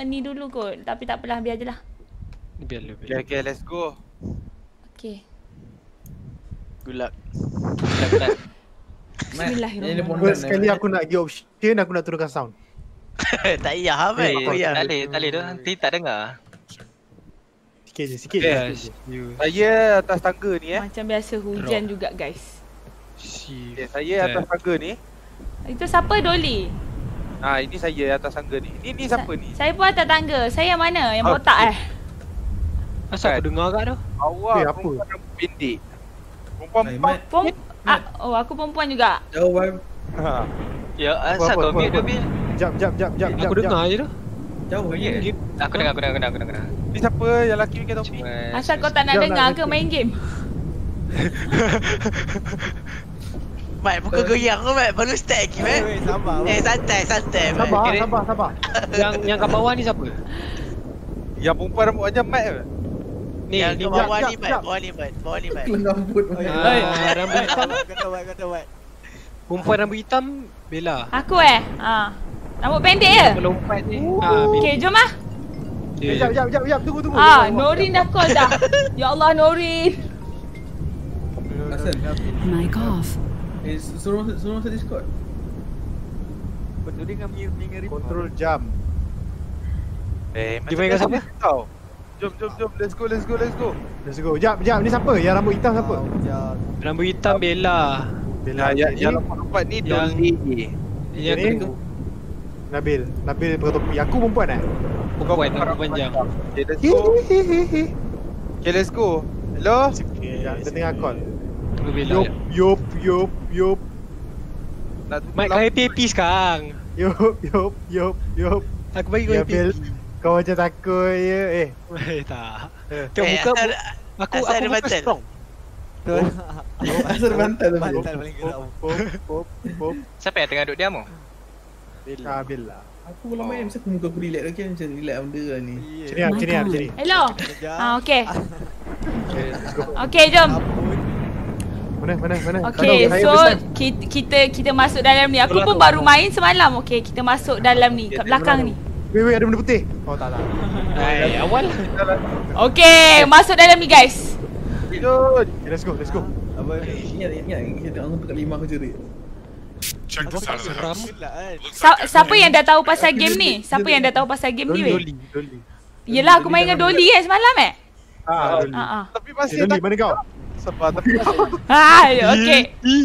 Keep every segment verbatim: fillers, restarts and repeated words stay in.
ni dulu kot. Tapi tak apalah, biar je lah. Biar lu. Okay, okay, let's go. Okay. Good luck. Good luck. Bismillahirrahmanirrahim. Sekali aku nak give option, aku nak turunkan sound. Tak payah, Mat. Tak boleh, tak boleh tu. Nanti tak dengar. Sikit je, sikit je. Yes. Saya atas tangga ni eh. Macam biasa hujan juga guys. Okay, saya atas tangga ni. Itu siapa Dolly? Ah, ini saya atas tangga ni. Ni ni siapa ni? Saya pun atas tangga. Saya yang mana? Yang botak eh? Asal aku dengar kat tu? Awak Eh, apa? perempuan rambut pendek. Perempuan Mat. Pom ah, oh aku perempuan juga. Jauh bang. Ha. Ya, asal Apa, kau apa, mute apa? tu, Bil? Jap, jap, jap, jap. Aku dengar je tu. Jauh Ya. je. Aku dengar, aku dengar, aku dengar, aku dengar. Ni siapa yang lelaki pakai topi? Asal kau tak nak Sekejap dengar lah, ke main game? Mat, pukul goyang kau, Mat. Baru start lagi, Mat. Sabar. Eh, santai, santai, Mat. Sabar, Kira- sabar, sabar. Yang yang kat bawah ni siapa? Yang perempuan rambut macam Mat ke? Ni, Ya, ni jap, bawah ni, jap, Mat. jap. Bawah ni, Mat. Bawah ni, Mat. Lembut. Ah, rambut hitam. Kata buat, kata buat. Perempuan rambut hitam, Bella. Aku eh? Ha. Rambut pendek je? Melompat ni. Ah, Bella. Okay, jom lah. Eh, jap, jap, jap, jap. Tunggu, tunggu. Ah, Tunggu, Norin dah call dah. Ya Allah, Norin. Asal. Mic off. Eh, suruh suruh masuk Discord. Betul dengan mengiring report. Control jam. Eh, Dia main dengan siapa? Tau. Jom, jom, jom. Let's go, let's go, let's go. Let's go. Jap, jap. Ni siapa? Yang rambut hitam siapa? Jap. Rambut hitam, Bella. Bella. Ya, Ni yang lompat ni Yang- Dolly. Yang Ini tu Nabil. Nabil pakai topi. Aku perempuan eh? perempuan, rambut panjang. Okay, let's go. Hihihihi. Okay, let's go. Hello? Sekejap, kita tengah call. Rambut Bella. Yup, yup, yup, yup. Nak tutup Mat, kau lampu. happy-happy sekarang. Yup, yup, yup, yup. Aku bagi kau Ya, happy. Bil. Kau macam takut je. Eh. Eh, tak. Eh. Tengok Eh, muka asal, aku, asal aku ada muka bantal. strong. asal bantal tu. Bantal paling gerak. Pop, pop, pop. Siapa yang tengah duduk diam tu? Ah, Bil lah. Aku lama ni mesti aku muka aku relax lagi macam relax benda lah ni. Sini lah, sini lah, sini. Hello. Kejap. Ah, okay. Okay, let's go. Okay, jom. Ampun. Mana, mana, mana? Okay, Saya so besar. kita, kita kita masuk dalam ni. Aku pun baru main semalam. Okay, kita masuk dalam ni, kat belakang ni. Wait, wait, ada benda putih. Oh, tak lah. Hai, awal. Okay, masuk dalam ni guys. Jom. Okay, let's go, let's go. Apa? Ingat ingat kita orang dekat lima aku jerit. Check this out of the house. Gelak kan. Sa- siapa yang dah tahu pasal game ni? Siapa yang dah tahu pasal game ni weh? Dolly, Dolly. Yelah, aku main dengan Dolly kan semalam eh? Ah, Dolly. Ha ah. Tapi Eh, masih Dolly, tak mana kau? sabar. Tapi masih Ha, okay.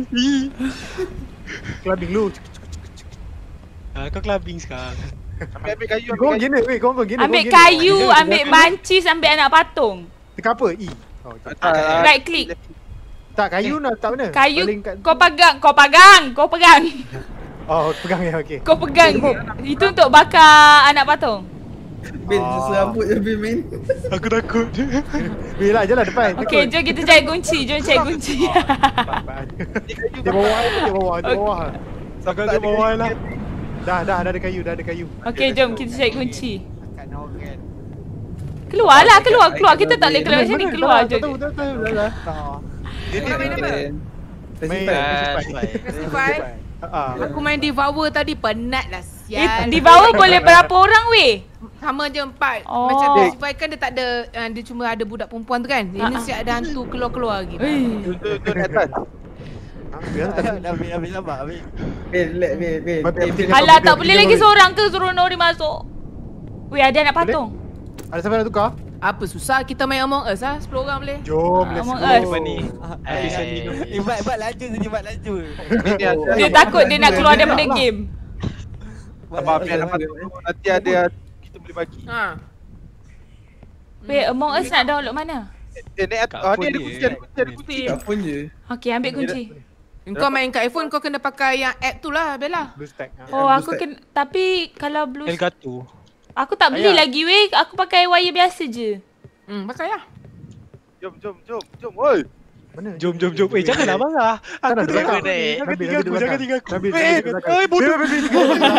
Clubbing lu. Ah, kau clubbing sekarang. ambil ambil kayu. Kau Ambil kayu. gini, wait, kau kau gini. Ambil kau gini. kayu, ambil mancis, ambil anak patung. Tekan apa? E. Oh, okay. Ah, Right click. Tak, kayu nak tak mana? Kayu, Paling kat- kau pegang, kau pegang, kau pegang. Oh, pegang ya, okey. Kau pegang. Itu untuk bakar anak patung. Bil Ah. serabut je Bil main. Aku takut. Wait lah, je lah depan. Okay, jom kita cari kunci, jom cari kunci. Dia bawah, dia bawah, dia Okay. bawah. Sampai dia bawah lah. Dah, dah, dah ada kayu, dah ada kayu. Okay, jom kita cari kunci. Kat Noren. Keluar lah, keluar, keluar. Kita tak boleh keluar macam ni, keluar je. Tahu, tahu, tahu, dah, dah. Dia ni Main apa? Main Pacify. Pacify. Ah, Aku main Devour tadi penat lah Eh, sial. di bawah boleh berapa orang weh? Sama je empat. Oh. Macam Pacify kan dia tak ada uh, dia cuma ada budak perempuan tu kan. Ini Ah, ah. siap ada hantu keluar-keluar lagi. Eh. Jom, jom, jom, atas. biar tak Dah habis, habis sabar, habis. Bil, let Bil, Bil. Betul, betul. Alah, tak boleh lagi seorang ke suruh Nori masuk? Weh, ada anak patung. Ada siapa nak tukar? Apa susah kita main Among Us lah sepuluh orang boleh. Jom, let's Among go. Us. Apa ni? Eh, Ibat, ibat laju saja, ibat laju. Ni ada. Dia takut dia nak keluar daripada game. Sabar, biar dapat nanti ada kita boleh bagi. Ha. Weh, Among Us nak download mana? Eh, naik atas. Kat Ah, phone ni ada dia. kunci, ada kunci, ada kunci. Tak pun je. Okay, ambil kunci. Kau main kat iPhone kau kena pakai yang app tu lah Bella. Blue stack. Ah. Oh, Blue aku stack. kena, tapi kalau blue Elgato. aku tak beli Ayah. lagi weh. Aku pakai wire biasa je. Hmm, pakai lah. Jom, jom, jom, jom. Oi. Mana? Jom, jom, jom. Eh, janganlah marah. Tak Aku nak tengok belakang. ni. Jangan Nabil, tinggal Nabil aku, belakang. jangan tinggal aku. Nabil, Eh, Nabil belakang. eh, bodoh. Nabil, Nabil,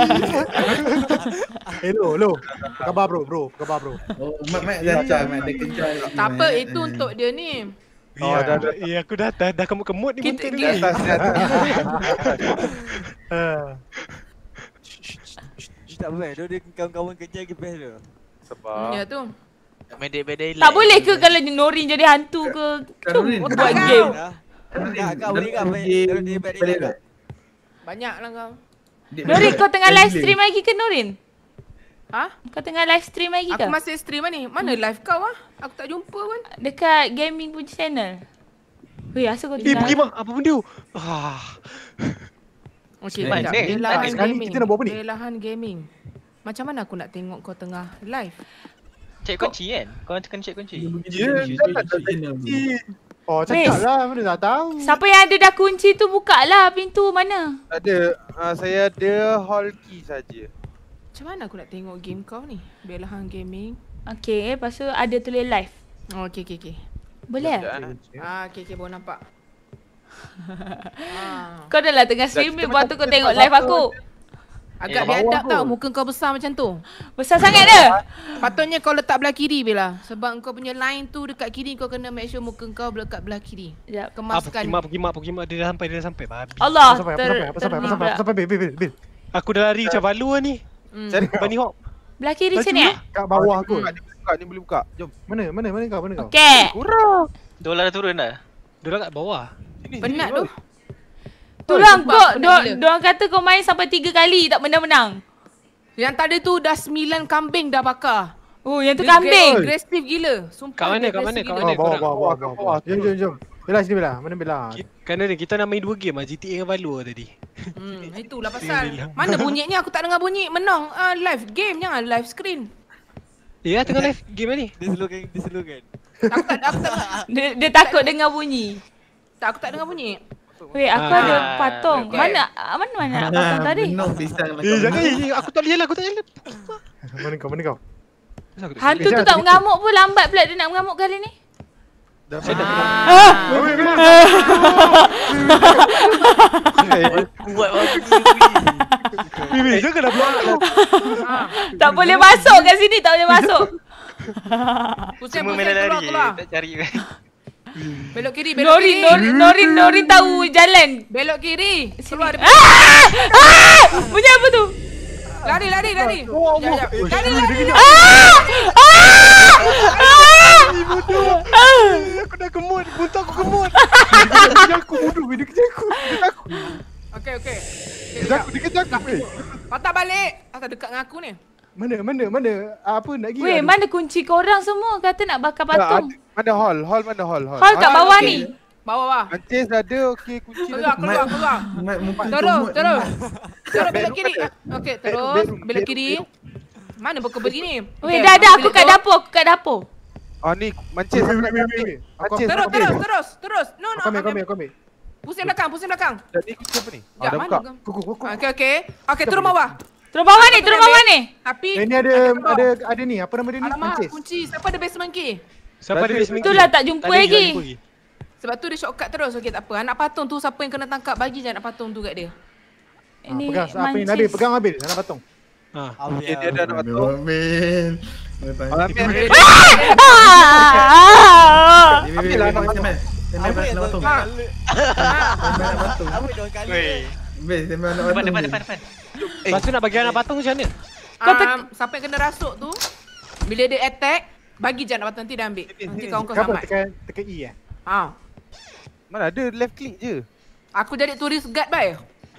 Nabil. Hello, hello. Apa khabar bro, bro? Apa khabar bro? Oh, Mat Mat dah kejar, Mat dia kejar. Tak apa, itu untuk dia ni. Oh, dah, dah. Eh, aku dah dah, dah kemut-kemut ni Kita- bentuk Di ni. atas, di atas. Ah. tak best. Dia kawan-kawan kerja lagi best tu. Sebab Ya tu. Medek-medek Tak boleh ke kalau Norin jadi hantu ke? Cuma Norin, buat tak game. Kak, kau boleh kan main Game dia balik boleh dia. tak? Banyak lah kau. Norin, kau tengah live stream lagi ke Norin? Ha? Kau tengah live stream lagi ke? Aku masih stream ni. Mana live kau ah? Aku tak jumpa pun. Dekat gaming punya channel. Weh, asal kau Eh, tengah... pergi mak. Apa benda? Ah. Okey, Baik, sekejap. baik. Belahan Baik, sekali gaming. kita nak buat apa ni? Belahan gaming. Macam mana aku nak tengok kau tengah live? Cek kunci kan? Kau kena cek kunci. Ya, kan tak ada kunci. Oh, Weh. cakap lah. Mana tak tahu. Siapa yang ada dah kunci tu buka lah pintu mana? Tak ada. Uh, saya ada hall key saja. Macam mana aku nak tengok game kau ni? Belahan gaming. Okay, lepas tu ada tulis live. Oh, okey okey okey. Boleh? Sekejap, eh. Ah, okey okey baru nampak. ah. Kau dah lah tengah streaming, lepas tu kau kita tengok tengok live aku. Agak Eh, biadab bawah tau kot. muka kau besar macam tu. Besar sangat dia. Patutnya kau letak belah kiri Bella. Sebab kau punya line tu dekat kiri kau kena make sure muka kau dekat belah kiri. Sekejap. Ah, Kemaskan. pergi mak, pergi mak, pergi mak. Dia dah sampai, dia dah sampai. Babi. Allah, Apa sampai, apa ter, sampai, apa sampai, apa sampai, apa sampai, Bil, Bil, Bil. Aku dah lari macam balu lah ni. Hmm. Cari Bunny hop. Belah kiri Laju sini lah. eh? Kat bawah Ni aku. boleh buka, ni boleh buka, ni boleh buka. Jom. Mana, mana, mana kau, mana kau? Okay. Kurang. Dolar dah turun dah. Dia dah kat bawah. Sini, Penat sini, tu. Tolong sumpah kau, aku penat gila. diorang kata kau main sampai tiga kali tak menang-menang. Yang tadi tu dah sembilan kambing dah bakar. Oh, yang tu Dia kambing. agresif gila. Sumpah. Kat mana, dia kat mana, agresif kat gila. mana? Oh, Korang. bawah, Bawah, bawah, bawah, bawah. bawah. Jom, jom, jom. Bella sini Bella. Mana Bella? Kan ada kita nak main dua game lah. G T A dengan Valo lah tadi. Hmm, itulah Tinggal pasal. bilang. Mana bunyinya aku tak dengar bunyi. Menang. Ah, live game jangan live screen. Ya, tengah live game ni. Dia slogan, dia slogan. Aku tak aku tak Dia, dia takut dengar bunyi. tak aku tak dengar bunyi. Weh, aku Ah, ada patung. okay. Mana ah, mana mana nak patung tadi? Benar pisang lah Eh, kau. jangan. Eh, aku tak boleh jalan, aku tak jalan. Mana kau, mana kau? Hantu tu tak mengamuk pun, lambat pula dia nak mengamuk kali ni. Dah Saya tak Ah. Kuat banget ni. Bibi, janganlah block aku. Ah. Tak boleh masuk kat sini, tak boleh masuk. Pusing Cuma pusing main keluar lari. keluar. Tak cari. Belok kiri, belok Norin, kiri. Norin, Norin, Norin tahu jalan. Belok kiri. Keluar. Ah! Ah! Bunyi apa tu? Lari lari lari. Oh, Jap, jap. oh. Lari lari. Ah! Ah! Ah! Aku dah gemut, bunta aku gemut. Dia kejar aku, bodoh. Dia kejar aku. Dia kejar aku. Okey okey. Dia kejar aku, dia kejar aku. Eh, Patah balik. Asal dekat dengan aku ni. mana, mana, mana? Apa nak pergi? Weh, mana kunci korang semua? Kata nak bakar patung. Mana hall? Hall mana hall? Hall, Hall kat bawah okey. ni. Bawah bawah. Mancis ada, okey kunci Keluar dah. keluar keluar. Mat muka Terus comot. terus. Terus belok bedroom kiri. ada. Okey, Bedroom, terus bedroom, belok bedroom, kiri. Mana buku begini? Weh, dah dah aku kat dapur, aku kat dapur. Ah ni Mancis. Wait, wait, wait, wait, wait. Aku- Mancis. Terus Okey. terus terus terus. No no. Aku ambil, aku ambil. ambil, aku ambil. Pusing belakang, pusing belakang. Dan ni kunci apa ni? Ah, Sekejap, dah mana buka. kau? Kuku, kuku. Okey okey. Okey, turun bawah. Turun bawah ni, turun bawah ni. Tapi Eh, ni ada, ada, ada ni. Apa nama dia ni? alamak, Mancis. kunci. Siapa ada basement key? Siapa ada basement key? Itulah tak jumpa Tak ada, lagi. tak jumpa lagi. Sebab tu dia shortcut terus. Okey, tak apa. Anak patung tu siapa yang kena tangkap, bagi je anak patung tu kat dia. Ah, pegang, apa yang Nabil? Pegang Nabil, anak patung. Ha. Okey dia ada nak Ambil, patung. ambil. Ah, ambil, ambil. Ah! Ambil lah anak patung. Ambil anak patung. Ha. Ambil anak patung. Apa dua kali? Weh. Ambil, ambil anak Depan, patung. depan, je. depan, depan. Lepas tu nak bagi anak patung macam mana? Kau tak- Um, siapa yang kena rasuk tu, bila dia attack, bagi je anak patung nanti dah ambil. Nanti kawan kau Kenapa selamat. tekan, tekan E eh? Ha. Mana ada left click je. Aku jadi tourist guide bai.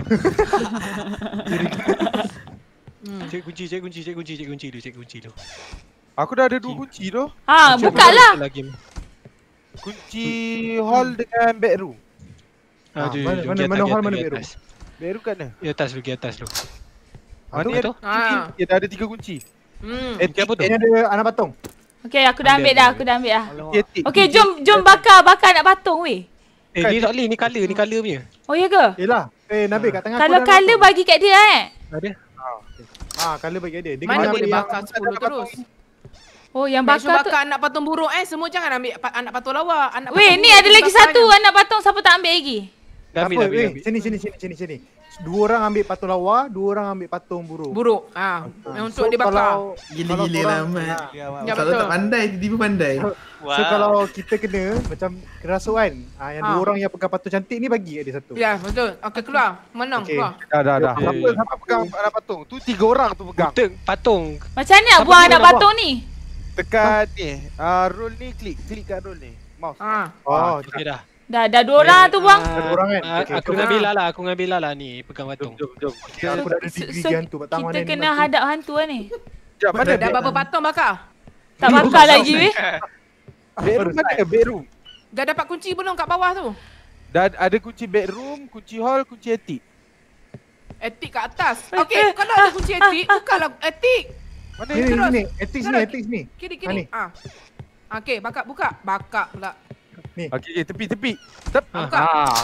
Hmm. Cek kunci, cek kunci, cek kunci, cek kunci dulu, cek kunci dulu. Aku dah ada dua kunci tu. Ha, buka lah. Lagi. Kunci hall dengan bedroom. Ah, Ah, jom, mana- jom, mana- pergi mana atas, hall, pergi mana atas. Bedroom kat mana? Pergi atas dulu, pergi atas dulu. Ah, Apa ni tu? ada kunci. Ah. Dia dah ada tiga kunci. Hmm. Eh, Apa tu? eh, Ini ada anak patung. Okey, aku dah Ada, ambil ada, dah, ada. aku dah ambil dah. eh, tik, Okey, kunci. jom jom bakar, bakar anak patung weh. Eh, ni tak boleh, ni colour, ni colour punya. Oh ya ke? Yelah. Eh, Nabil kat tengah Kalau aku ada colour anak bagi kat dia eh. patung. Ada? Ah, colour bagi dia. Dia Mana kena boleh ambil bakar sepuluh terus? Oh, yang Make sure bakar tu. bakar anak patung buruk eh. Semua jangan ambil pa- anak patung lawa. Anak Weh, patung ni buruk ada lagi bakar satu je. anak patung, siapa tak ambil lagi? Dah ambil, Apa? dah ambil, Eh, dah ambil. eh, Sini, sini, sini, sini, sini. dua orang ambil patung lawa, dua orang ambil patung buruk. Buruk. Ha, yang untuk dibakar. Kalau Gila-gila lah Ahmad. Ya, Kalau betul. tak pandai, tiba-tiba pandai. Wow. So kalau kita kena macam kerasuk kan, ah, yang dua Ah. orang yang pegang patung cantik ni bagi kat dia satu. Ya, betul. Okey, keluar. Menang, Okey. keluar. Dah dah dah. Okey. Siapa siapa pegang anak patung? Tu tiga orang tu pegang. Patung, patung. Macam mana nak Siapa buang dia anak nak patung ni? Tekan ni. Ah roll ni klik, klik kat roll ni. Mouse. Ha. Oh, Okey dah. Dah dah dua orang tu buang. Ada orang kan? Ah, Okey, aku jom. ngambil lah, aku ngambil lah ni pegang patung. Jom jom. Okay, aku dah ada So, degree so hantu Pak Tang kita mana ni kena bantu. hadap hantu lah ni. Jom mana Dah bed- berapa patung bakar? Tak bakar lagi weh. bedroom mana? Bedroom. Dah dapat kunci belum kat bawah tu? Dah ada kunci bedroom, kunci hall, kunci attic. Etik kat atas. Okey, kalau ada kunci etik, bukalah etik. Mana Ni ni? ni Terus. ni, ethics ni, Terus. ethics ni. Kiri Ha, kiri. ni. Ah. Okey, bakar buka. Bakar pula. Okey, okay, tepi tepi. Tep. Buka. Ah.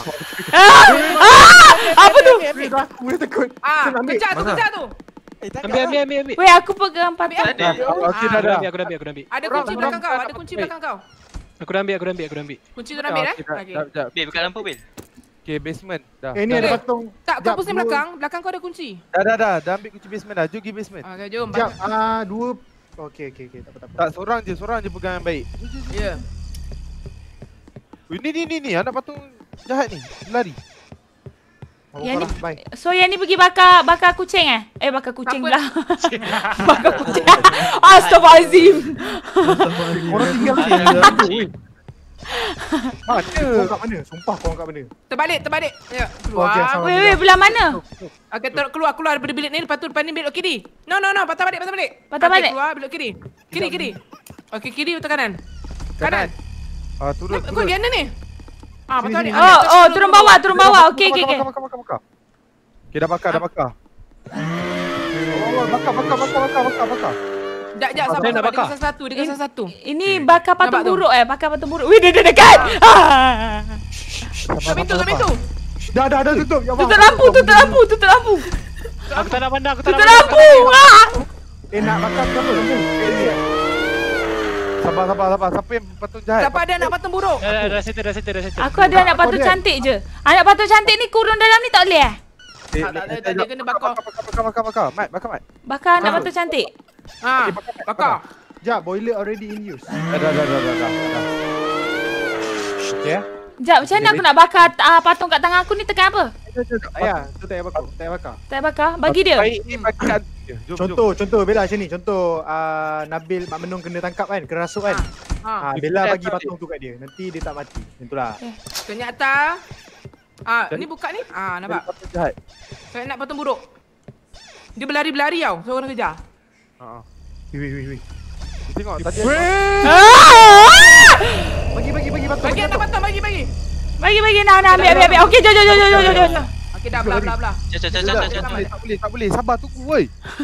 Apa tu? Weh, aku dah takut. Ah, Sen ambil. kejar tu, Mana? kejar tu. Ambil, ambil, ambil, ambil. Weh, aku pegang patung. Ambil, Ada. Okey Ah. dah dah. Aku dah ambil, aku dah ambil, aku dah ambil. Ada Orang- kunci orang belakang kau, tak ada kunci dapat belakang kau. Aku dah ambil, aku dah ambil, aku dah ambil. Kunci tu dah ambil eh? Okey, dah, Okey. dah, dah. Bil, buka lampu Bil. Okey, basement dah. Eh ni Okey. ada patung. Tak, kau Jap, pusing dua- belakang. Belakang kau ada kunci. Dah dah dah. Dah ambil kunci basement dah. Jom pergi basement. Okey, jom. Jap, ah dua. Okey okey okey, tak apa tak apa. Tak seorang je, seorang je pegang yang baik. Ya. Oh, ni ni ni ni anak patung jahat ni. Lari. Bawa Yang korang, bye. So yang ni pergi bakar bakar kucing eh? Eh bakar kucing Siapa? lah. Bakar kucing. Astaghfirullahalazim. Orang tinggal Ada sini. kunci. Mana? Kau kat mana? Sumpah kau kat mana? Terbalik, terbalik. Ya, Okey, keluar. sama. Weh weh belah mana? Okey, ter- keluar, keluar daripada bilik ni. Lepas tu depan ni belok kiri. No, no, no. Patah balik, patah balik. Patah Okey, balik. keluar, belok kiri. Kiri, kiri. Okey, kiri atau kanan? Kanan. Ah, turun Kau turun. pergi mana ni? Ah, Sini, patah balik. sini. Oh oh turun bawah, turun bawah. Okey okey okey. Bakar bakar bakar. Okey dah bakar dah bakar. Oh, bakar bakar bakar bakar bakar bakar. Sekejap, sekejap. Sabar, Dia nak sabar. Dia bakar. kisah satu, dia kisah satu. Ini bakar patung Nampak tu? buruk eh, bakar patung buruk. Weh dia dia dekat. Ah. Tutup pintu, tutup pintu. Dah dah dah tutup. Ya Allah. Tutup lampu, tutup lampu, tutup lampu. Aku tak nak pandang, aku tak nak Tutup pandang. lampu. Ah. Eh nak bakar siapa? Lampu. Eh ni. eh. Sabar sabar sabar. Siapa yang patung jahat? Siapa ada anak patung buruk? Dah, dah, dah settle, dah settle, dah settle. Aku ada anak patung Aku ada. cantik je. Anak patung cantik ni kurung dalam ni tak boleh eh? Eh, Tak, tak, eh, tak, dia kena bakar. Bakar bakar bakar bakar. Mat bakar mat. Bakar anak patung cantik. Ha, bakar. Jap, boiler already in use. Dah dah dah dah dah. dah. Okey eh. Sekejap, macam mana aku nak bakar uh, patung kat tangan aku ni tekan apa? Ayah, tu tak payah bakar. Tak payah bakar. Tak bakar, bagi dia. Baik ni bagi kat dia. Jom jom. Contoh, contoh Bella macam ni. Contoh ah, Nabil Mak Menung kena tangkap kan, kerasuk kan. Ha, Ah, Bella Kita bagi atas patung tu kat dia. Nanti dia tak mati. Itulah. ternyata. Ah, ni buka ni. Ah, nampak. Patung jahat. Saya nak patung buruk. Dia berlari-berlari tau. So orang kejar. Ha. Wih wih wih wih. Tengok tadi. Ah! Bagi bagi bagi patung. Bagi anak patung, bagi, bagi. Bagi bagi nak nak ambil ambil ambil. Okey jom jom jom jom jom jom. Okey, dah belah, belah, belah. Cak, cak, cak, cak, cak, Tak cak. boleh tak boleh tak boleh. Sabar tunggu woi.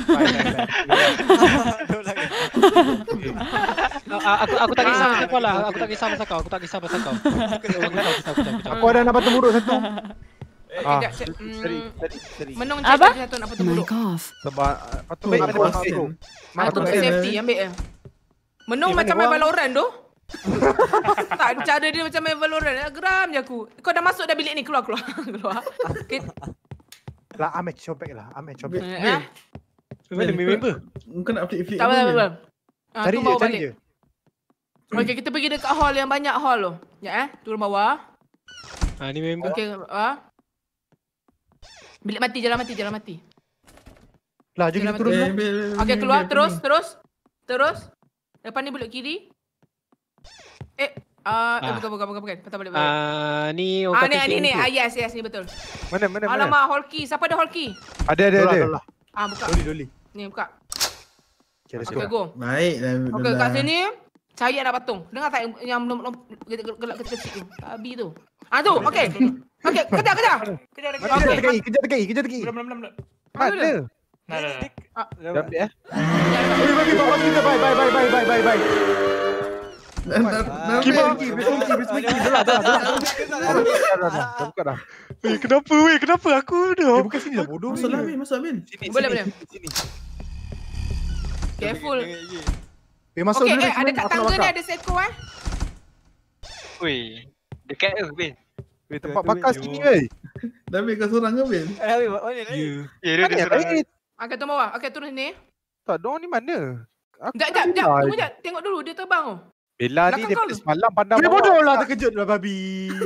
Ah, Aku aku tak kisah pasal kau lah. Aku tak kisah pasal kau. Aku tak kisah pasal kau. Aku tak kisah, aku tak kisah, aku tak kisah. Aku ada anak patung buruk satu. Ah, Sekejap, cek. Seri Hmm, seri seri. Menung Apa? cek satu nak patung buruk. Sabar. ah, Patung Tu baik nak mana buat patung sen. tu? Ah, tu Patung safety, sen. ambil je. Menung Eh, macam mana main orang? Valorant tu. Tak, cara dia macam main Valorant. Geram je aku. Kau dah masuk dah bilik ni. Keluar, keluar. Keluar. Okay. Lah Ahmed cobek lah. Ahmed cobek. Eh, Mana member? Kau nak flip-flip tak apa, tak apa. apa? tak apa. Ah, Cari tu je, bawa cari balik. je. Okey, kita pergi dekat hall yang banyak hall tu. Ya eh, turun bawah. Ah ni member. Okey, ah. Bilik mati, jalan mati, jalan mati. Lah jom kita Jalan turun Eh, dulu. Bil, Bil, Okey, Bil, keluar Bil, terus, Bil. terus. Terus. Depan ni belok kiri. Eh, ah, eh, Ah. bukan, bukan, bukan, bukan. Patah balik, balik. Ah ni Ah, orang ni, kata ni, ni. sini. Ah, yes, yes, ni betul. Mana mana mana? Alamak, hall key. Siapa ada hall key? Ada ada ada. Lah, lah. Ah, buka. Doli doli. Ni, buka. Okay, let's Okey, go. go. Baik dah. Okey, kat sini. Cari anak patung. Dengar tak yang, yang belum belum gelak kecil tu? Tabi tu. Ah tu, okey. Okey, kejar kejar. Kejar kejar. Kejar Okey. tekai, kejar tekai, kejar tekai. Belum, belum, belum. Mana? Nah, nah, nah. Dah ambil eh. Bagi bagi bawa kita. Bye bye bye bye bye bye bye. Dah dah dah. Kimak, bismiki, bismiki. Dah dah dah. Dah dah dah. Dah buka dah. Eh kenapa weh? Kenapa aku Eh, dah? bukan sini dah bodoh. Masuk lah ni. Bil, masuk Bil. Sini Boleh, sini, boleh. Sini. Careful. Eh masuk Okey, dulu. eh ada Bismillah, kat aku nak tangga ni bakar. ada seko eh. Weh, dekat ke Bil? Weh tempat bakar sini weh. Dah ambil kau seorang ke Bil? Eh, Habib, mana ni? Ya, dia Mana keserang. Raid? Okey, turun bawah. Okey, turun sini. Tak, diorang ni mana? Aku Sekejap, tak sekejap, sekejap. Bella Tunggu je. sekejap. Tengok dulu, dia terbang tu. Bella ni Belakang daripada kau. semalam pandang Dia bawah. bodoh lah terkejut lah babi.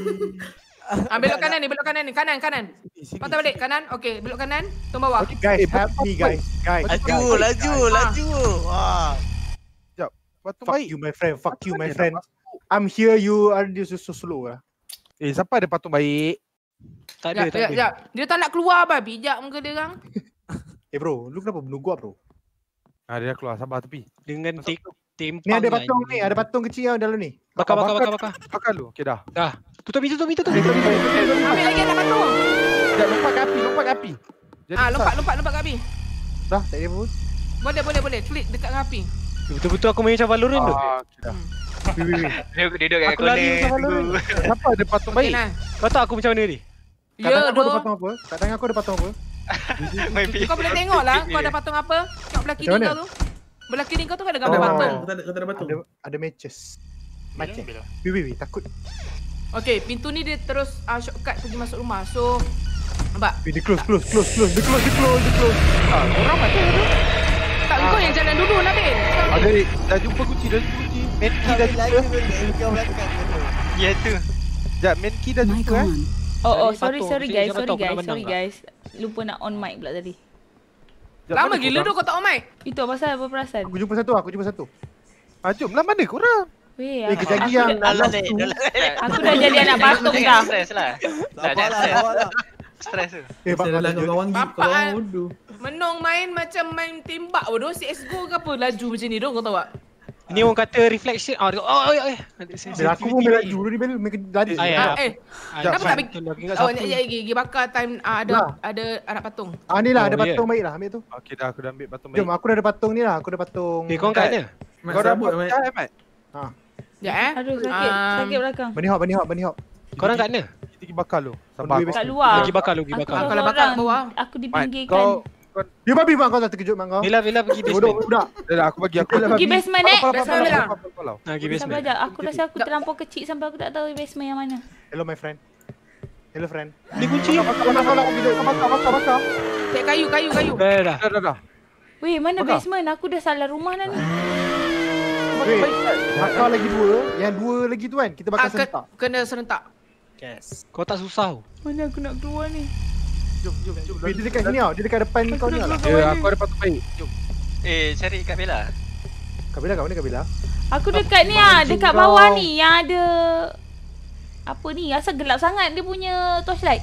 Ah, belok kanan ni, belok kanan ni. Kanan, kanan. Sini, Patah balik, kanan. Okey, belok kanan. Turun bawah. Okay, Guys, eh, help patung me baik. guys. Guys. Laju, guys, laju, guys. laju. Wah. Patung Fuck baik. you my friend. Fuck you my Mana friend. nak masuk? I'm here, you are just so slow lah. Eh, siapa ada patung baik? Tak ada, Sekejap, tak sekejap, ada. sekejap. Dia tak nak keluar apa? Bijak muka dia orang. Eh bro, lu kenapa menunggu bro? Ah, dia dah keluar. Sabar tepi. Dengan te- tempang. Ni ada lah patung ni. ni, ada patung kecil yang dalam ni. Bakar, bakar, bakar, bakar. Bakar lu. Okay, dah. Dah. Tutup pintu, tutup pintu, tutup pintu. Ambil lagi anak patung. Sekejap, lompat ke api, lompat ke api. Jadi Ah, besar. lompat, lompat, lompat ke api. Dah, tak ada pun. Boleh, boleh, boleh. Klik dekat dengan api. Betul-betul aku main macam Valorant tu. Ah, okay, dah. Wait, wait, wait. Dia dia duduk kat Aku lari corner. macam Valorant. tunggu. Siapa ada patung Okey, baik? nah. Kau tahu aku macam mana ni? Kat Ya, tangan aku ada doh. patung apa? Kat tangan aku ada patung apa? Main pi- Kau boleh tengok lah kau ada patung apa. Tengok belah kiri Macam kau tu. Belah kiri kau tu kan ada gambar Oh. patung. Kau tak ada, kau tak ada batu. Ada ada matches. Macam. Wait, wait, wait, takut. Okey, pintu ni dia terus uh, shortcut pergi masuk rumah. So, nampak? Wait, dia close, close, close, close, dia close, dia close, dia close. Ah, orang mana tu? Tak, kau yang jalan dulu Nabil. Kau Ada, ni. dah jumpa kunci, dah jumpa kunci. Main key dah Habib lagi jumpa. Bil, kau belakang. Ya tu. Sekejap, main key dah jumpa eh. Oh, oh, Tadi sorry, patung, sorry sini guys, siapa sorry tahu aku nak guys, menang sorry tak? guys. Lupa nak on mic pula tadi. Sekejap, Lama mana gila korang? tu kau tak on mic. Itu pasal apa perasan? Aku jumpa satu, aku jumpa satu. Ah, jom lah, mana korang? Weh, Eh, aku, kejap lagi aku, yang dah, Dalam ni, dalam ni. aku dah jadi anak patung Jangan dah. stres lah. Tak, Sabar jangan lah, stres. sabar lah. Stres tu. Eh, bak, Saya bak, dah bak, kawan gig, Bapak kawan kan. bodoh. Menong main macam main tembak bodoh. C S G O ke apa laju macam ni dong kau tahu tak? Ni orang kata reflection. Oh, oh, oh, oh. Bel, aku pun bela dulu ni Bel, main lari. Ah, ya. Ah, eh, Sekejap, kenapa tak pergi? Oh, ni lagi pergi bakar time ah, ada Dah. ada anak patung. Ah, ni lah, ada Oh, ya. patung baik lah, ambil tu. Okey dah, aku dah ambil patung baik. Jom, aku dah ada patung ni lah, aku ada patung. Eh, kau kat mana? Mat Kau dah sabut, buat Mat. pecah eh, Mat? Ya eh. Aduh, sakit, Um, sakit belakang. Bunny hop, bunny hop, bunny hop. Korang kat mana? Kita pergi bakar lu. Sabar. Beli kau- Kat luar. Pergi bakar lu, pergi Aku bakar. Kalau kalau bakar kat orang, bawah. aku Mat, dipinggirkan. kau kau Dia babi bang, kau tak terkejut bang kau. Bella, Bella pergi Bodoh, basement. budak. dah dah aku bagi aku. Kita lah Pergi babi. basement eh. Basement Bella. Ah, pergi Sabar basement. sekejap, aku rasa aku terlampau kecil sampai aku tak tahu basement yang mana. Hello my friend. Hello friend. Ni kunci. Bakar bakar bakar bakar bakar bakar bakar. Cek kayu, kayu, kayu. Dah, dah. Dah dah dah. Weh, mana Bakar. basement? Aku dah salah rumah dah ni. Wait, bakar lagi dua. Yang dua lagi tu kan, kita bakar Ah, ke, serentak. kena serentak. Yes. Kau tak susah. Mana aku nak keluar ni? Jom jom jom. Wait, dia dekat sini tau, dia dekat depan kau ni lah. Ya, aku ada patung baik. Jom. Eh, cari kat Bella. Kabila kat mana Kabila? Aku dekat ni ah, dekat bawah ni yang ada apa ni? Asal gelap sangat dia punya torchlight.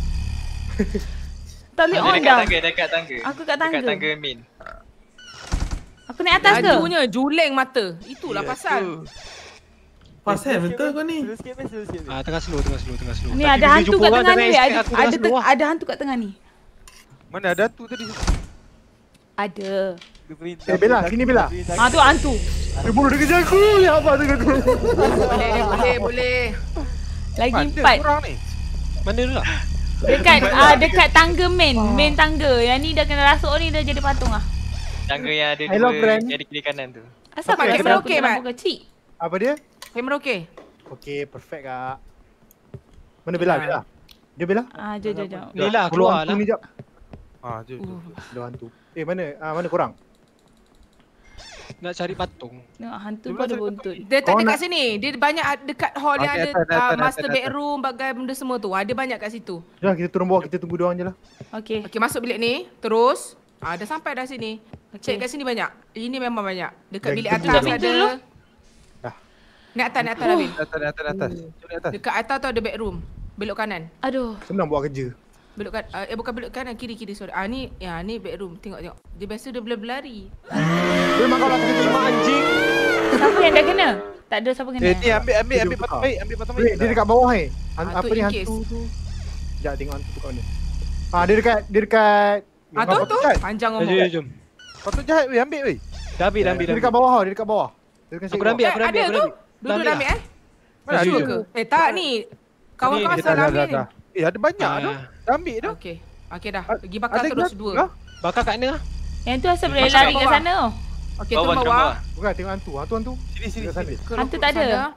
Tak boleh Dia on dekat dah. tangga, dekat tangga. Aku kat tangga. Dekat tangga main. Aku naik atas ke? Lajunya juling mata. Itulah Ya, pasal. tu. Pasal betul kau ni. Slow sikit, Bil, slow sikit, Bil. Ah, tengah slow, tengah slow, tengah slow. Ni Tapi ada bila hantu jumpa kat orang, tengah jangan ni. expect Ada aku ada tengah te- slow lah. ada hantu kat tengah ni. Mana ada tu tadi? Ada. Dia perintah, Eh Bella, perintah, sini Bella. perintah. Ah tu hantu. Eh bodoh dia kejar aku. Ya apa tu aku. Boleh, boleh, boleh. Lagi Mana empat. korang ni? Mana dulu lah? Dekat ah dekat tangga main, main tangga. Yang ni dah kena rasuk ni dah jadi patung ah. Tangga yang ada Hello, dua, friend. yang ada kiri kanan tu. Asal Mat, pakai kamera aku okey, terlampau Mat? kecil? Apa dia? Kamera okey. Okey, perfect kak. Mana Bella? Bella. Dia Bella? Ah, jom jom jom. Ni lah, Keluar keluar hantu lah. ni jap. Ah, jom jom. Ada hantu. Eh mana? Ah mana korang? Nak cari patung. Tengok hantu Dia pun ada macam buntut. Dia tak Kau dekat nak- sini. Dia banyak a- dekat hall yang Okey, ada atas, atas, ah, atas, master atas, atas. bedroom, bagai benda semua tu. Ada banyak kat situ. Jom kita turun bawah, kita tunggu dia orang je lah. Okey. Okey, masuk bilik ni. Terus. Ah, dah sampai dah sini. Okey. Cek kat sini banyak. Ini memang banyak. Dekat Dah, bilik kita atas buka pintu ada. dulu. Dah. Naik atas, naik atas Nabil. Atas atas atas atas. Jom atas. Dekat atas tu ada bedroom. Belok kanan. Aduh. Senang buat kerja. Belok kan uh, eh bukan belok kanan, kiri kiri sorry. Ah ni ya ni bedroom. Tengok tengok. Dia biasa dia berlari. Memang kau nak terkejut mak anjing. Siapa yang dah kena? Tak ada siapa kena. Eh, ni ambil ambil Dia ambil buka. patung baik, ambil patung Wait, baik. dia dekat bawah eh. Han, Ah, apa tu ni in hantu case. tu? Sekejap tengok hantu tu kat mana. Ah dia dekat dia dekat Ah tu patut tu kan? panjang Jom, ngomong. jom, jom. Patung jahat weh, ambil weh. Dah ambil, dah ambil, dia dah dekat ambil. bawah, dia dekat bawah. Dia dekat Aku dah ambil, aku dah Eh, ambil, ada aku dah tu. ambil. Duduk dah ambil eh? Mana Laju ada? je. Ke? Eh tak ni. Kawan kau Ni, asal Dah dah ambil dah ni. dah. Eh, ada banyak Ah. tu. Dah ambil dah. Okey. Okey dah. Ah, Pergi bakar Ada terus satu dua. lah. Bakar kat mana lah? Yang tu asal boleh Masuk lari kat kat bawah. sana. Okey tu Bawah, bawah. bawah. Bukan tengok hantu, hantu hantu. Sini sini Dekat sana. sini. Ke Hantu lukuk tak ada. sana.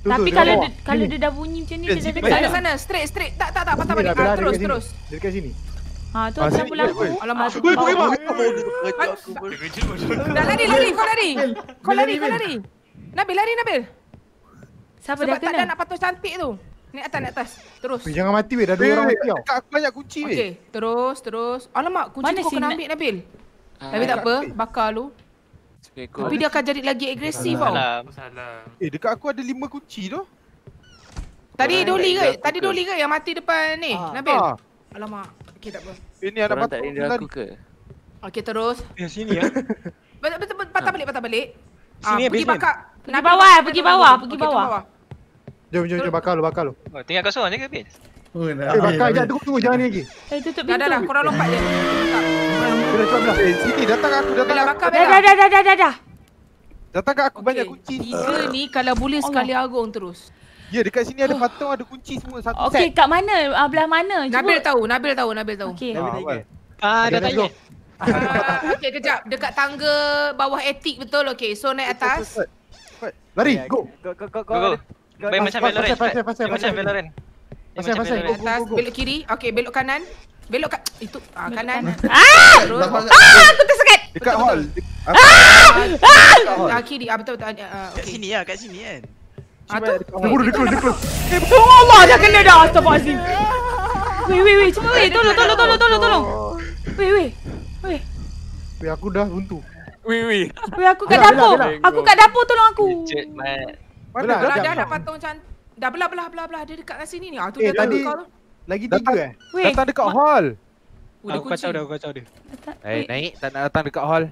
Tu, Tapi tu, kalau dekat dia, bawah. kalau Sini. dia dah bunyi macam ni Eh, dia dah sini, dekat. Sana dah. sana straight straight. Tak tak tak patah Sini, balik. dah, dah, Ah, dekat terus sini. terus. Dia dekat sini. Ha tu Ah, sini, lampu-lampu. weh, weh. Alamak. Ah, tu- Weh, oh, weh, oh. Kejut aku pun. Dah lari lari kau lari. Kau Bil, lari Bil, kau Bil. lari. Nabil lari Nabil. Siapa Sebab dah tak ada kena? nak patung cantik tu. Naik atas naik atas. Terus. Weh, jangan mati weh. Dah dua Weh, orang weh, mati tau. dekat aku banyak kunci weh. Okey, terus terus. Alamak, kunci Mana tu kau si kena Nak- ambil Nabil. Ah, Tapi tak apa, bakar lu. Tapi dia akan jadi lagi agresif tau. Salam. Eh, dekat aku ada lima kunci tu. Tadi Korang Doli tak ke? ingat Tadi aku ke? Doli ke yang mati depan ni? Ah. Nabil. Ah, Alamak. Okey tak apa. ini ada Korang tak patung ingat lari. aku ke? Okey terus. Eh, sini ya. Betul betul betul, patah balik patah balik. Ah, Sini, pergi basement. bakar. Pergi bawah, pergi bawah, pergi Okey, tu bawah. Jom, jom, jom. Bakar lu, bakar lu. Oh, tinggal kau seorang je ke, Bin? Oh, Eh, bakar je. Tunggu, tunggu. Jangan ni lagi. Eh tutup Dah dah dah, pintu. korang lompat je. Lompat. Bila cepat belah. Eh, sini datang aku, datang Bella aku. bakar Dah dah Bella. dah dah dah dah dah. Datang kat aku Okey, banyak kunci. Tiga ni kalau boleh sekali agung terus. Ya, dekat sini ada patung, ada kunci semua satu Okey, set. kat mana? Ah, belah mana? Cuba. Nabil tahu, Nabil tahu, Nabil tahu. Okey. Ah, well. Ah, dah Okay, tak let's go. ingat. Ah, okey kejap, dekat tangga bawah etik betul. Okey, so naik atas. Cepat, cepat. Lari, go. Kau kau kau Go, go. kau. Baik macam Fast, Valorant. fast, fast, cepat. fast, Baik fast, macam fast. Valorant. Baik Fast, macam fast, Naik Valorant. go, atas, go, go. belok kiri. Okey, belok kanan. Belok kat itu ah kanan. Ah! Terus. Ah, aku tersekat. Dekat Betul, hall. betul. Dek- Ah, kiri. Ah betul betul. Ah, Kat okey. sini lah, kat sini kan. Ah tu. Dia bodoh, dia close, dia close. Oh Allah, dah kena dah. Astagfirullahalazim. Weh, weh, weh. Cepat weh. Tolong, tolong, tolong, tolong, tolong. Weh, weh. Weh. Weh, aku dah buntu. Wih, wih. Weh, aku kat Bella, dapur. Bella, Bella. Aku kat dapur, tolong aku. Jet, Mat. Belah, Mana? Dah sekejap. dah dah patung cantik. Dah belah belah belah belah dia dekat kat sini ni. Ah tu Eh, dia tadi- kau tu. Lagi Datang. tiga eh? Weh. Datang dekat hall. Oh, dia Aku kunci. kacau dia, aku kacau dia. Eh, Weh, naik tak nak datang dekat hall.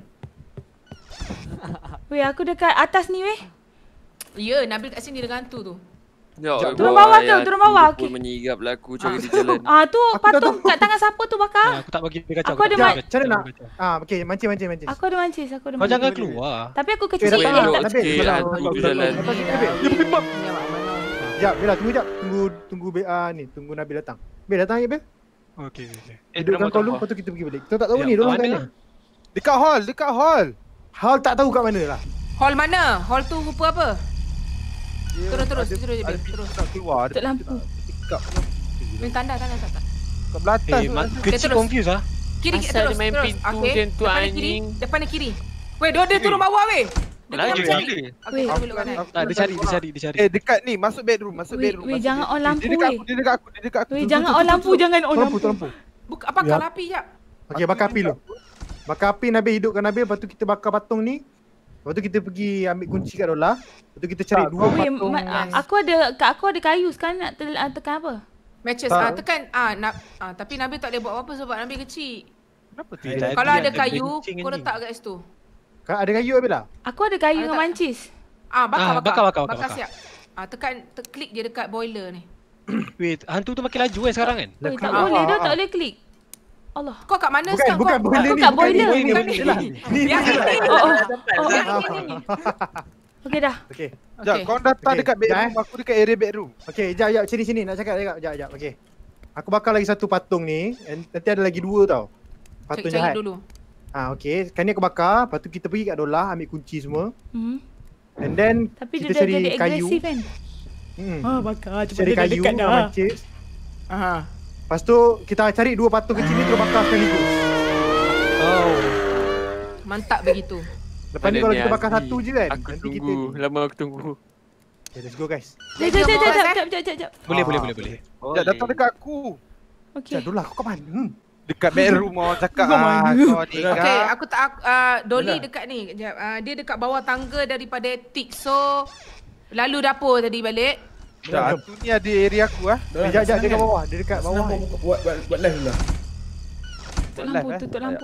weh, aku dekat atas ni weh. Ya, Nabil kat sini dengan hantu tu. Ya, turun bawah tu, turun bawah, okey. Pun menyigap lah aku cari di jalan. Ah tu Aku dah patung kat tangan siapa tu Ah, bakar? aku tak bagi dia kacau. Aku ada tak ma- bagi Macam mana nak? kacau. Ah, okey, mancing, mancing, mancing. Aku ada mancis, aku ada Kau mancis. jangan keluar. Tapi aku Eh, kecil. datang, Weh, Nabil, dok, Nabil, sikit, Nabil, hantu Nabil, tu Nabil, jalan. Nabil, Ni Nabil. awak mana? Sekejap, Bella, tunggu sekejap. Tunggu, tunggu Be- ah, ni, tunggu Nabil datang. Bel, datang je, Bel. Okey, okey, okey. Eh, Hidupkan tunggu, kau dulu, tunggu. lepas tu kita pergi balik. Kita tak tahu Ya, ni, dorang mana? kat mana. Dekat hall, dekat hall. Hal tak tahu kat mana lah. Hall mana? Hall tu rupa apa? Terus terus terus je Bil, terus. Tak keluar. Tutup lampu. Dekat Main tanda tanda tanda. kat belah atas. Eh, tu. mak Dia kecil terus. confuse ah. Kiri Asal terus dia main terus. pintu Okey. macam tu, Depan dia kiri. anjing. Depan dia kiri. Weh, dia dia turun bawah weh. Dia Laju kena cari. gila. Okey, Weh. kita belok kanan. Tak, dia cari, dia cari, dia cari. Eh, dekat ni, masuk bedroom, masuk Weh, bedroom. weh, masuk jangan bedroom. on lampu, Dia dekat weh. aku, dia dekat aku, dia dekat aku. Weh, jangan on lampu, jangan on Tu lampu, lampu. tu lampu. Buka apa Ya. kau api jap. Okey, bakar api dulu. Bakar api, Nabil hidupkan Nabil. Lepas tu kita bakar patung ni. Lepas tu kita pergi ambil kunci kat Dola. Lepas tu kita cari dua Weh, patung. ma- ah, aku ada kat aku ada kayu sekarang nak tel- ah, tekan apa? Matches Tak. ah tekan ah nak ah tapi Nabil tak boleh buat apa sebab Nabil kecil. Kenapa tu? Eh, tadi Kalau ada ada kayu, kencing, kau anjing. letak kat situ. Kak, ada kayu Nabil lah? Aku ada kayu Ada dengan tak? mancis. Ah bakar Ah, bakar. bakar, bakar, bakar, bakar. siap. Ah tekan te- klik je dekat boiler ni. Wait, hantu tu makin laju kan sekarang kan? Weh, tak Ah, boleh ah, dah, ah. tak boleh klik. Allah. Kau kat mana Bukan, sekarang? bukan Kau- boiler aku ni. kat bukan boiler. ni, ni, Bukan ni, ni. ni, ni, ni. Yang ini. Oh, oh. Oh, yang ini, yang ini. Okey dah. Okey. Sekejap, Okey. kau datang Okey, dekat bedroom, sekejap, aku dekat area bedroom. Okey, jap, jap. Sini, sini. Nak cakap, cakap. Jap, jap. Okey. Aku bakar lagi satu patung ni. And nanti ada lagi dua tau. Patung Cari jahat. dulu. Ah, okey. Sekarang ni aku bakar. Lepas tu kita pergi kat Dola, ambil kunci semua. Hmm. And then Tapi kita dia dah cari jadi kayu. agresif kan? Hmm. Ah, bakar. Kita cari kayu dengan mancis. Aha. Lepas tu kita cari dua patung kecil ni terus bakar sekaligus. Oh. Mantap begitu. Lepas ni Mana kalau ni kita bakar Azli? satu je kan. Aku nanti kita tunggu, lama aku tunggu. Okay, let's go guys. Jap, jap, jap, jap, jap, jap, jap, jap. Boleh, Ah. boleh, boleh, boleh. Sekejap, datang dekat aku. Okey. Sekejap Dola, kau kat mana? Hmm. Dekat bedroom orang cakap Kau ah, mana? kau ni Okey, kan. aku tak uh, Dolly Belah. dekat ni. Kejap. Uh, dia dekat bawah tangga daripada tik. So lalu dapur tadi balik. Sekejap, tu ni ada area aku ah. Eh, jap, jap, dia kat bawah. Dia dekat bawah. Senang buat, buat, buat, buat live dulu lah. Tutup Live, lampu, eh? tutup lampu.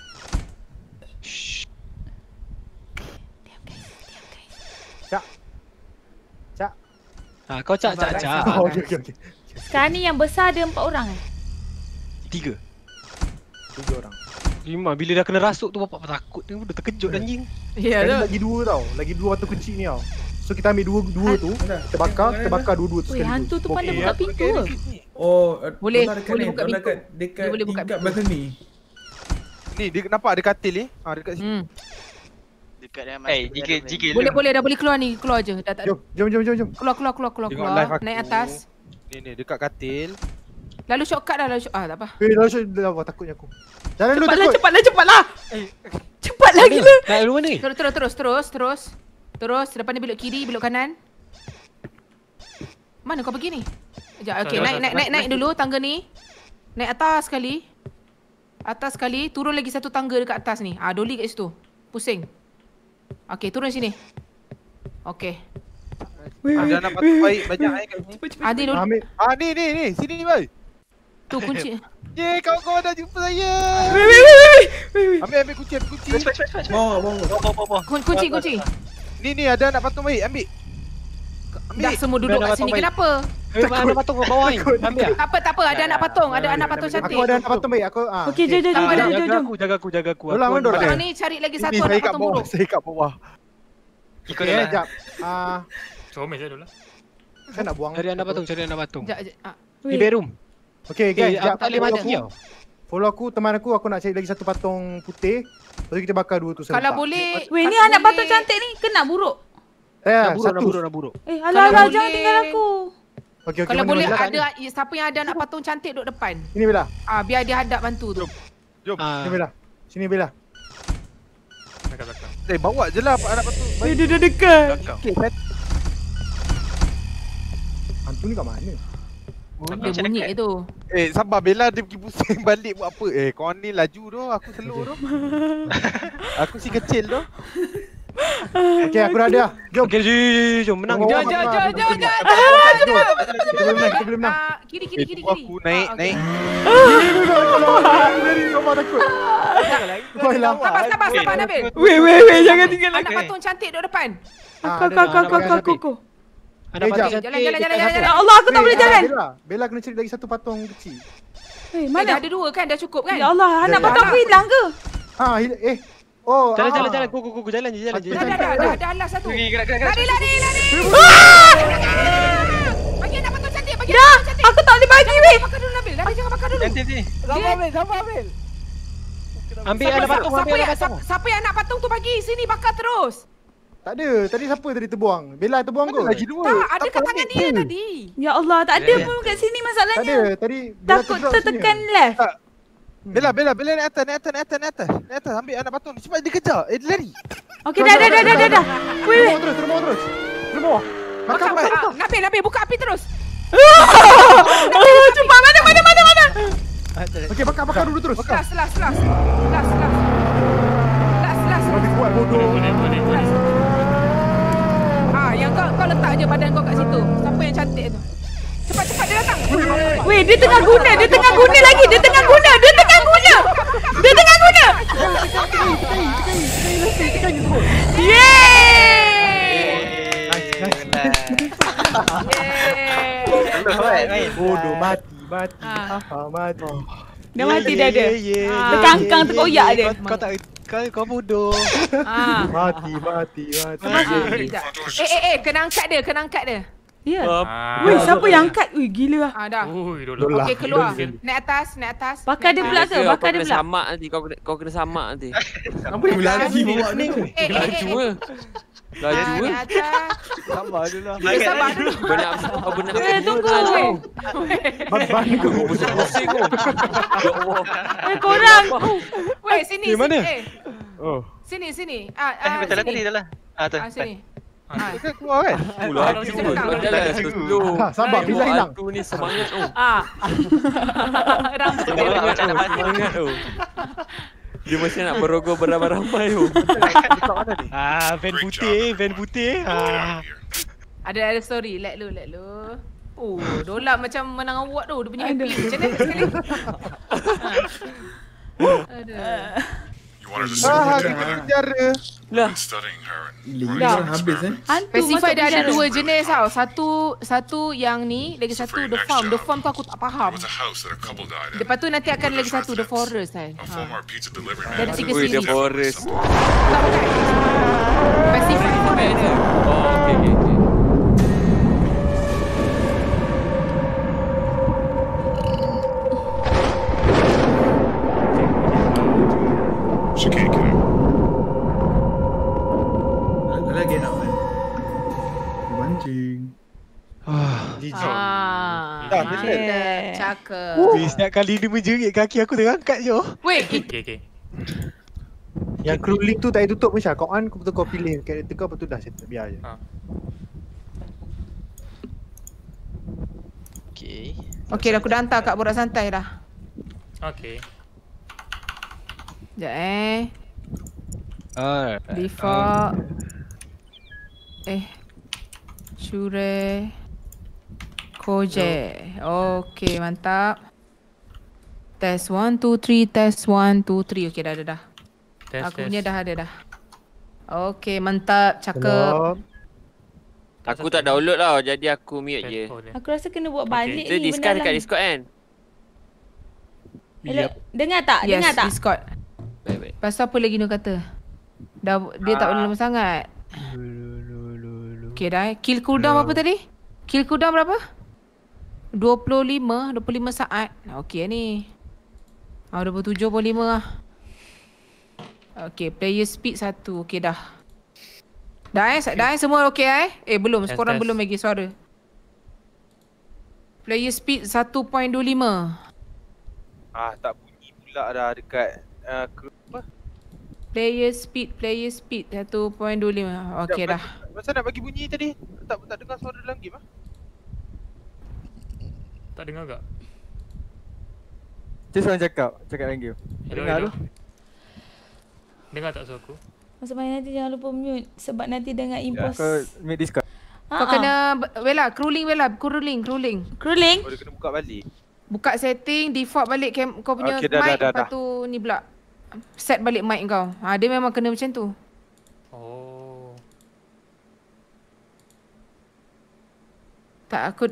Cak. Ah, kau cak cak cak. Oh, okey, okey, okey. Sekarang ni yang besar ada empat orang eh? Tiga. Tiga orang. Lima. Bila dah kena rasuk tu bapak takut dia udah terkejut anjing. Ya Sekarang tu. lagi dua tau. Lagi dua patung kecil ni tau. So kita ambil dua dua tu. Kita bakar, kita bakar dua-dua tu Weh, sekaligus. hantu tu pandai Okey. buka pintu ke? Oh, uh, Boleh, Dola dekat boleh ni, buka Dola pintu. Dekat, dekat Dia boleh buka tingkat pintu. balcony. Ni dia nampak ada katil ni. Ah dekat sini. Hmm. Dia dekat dengan Eh, jika jika Boleh boleh dah boleh keluar ni, keluar je. Dah tak Jom, jom, jom, jom, jom. keluar keluar keluar keluar Tengok keluar. live aku. Naik atas. Ni ni dekat katil. Lalu shortcut dah lalu short- ah tak apa. Eh, lalu shot dah takutnya aku. Jalan dulu Cepatlah, takut. cepatlah, cepatlah. Cepatlah gila. Naik dulu ni. Terus terus terus terus terus. Terus depan ni belok kiri, belok kanan. Mana kau pergi ni? Sekejap. Okey, naik naik naik naik dulu tangga ni. Naik atas sekali. Atas sekali, turun lagi satu tangga dekat atas ni. Ah, dolly kat situ. Pusing. Okey, turun sini. Okey. Ada anak patut baik banyak eh kat sini. Ah, ni dulu. Ambil. Ah ni ni ni, sini ni boy. Tu kunci. Ye, kawan-kawan dah jumpa saya. Wait, wait, wait, wait, wait. Ambil ambil kunci, ambil kunci. Cepat cepat cepat. Bawa, bawa. Bawa bawa bawa. Kun- Kunci kunci. Ni ni ada anak patung baik, ambil. Dah semua duduk kat sini. Kenapa? Eh, ada patung kat bawah ni. Ambil ah. Tak apa, tak apa. Ada anak patung. Ada anak patung cantik. Aku ada anak patung baik. Aku ah. Okey, jom, jom, jom, Apa jom, dah? jom, Jaga jom. aku, jaga aku, jaga aku. Dolang, Aku- dolang. Sekarang ni cari lagi satu Ini anak saya kat patung bawah, buruk. saya kat bawah. Ikut Okey, dah. jap. Ah, Comel je dulu lah. saya nak buang. Cari anak patung, cari anak patung. Sekejap, sekejap. Ah. Di bedroom. Okey, Eh, guys, aku jap. tak boleh Follow mati aku. tau. Follow aku, teman aku. Aku nak cari lagi satu patung putih. Lepas tu kita bakar dua tu serentak. Kalau boleh. Weh, ni kalau anak boleh- patung cantik ni kena buruk. Ya, Nak buruk, nak satu. buruk, nak buruk. Eh, Kalau alah, alah, boleh- jangan tinggal aku. Okey, okey. Kalau mana, boleh mana? ada siapa yang ada anak patung cantik duduk depan. Sini Bella. Ah, biar dia hadap bantu tu. Jom. Ah, Sini Bella. Sini Bella. Belakang belakang. Eh, bawa je lah anak patung. Eh, dia dah dekat. Okey, set. Hantu ni kat mana? Dia bunyi tu. Eh, sabar Bella dia pergi pusing balik buat apa? Eh, kau ni laju tu, aku slow tu. Aku si kecil tu. Okey, aku dah ada. Jom. okey, jom, jom, jom, menang. Jom, Jom, jom, jom, jom, jom, jom, jom, jom. jom. Kita boleh menang, kita boleh menang. Ah, kiri, kiri, Eh, kiri, tunggu kiri. aku naik, Ah, okey. naik. Dari kau takut. Kau hilang. Sabar, sabar, sabar Nabil. Weh, weh, weh, jangan tinggal Anak aku. patung cantik duduk depan. Aku, aku, aku, aku, aku, aku, aku. Anak Eh, patung jap. cantik. Jalan, jalan, jalan, dekat jalan, Ya Allah, aku tak boleh Weh, jalan. Bella, Bella kena cari lagi satu patung kecil. Eh, Eh, dah mana? ada dua kan? Dah cukup kan? Ya Allah, anak Ya, patung ya. aku hilang ke? Ha, hil- eh. Oh, Jalan, ah. jalan, jalan. Go, go, go, go. Jalan je, jalan je. Dah, jalan dah, je. dah, dah, dah, dah satu. Pergi gerak gerak gerak. Lari, lari, lari. Ah! Bagi anak patung cantik, bagi Dah, anak patung cantik. aku tak boleh bagi, weh. Bakar dulu Nabil, Nabil jangan bakar dulu. Nanti sini. Sabar Ambil, sabar Ambil. Ambil Siapa, anak patung, siapa, ambil yang, anak patung. siapa, siapa yang anak patung tu bagi? Sini bakar terus. Tak ada. Tadi siapa tadi terbuang? Bella terbuang ke? Ada lagi dua. Tak, ada kat Apa tangan ambil? dia tadi. Ya Allah, tak ada Ya, ya. pun kat sini Tak masalahnya. ada. Tadi Bella Takut terdrop tertekan sini. left. Bella, Bella, Bella naik atas, naik atas, naik atas, naik atas. Naik atas, ambil anak patung. Cepat dia kejar. Eh, dia lari. Okey, dah, dah, dah, dah, dah, dah. Weh, weh. Terus, terus, terus, terus. Terus bawah. Bakar, Bakar, bakar. bakar. Ah, Nabil, Nabil buka api terus. Oh, cepat, mana, mana, mana, mana. Okey, bakar, bakar dulu terus. Selas, selas, selas. Selas, selas. Selas, selas. Lebih kuat bodoh. Boleh boleh boleh. Ah, yang kau kau letak je badan kau kat situ. Siapa yang cantik tu? Cepat, cepat dia datang. Weh, dia tengah guna, dia tengah guna lagi. Dia tengah guna, dia tengah guna. Dia tengah guna. Yeay. Yeay. Bodoh, mati, mati. Ah. Ha, mati. Dah mati dah ada. Ah. Terkangkang terkoyak dia. Kau tak, kau, kau bodoh. Ah. Mati, mati, mati. Ah, sekejap. Eh, eh, eh, kena angkat dia, kena angkat dia. Ya. Ah. Weh, siapa yang angkat? Weh, gila lah. Ah, dah. Ui, dulu. Dolah. Okey, keluar. Dolah. Naik atas, naik atas. Bakar dia naik pula atas. ke? Bakar dia kena pula. samak nanti. Kau kena, kau kena samak nanti. Apa yang lari bawa ni? Eh, eh, eh, Laju eh. ke? Laju Ah, ke? naik atas. Sabar dulu lah. Eh, sabar dulu. Benak kau benak. Eh, tunggu. Beban kau. Pusing-pusing kau. Ya Allah. Eh, korang. Weh, sini, Di mana? sini. Eh, Oh. sini, sini. Ah, Eh, ah, betul lah tadi sini. dah lah. Ah, tu. Ah, sini. Ah. Dia kan keluar kan? Tu laju. Senang. Kau jalan slow. Ha, sabar, bila hilang. Tu ni semangat tu. Ah. Rambut dia. Semangat Semangat macam tu. nak mati. Semangat tu. Dia mesti nak berogol beramai-ramai tu. Dekat mana ni? Ah, van putih, van putih. Ah. Ada ada story. Let lu, let lu. Oh, Dola macam menang award tu. Dia punya happy. Macam mana sekali? Aduh. Ah, kita penjara. Lah. Gila, Dah. orang habis eh. Hantu Pacify masuk dia ada penjara. dua jenis tau. Satu satu yang ni, lagi satu The Farm. The Farm tu aku tak faham. Lepas tu nanti akan lagi satu The Forest kan. Ha. Dia ada tiga Ui, dia series. forest. Tak bukan. Pacify Forest. Oh, okey okey okey. She can't get out. lagi nak main. Mancing. G G. Ah, Dah, mantap. Cakep. Weh, setiap kali dia menjerit kaki aku terangkat je. Wait, Okay, okay. Yang crew league tu tak payah tutup Misha. Kau on, kau betul kau pilih karakter kau, lepas tu dah settle. Biar je. Ha. Okay. okey dah aku dah hantar kat borak santai dah. Okay. Sekejap eh. Ah, Default. Eh. Cure. Koje. Okey, mantap. Test one, two, three. Test one, two, three. Okey, dah, dah, dah. Test, Aku test. punya dah ada dah. Okey, mantap. Cakep. Hello. Aku tak download tau, jadi aku mute Test je. call dia. Aku rasa kena buat balik Kita ni discuss benda dekat lah. Discord kan? Hello, dengar tak? Yes, Dengar tak? Discord. Baik-baik. Pasal apa lagi Nur kata? Dah dia tak boleh lama sangat. Okey dah. Eh. Kill cooldown berapa tadi? Kill cooldown berapa? dua puluh lima, dua puluh lima saat. Okey ni. Ah dua puluh tujuh puluh lima lah. Okey, player speed satu. Okey dah. Dah eh, dah eh semua okey eh? Eh belum, Test, sekorang test. belum lagi suara. Player speed satu perpuluhan dua lima. Ah, tak bunyi pula dah dekat uh, crew apa? Player speed, player speed satu perpuluhan dua lima. Okey dah. Masa nak bagi bunyi tadi? Tak tak dengar suara dalam game ah. Tak dengar tak? Just orang cakap, cakap dalam game. Hello, Dengar hello. tu. Dengar tak suara aku? Masa main nanti jangan lupa mute sebab nanti dengar impos. Kau make Discord. Kau kena Bella, cruling Bella, cruling, cruling. Cruling. Oh, dia kena buka balik. Buka setting, default balik cam, kau punya Okey, dah, mic, dah, dah, lepas dah. tu ni pula set balik mic kau. Ha, dia memang kena macam tu. Oh. Tak, aku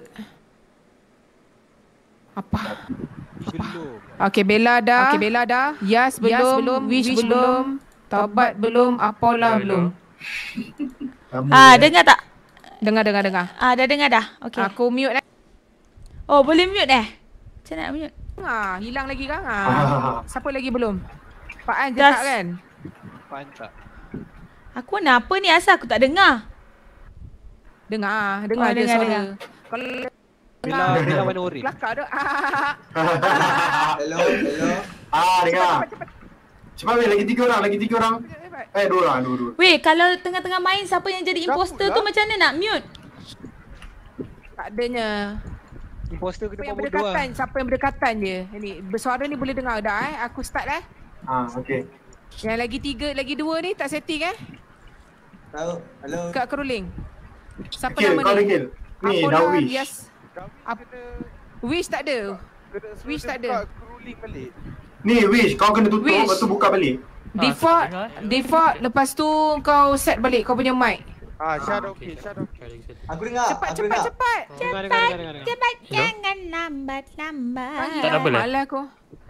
apa? belum. Okey, Bella dah. Okey, Bella dah. Yas belum, Yas belum, Wish, Wish belum, Taubat belum, Apola belum. Ah, dengar tak? Dengar, dengar, dengar. Ah, dah dengar dah. Okey. Aku mute eh. Oh, boleh mute eh? Macam nak mute? Ha, hilang lagi kan? Ha. Ah. Siapa lagi belum? Pak An je Dah. tak kan? Pantak. Aku nak apa ni asal aku tak dengar? Dengar, dengar Oh, je dengar, suara. dengar. Kalau Bella, Bella warna orange. kelakar tu. Hello, hello. Ah, dengar. Cepat weh, lagi tiga orang, lagi tiga orang. Eh, dua orang, dua, dua. Weh, kalau tengah-tengah main siapa yang jadi imposter tu pula? macam mana nak mute? Tak adanya. Imposter Siapa kena yang buat bodoh lah. berdekatan, siapa yang berdekatan je. Ni bersuara ni boleh dengar dah eh. Aku start eh. Ah, okey. Yang lagi tiga, lagi dua ni tak setting eh. Tahu. Hello. Kat cruling. Siapa Kill, nama kau ni? ada kill. Ni, Apola, dah wish. Yes. Ap- Wish tak ada. Kena suruh Wish dia tak buka ada. cruling balik. Ni, wish. Kau kena tutup, Wish. lepas tu buka balik. Default, tak dengar. default lepas tu kau set balik kau punya mic. Ah, Syah dah Okay, okey, Syah dah okey. okay, okay. Aku dengar. Cepat, aku cepat, dengar. cepat. Dengar, dengar, dengar, dengar, dengar. Cepat, Hello? jangan lambat-lambat. Tak double eh? Malah aku.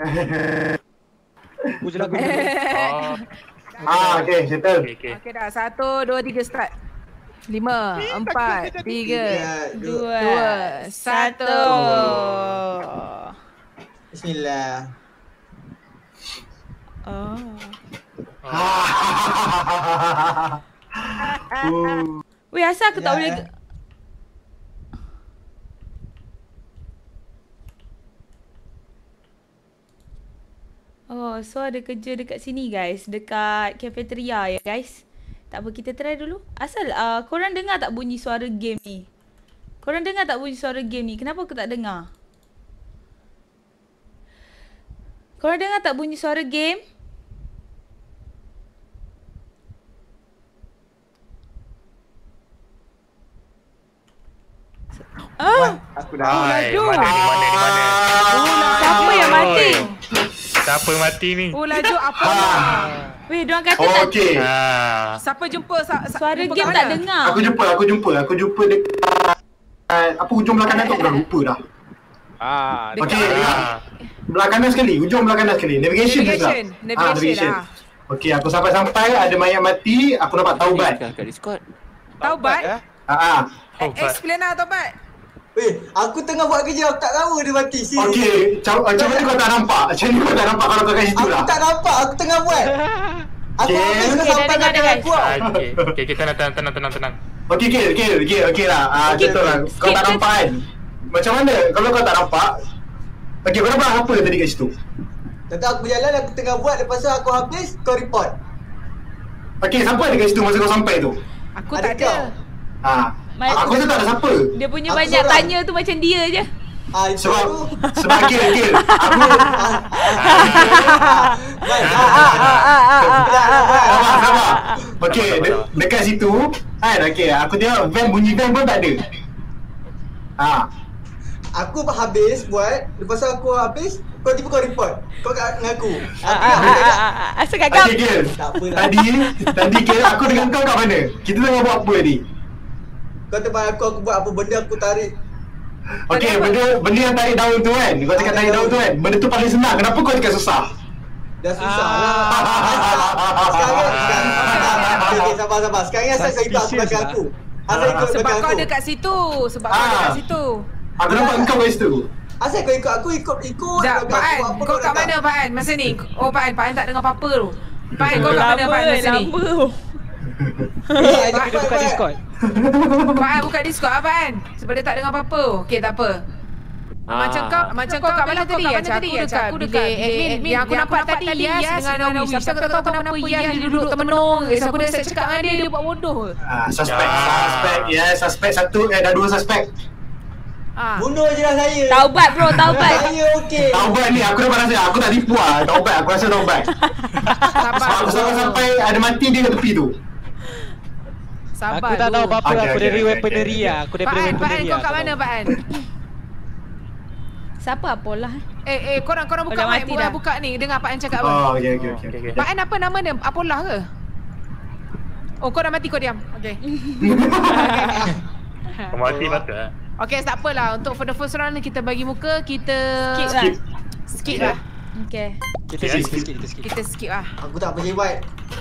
Aku je lagu. Oh, Ah, okey, settle. okay, okay. Okey dah. Satu, dua, tiga, start. Lima, empat, tiga, Tiga, dua. dua, satu. Bismillah. Oh. Weh, asal aku tak Ya, boleh... eh. Oh, so ada kerja dekat sini guys. Dekat cafeteria ya guys. Tak apa, kita try dulu. Asal uh, korang dengar tak bunyi suara game ni? Korang dengar tak bunyi suara game ni? Kenapa aku tak dengar? Korang dengar tak bunyi suara game? Ah, Aku dah. Hai, laju. mana ni, mana ni, mana? siapa yang mati? Siapa yang mati ni? Oh laju apa? Weh, diorang kata tak... Okey. Ah. Siapa jumpa? Sa- sa- Suara jumpa game kat tak mana? dengar. Aku jumpa, aku jumpa. Aku jumpa dekat... apa ujung belah kanan tu aku dah lupa dah. Ah, Dekat Okey, Ah. belah kanan sekali. Ujung belah kanan sekali. Navigation tu tak? Navigation. Navigation ah. Okey, aku sampai-sampai ada mayat mati. Aku dapat taubat. Discuss kat Discord. Taubat? eh? Ah, ah. Oh, Eh, Explain lah Taubat. Weh, aku tengah buat kerja, aku tak tahu dia mati. Serius. Okey, macam macam mana kau tak nampak? Macam mana kau tak nampak kalau kau kat situ Aku lah? tak nampak, aku tengah buat. Aku Okay. habis Okay, dah sampai dengar dah, kat guys. aku. tau. Ah, okay. Okay, kita tenang, tenang, tenang, tenang, tenang. Okey, okey, okey, okey, okey lah. Ah, Okey, betul lah. Kau skip tak je. nampak kan? Macam mana kalau kau tak nampak? Okey, kau nampak apa tadi kat situ? Tadi aku berjalan, aku tengah buat, lepas tu aku habis, kau report. Okey, siapa ada kat situ masa kau sampai tu? Aku Ada tak ada. kau. Ah, Ma- aku rasa tak ada siapa. Dia punya Aku banyak seorang. tanya tu macam dia je. Ah, itu Sebab tu. sebab okey, okey. Aku Baik, Ah, ah, ah, ah, ah, ah, ah. sabar, sabar. Okey, Sabar, de- sabar. dekat situ kan, okey, aku tengok van bunyi van pun tak ada. Ah, aku habis buat, lepas tu aku habis, kau tiba kau report. Kau kat dengan aku. Ah, Aku ah, nak ah, cakap, ah, ah. Asal gagap. okey, Gil. Tak apalah. Tadi, tadi kira aku dengan kau kat mana? Kita tengah buat apa tadi? Kau teman aku, aku buat apa benda aku tarik. Okey, benda benda yang tarik daun tu kan. Kau cakap Ah, tarik daun tu kan. Benda tu paling senang. Kenapa kau cakap susah? Dah susah Ah. lah. Sekarang, sekarang, sekarang. Okay, okay, sabar, sabar. Sekarang asal kau ikut aku belakang aku. Asal ikut Sebab belakang kau aku. ada kat situ. Sebab kau ada Ah. kat situ. Aku nampak kau kat situ. Asal kau ikut aku, ikut, ikut. Sekejap, belakang Pak An. aku. Apa Kau kat datang? mana, Pak An, masa ni? Oh, Pak An. Pak An tak dengar apa-apa tu. Pak An, kau kat mana, Pak An, masa ni? Lama. Eh, ada Dia buka Pak, Discord. Pak An buka Discord apa Pak An? Sebab dia tak dengar apa-apa. Okey, tak apa. Macam kau, macam kau kat mana tadi? Macam aku dekat, aku dekat bilik admin. Yang aku nampak tadi Yas dengan Awi. Tapi aku tak tahu kenapa Yas dia duduk termenung. So aku dah set cakap dengan dia, dia buat bodoh. Ah, suspek, Ya. suspek. Ya, suspek satu eh dah dua suspek. Ah. Bunuh je lah saya. Taubat bro, taubat. Saya okey. Taubat ni aku dah rasa aku tak tipu ah. Taubat, aku rasa taubat. Sabar. Sebab sebab sampai ada mati dia kat tepi tu. Sabar. Aku tak tahu dulu. apa-apa Okay, aku okay, dari okay, weaponry okay. lah. Aku Pak daripada An, Pak An, weaponry kau lah. kat mana Pak An? Siapa Apolah? Eh, eh, korang korang buka Dah mic, mati buka, dah. buka ni. Dengar Pak An cakap apa. Oh, okey okey okey. Okay, okay. Pak An apa nama dia? Apolah ke? Oh, kau dah mati, kau diam. Okey. Kau mati patut lah. Okey, tak apalah. Untuk for the first round ni kita bagi muka, kita Skip lah. skip lah. Okay. Kita skip, kita skip, kita skip. Kita skip lah. Aku tak boleh buat.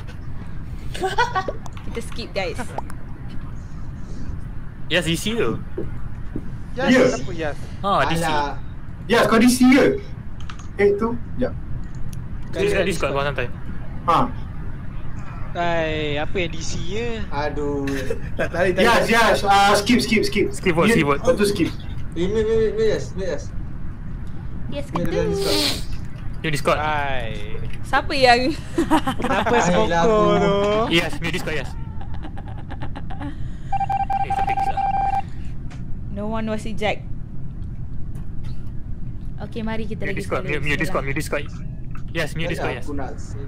Kita skip guys. Yes, D C tu. Yas, Ya. kenapa Yas? Ha, D C. Alah. Ya, kau D C ke? Eh tu. Ya. Dia kat Discord kau santai. Ha. Hai, apa yang D C je? Aduh. Tak tarik, tarik. Yes, yes. Ah, skip skip skip. Skip vote, Ya, skip vote. Kau tu skip. Eh, mute, mute, mute, yes, mute, yes. Yes Mute ke dalam tu? Discord. You Discord. Hai. Siapa yang Kenapa Hai, smoker lagu. tu? Yes, mute Discord, yes. Eh, cantik kisah. No one was eject. Okay, mari kita Mute lagi Discord, sekali. mute, mute Discord, Bismillah. mute Discord. Yes, mute Discord, yes. Aku nak save.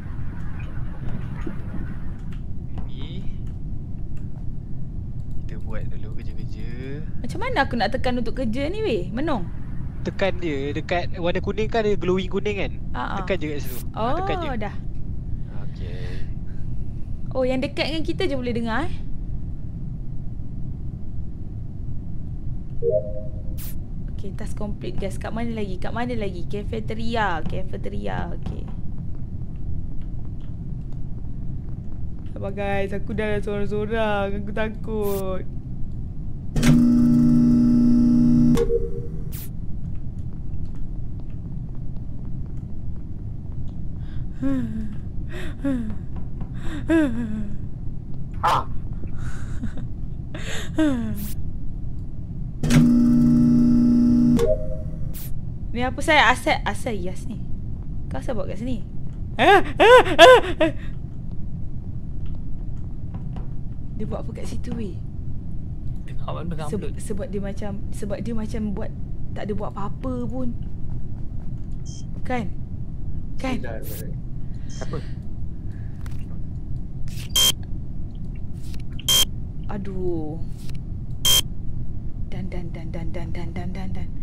Ni. Kita buat dulu kerja-kerja. Macam mana aku nak tekan untuk kerja ni weh? Menung? Tekan dia dekat warna kuning kan, ada glowing kuning kan? Ah, ah. Tekan je kat situ. Ah, Oh, tekan je. dah. Okey. Oh, yang dekat dengan kita je boleh dengar eh? Okay, task complete guys. Kat mana lagi? Kat mana lagi? Cafeteria. Cafeteria. Okay. Sabar guys. Aku dah sorang-sorang. Aku takut. Ha. Ni apa saya? Asal asal Yas ni. Kau asal buat kat sini? Dia buat apa kat situ weh? Awak dengar Sebab, sebab dia macam sebab dia macam buat tak ada buat apa-apa pun. Kan? Kan? Dah, dah, dah. Apa? Aduh. Dan dan dan dan dan dan dan dan dan.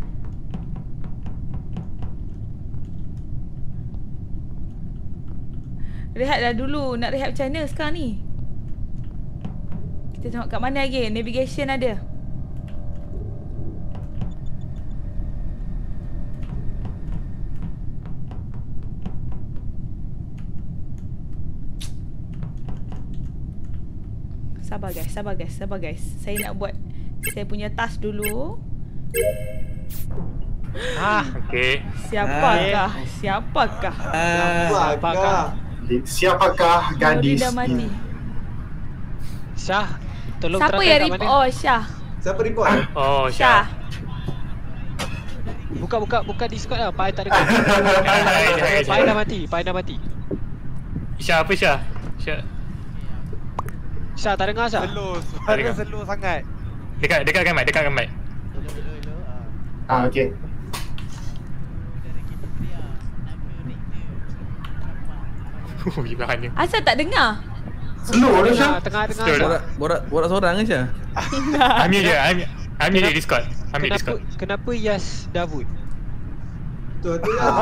Rehatlah dulu. Nak rehat macam mana sekarang ni? Kita tengok kat mana lagi? Navigation ada. Sabar guys, sabar guys, sabar guys. Saya nak buat saya punya task dulu. Ah, Okay. Siapakah? Siapakah? Ah, Apakah? Siapakah gadis Nuri dah mati. ini? Syah, tolong Siapa terangkan yang kat report? mana? Oh, Syah. Siapa report? Oh, Syah. Syah. Buka buka buka Discord lah. Pak Ai tak dengar. Pak Ai dah mati, Pak Ai dah mati. Syah apa Syah? Syah. Syah tak dengar Syah? Slow, Tak suara dengar. slow sangat. Dekat dekatkan mic, dekatkan mic. Ah, okey. Oh, ibaratnya. Asal tak dengar? Slow dah Syah. Tengah dengar Betul. Syah. Borak, borak, borak seorang je Syah. Ambil je, ambil. Ambil di Discord. Ambil Kenapa Discord. kenapa Yas Davud? Tu tu lah.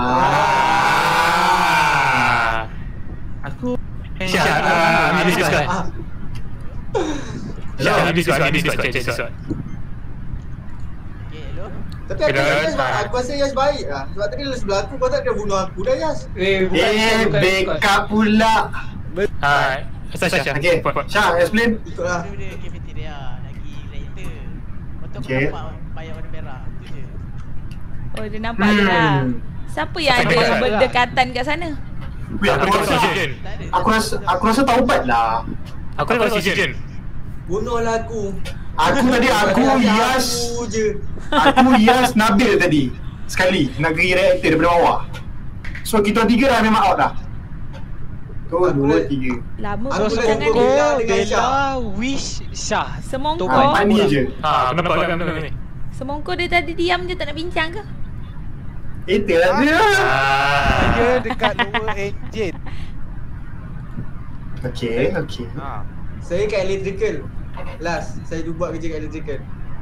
Ah. Aku Syah, ah, ambil di Discord. Ah, Syah, ambil di Discord, ambil di Discord, check Discord. tapi aku Kedai- rasa Yas, aku rasa Yas baik lah. Sebab tadi lu sebelah aku, kau tak ada bunuh aku dah Yas. Eh, bukan Eh, bukan, backup pula. Ah, Asal Syah. Okey, Buat, buat. Syah, explain. Ikutlah. Dia cafeteria lagi lighter. Betul kau Okey. nampak bayar warna merah. Tu je. Oh, dia nampak je lah. Hmm. Siapa yang Siapa ada yang berdekatan kat sana? Weh, aku Aku rasa oksigen. aku rasa aku rasa taubat lah. Aku ada oksigen. Bunuhlah aku. Aku tadi aku Yas Aku je. Aku Yas Nabil tadi. Sekali nak pergi reaktor daripada bawah. So kita tiga dah memang out dah. Tu Aku dua dah- tiga. Lama Aku pun dah jangan tunggu. dia. Bella Kau dengan Syah. Bella wish Syah. Semongko. Ah, mani je. Ha, aku nampak kat mana ni. Semongko dia tadi diam je tak nak bincang ke? Itu lah dia. Ah. Dia dekat lower engine. Okey, okey. Ha. Saya kat electrical. Last, saya dulu buat kerja kat electrical.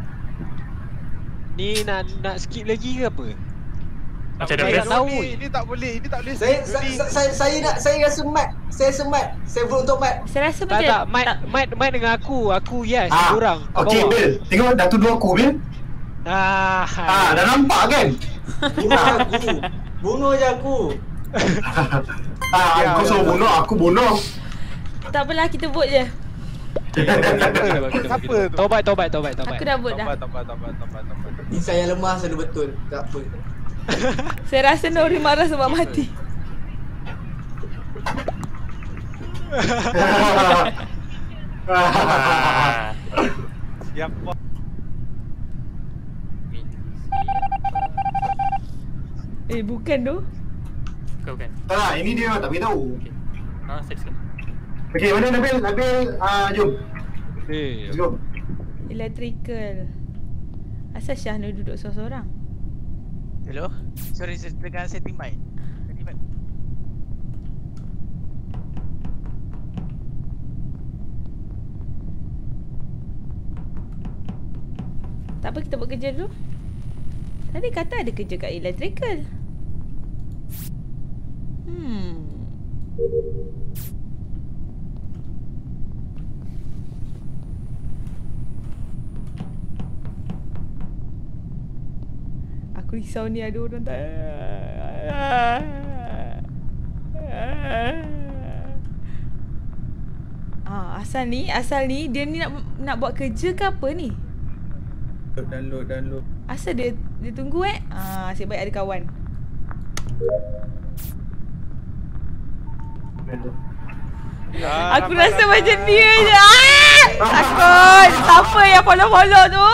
Ni nak nak skip lagi ke apa? Macam Saya mana? tak tahu. Ni, ini tak boleh, ini tak boleh. Saya skip ni. saya, saya saya nak saya rasa mat. Saya rasa mat. Saya vote untuk mat. Saya rasa Tak macam tak, Mat Mat Mat dengan aku. Aku yes, Ah, korang kat okey bawah. Bil. Tengok dah tuduh aku Bil. Ah, Ah, dah nampak kan? Bunuh aku. Bunuh je aku. Ah, kau suruh bunuh, aku bunuh. tak apalah, kita vote je. Siapa tu? Taubat, taubat, taubat, taubat. Aku dah vote dah. Tampak, tampak, tampak, tampak, tampak. Insan yang lemah selalu betul. Tak apa. Saya rasa Nuri marah sebab mati. Ah. Yang Eh, bukan tu. Bukan, bukan. Tak lah, ini dia tak beritahu. Okey. Ha, saya Discord. Okey, mana Nabil? Nabil, ah jom. Eh, Let's go. Electrical. Asal Syah ni duduk seorang-seorang? Hello? Sorry, saya tengah setting mic. Setting mic. Tak apa, kita buat kerja dulu. Tadi kata ada kerja kat electrical. Hmm. Aku risau ni ada orang tak. Ah, asal ni, asal ni dia ni nak nak buat kerja ke apa ni? download, download. Asal dia dia tunggu eh? Ah, asyik baik ada kawan. Ah, Aku nampak, rasa nampak. macam dia je. Ah! Takut. Siapa yang follow-follow tu?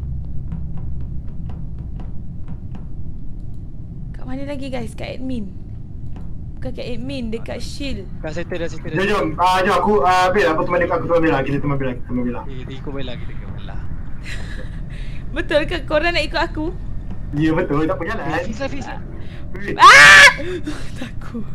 Kat mana lagi guys? Kat admin. Bukan kat admin, dekat shield. dah settle, dah settle. Jom, jom. Ah, jom aku ah Bil, aku teman aku teman Bil. Kita teman Bil, kita teman Bil. Eh, kita ikut Bella, kita ikut Bella. Betul ke korang nak ikut aku? Ya betul, tak apa jalan. Fix lah, fix lah. Ah! Takut.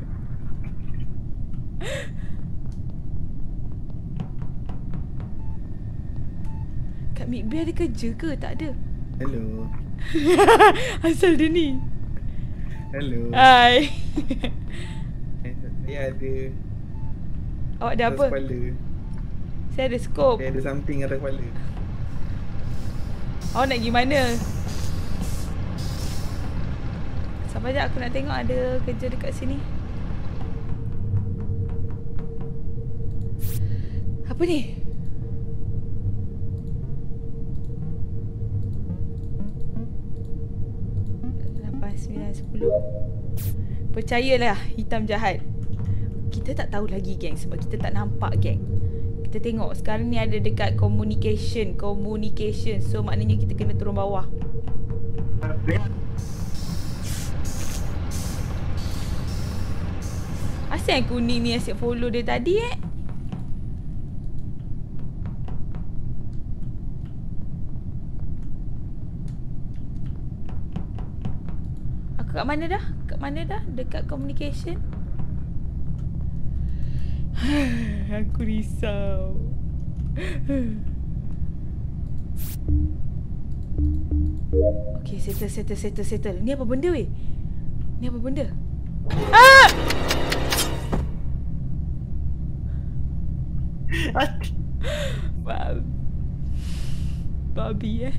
Kat Midbay ada kerja ke? Tak ada. Hello. Asal dia ni. Hello. Hai. Eh, Saya ada Awak ada atas apa? kepala. Saya ada scope. Saya ada something atas kepala. Awak nak pergi mana? Sabar sekejap, aku nak tengok ada kerja dekat sini. Apa ni? lapan, sembilan, sepuluh. Percayalah, hitam jahat. Kita tak tahu lagi geng sebab kita tak nampak geng. Kita tengok sekarang ni ada dekat communication, communication. So maknanya kita kena turun bawah. Asal yang kuning ni asyik follow dia tadi eh? Aku kat mana dah? Kat mana dah? Dekat communication. Aku risau. Okay, settle, settle, settle, settle. Ni apa benda weh? Ni apa benda? Ah! Bab Babi eh.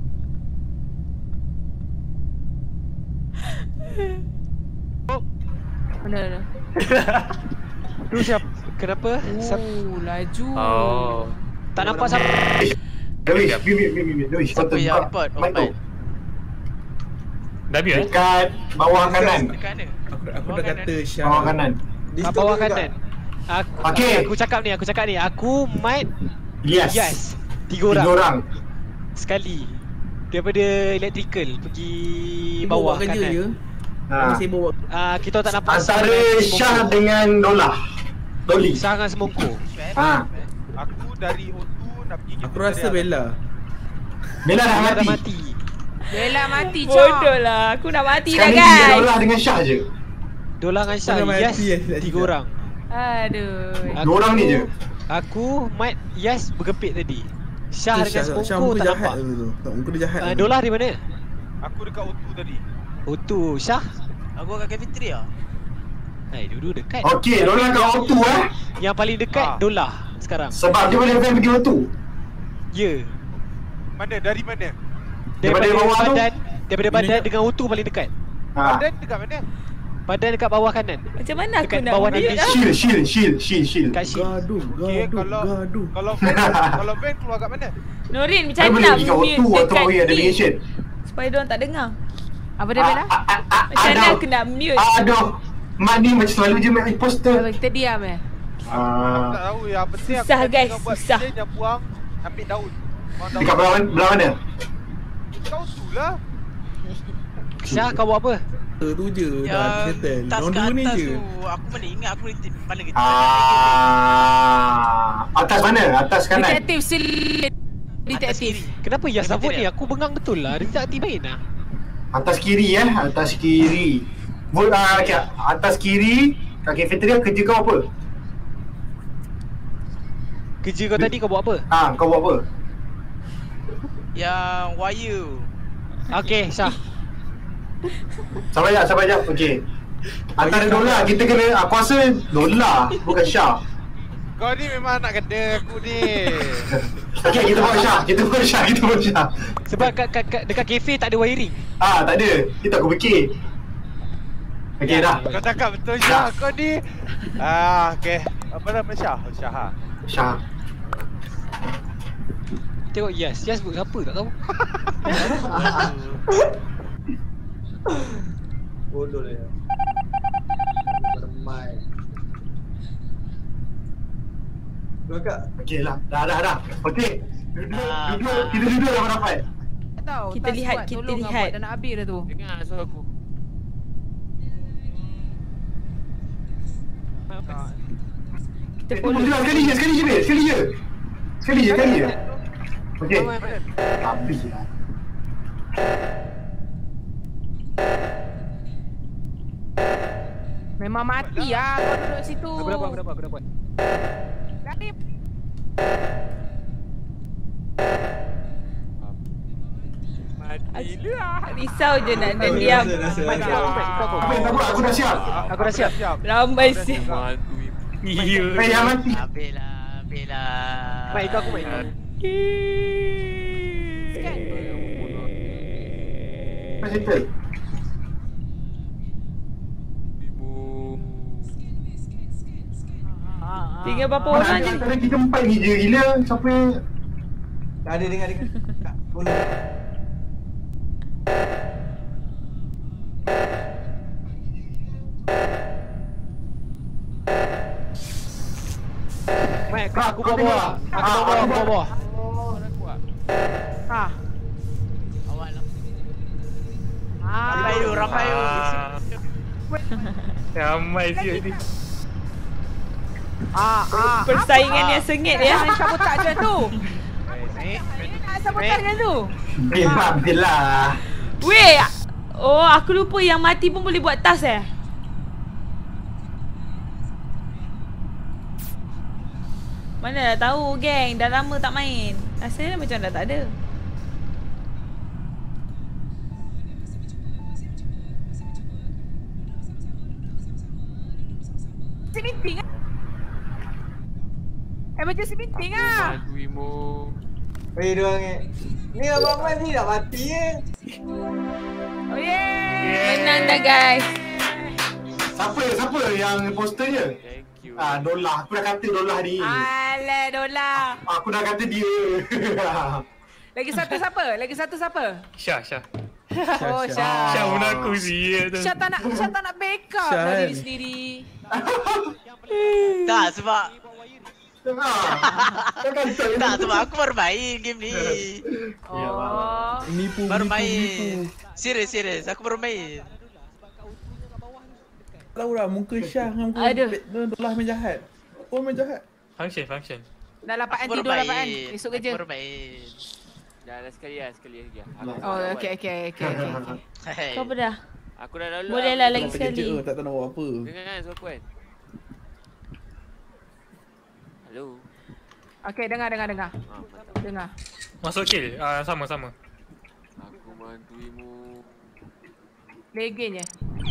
Mana mana? Tu siap? Kenapa? Siap? Oh, laju. Oh. Tak nampak siapa. Doish, mimik, mimik, mimik. Doish, Siapa patut yang buka report? mic tu. Dah habis eh? Dekat bawah kanan. Dekat mana? Aku, aku dah kata Syah. Bawah kanan. Kat bawah kanan. Aku, Okey. aku cakap ni, aku cakap ni. Aku, Mat, Yes. Yes. Tiga orang. Tiga orang. Sekali. Daripada electrical pergi Dia bawah bawa kerja kanan. je. Ha. Saya bawa. Ah, kita tak nampak Antara Syah dengan Dolah. Doli. Syah dengan Semongko. Ha. Aku dari O two nak pergi Aku rasa Bella. Bella dah Dia dah mati. mati. Bella mati, Cok. Bodoh lah. Aku nak mati dah Sekarang ni tinggal guys. Dolah dengan Syah je. Dolah dengan Syah. Jangan mati, Yes. yes, yes, Tiga yes. orang. Aduh. Dua orang ni je. Aku, Mat, Yes bergepit tadi. Syah Tu dengan Syah, Syah Semongko muka tak jahat nampak. tu tu. Tak, muka dia jahat. Ah, tu. Dolah di mana? Aku dekat O two tadi. O two. Syah? Aku kat cafeteria. Eh, dulu dekat. Okey, Dolah kat O two eh. Yang paling dekat Ah. Dolah sekarang. Sebab dia boleh van pergi O two. Ya. Mana? Dari mana? Daripada Daripada bawah tu? badan, daripada Ini badan dekat- dengan O two paling dekat. Ha. Badan dekat mana? Badan dekat bawah kanan. Macam mana aku Dekat nak bawah mute English. lah? Shield, shield, shield, shield, shield. Kat shield. Gaduh, Okey, gaduh, kalau gaduh. kalau van, kalau van keluar kat mana? Norin macam Dia mana boleh nak pergi kat O mute two atau dekat away ada ni? navigation. Supaya diorang tak dengar. Apa dia Bella? Ah, ah, ah, Macam mana aduh. aku nak mute? Aduh. Mak ni macam selalu je make imposter. Apa, kita diam eh? Tak Ah. tahu yang penting aku Susah, tadi guys, tengah buat susah. mission yang buang ambil daun. Buang daun. Dekat belah mana? Belah mana? Kau tu lah. Syah, kau buat apa? Tu je dah Yang settle. tas Round kat dua ni atas je. tu. Aku mana ingat aku retip mana kita. Ah. Atas mana? Atas kanan. Detektif silit. Detektif. Kenapa Yas Dekat vote dia. ni? Aku bengang betul lah. Dia tak aktif main lah. Atas kiri eh, atas kiri. Vote ah okay. Atas kiri kat cafeteria kerja kau apa? Kerja kau tadi kau buat apa? Ah, kau buat apa? Yang wire. Okay, Syah. Sabar jap, sabar jap. Okey. Antara Dolah kita kena aku rasa Dolah bukan Syah. Kau ni memang nak kena aku ni. Okey, kita buat Syah. Kita buat Syah, kita buat Syah. Sebab kat, kat, kat, dekat kafe tak ada wiring. Ah, tak ada. Kita aku fikir. Okey dah. Kau cakap betul Syah kau ni. Ah, okey. Apa nama Syah? Oh, Syah. ha? Syah. Tengok Yas. Yas buat siapa tak tahu. Bodoh dia. Bermain. Kakak. Okey lah. Dah dah dah. Okey. Duduk, Ah, duduk, ah. kita duduk dah dapat. Tak tahu. Kita tak lihat, squad, kita tolong lihat. Abang, dah nak habis dah tu. Dengar suara aku. Kita Eh, follow. tunggu sekejap, sekali je, sekali je, Bil. Sekali je. Sekali je, sekali je. Okey. Habis lah. Memang mati lah kau duduk situ. Aku dapat, aku dapat, aku dapat. Tadi Mati lah. Risau je nak dan diam. Rasa, rasa, Mat, rasa. kau mat, kau apa? Apa yang tak buat? Aku dah siap. Aku dah siap. Siap. Lambai siap. Mati. Eh, Iya. yang mati. Habis lah, habis lah. Mat, ikut aku, Mat. Apa settle? Tinggal berapa Mana orang je? antara kita empat ni je gila. Siapa yang... Tak ada dengar dengar. Kak, boleh. Aku bawa bawah. Aku bawa bawah, bawa bawah. Ha. Awal lah. Ah. Ramai you, ramai you. Ramai sih ni. Ah, ah. Persaingan yang sengit ya. Jangan sabotaj macam tu. Eh, Jangan sabotaj macam tu. Eh, mampir lah. Weh. Oh, aku lupa yang mati pun boleh buat task eh. Mana dah tahu geng, dah lama tak main. Rasanya macam dah tak ada. Emergency meeting ah. Emergency meeting ah. Bantuimu. Weh, diorang ni. Ni abang-abang ni dah mati eh. Oh yeah. Menang dah guys. Siapa, siapa yang posternya? Thank you. Ah, Dolah. Aku dah kata Dolah ni. Alah, Dolah. Aku dah kata dia. Lagi satu siapa? Lagi satu siapa? Syah, Syah. Oh, Syah. Syah pun aku sih. Syah tak nak, Syah tak nak backup Syah lah kan? diri sendiri. tak sebab Jangan tak sebab aku baru main game ni. Oh. Nipu, Baru nipu, main. nipu. Serius, serius. Aku baru main. Tahu lah muka Syah dengan muka Aduh. Dolah main jahat. Oh main jahat. Function, function. Dah lapan Aku an baru tidur lapan an. main. Esok Aku kerja. baru main. Dah dah sekali lah, sekali lagi. Aku Oh, okey okey okey okey. Hey. Kau apa dah? Aku dah download. Boleh lah lagi Tak terkejut sekali. ke, tak tahu nak buat apa. Dengar kan suara aku kan? Hello. Okey, dengar dengar dengar. Ah, mantap. Dengar. Masuk kill. Ah, sama sama. Aku bantuimu. Legend je.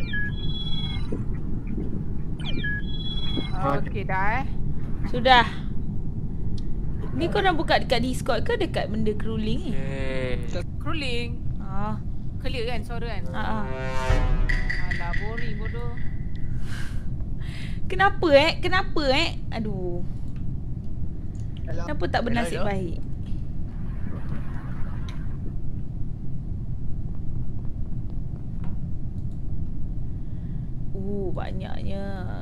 Okey dah eh. Sudah. Ni kau nak buka dekat Discord ke dekat benda crawling ni? Okay. Crawling. Ah, Clear kan suara kan? ah, ah. Alah boring bodoh. Kenapa eh? Kenapa eh? Aduh. Kenapa tak bernasib Hello, hello. baik? Uh, banyaknya.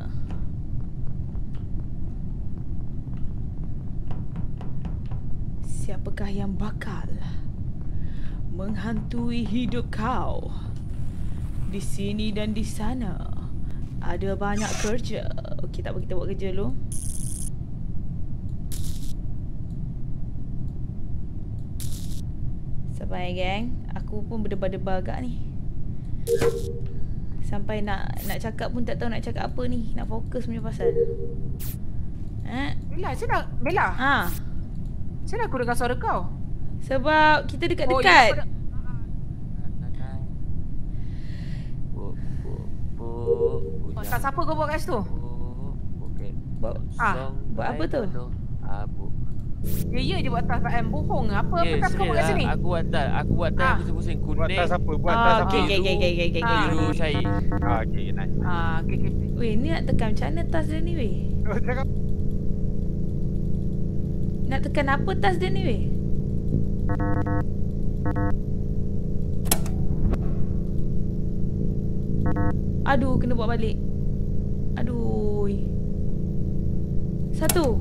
Siapakah yang bakal menghantui hidup kau? Di sini dan di sana ada banyak kerja. Okey, tak apa, kita buat kerja dulu. Sabar ya geng. Aku pun berdebar-debar agak ni. Sampai nak nak cakap pun tak tahu nak cakap apa ni. Nak fokus punya pasal. Ha? Bella, macam mana? Bella. Ha. Macam mana aku dengar suara kau? Sebab kita Oh, dekat-dekat. ya, aku Oh, tak siapa kau buat kat situ? Okey. Buat, Ah, buat apa tu? Abu. Ya ya je buat tas tak em bohong. Apa apa Eh, tas kau buat kat serius sini? lah. Aku buat tas. Aku buat tas Ah. pusing-pusing Buat kuning. tas apa? Buat tas Ah, apa? okey okey okey okey okey okey. Ah. Biru cair. Ah, okey, nice. Ah, okey okey. Weh, ni nak tekan macam mana tas dia ni weh? Oh, cakap. Nak tekan apa tas dia ni weh? Aduh, kena buat balik. Aduh. Satu.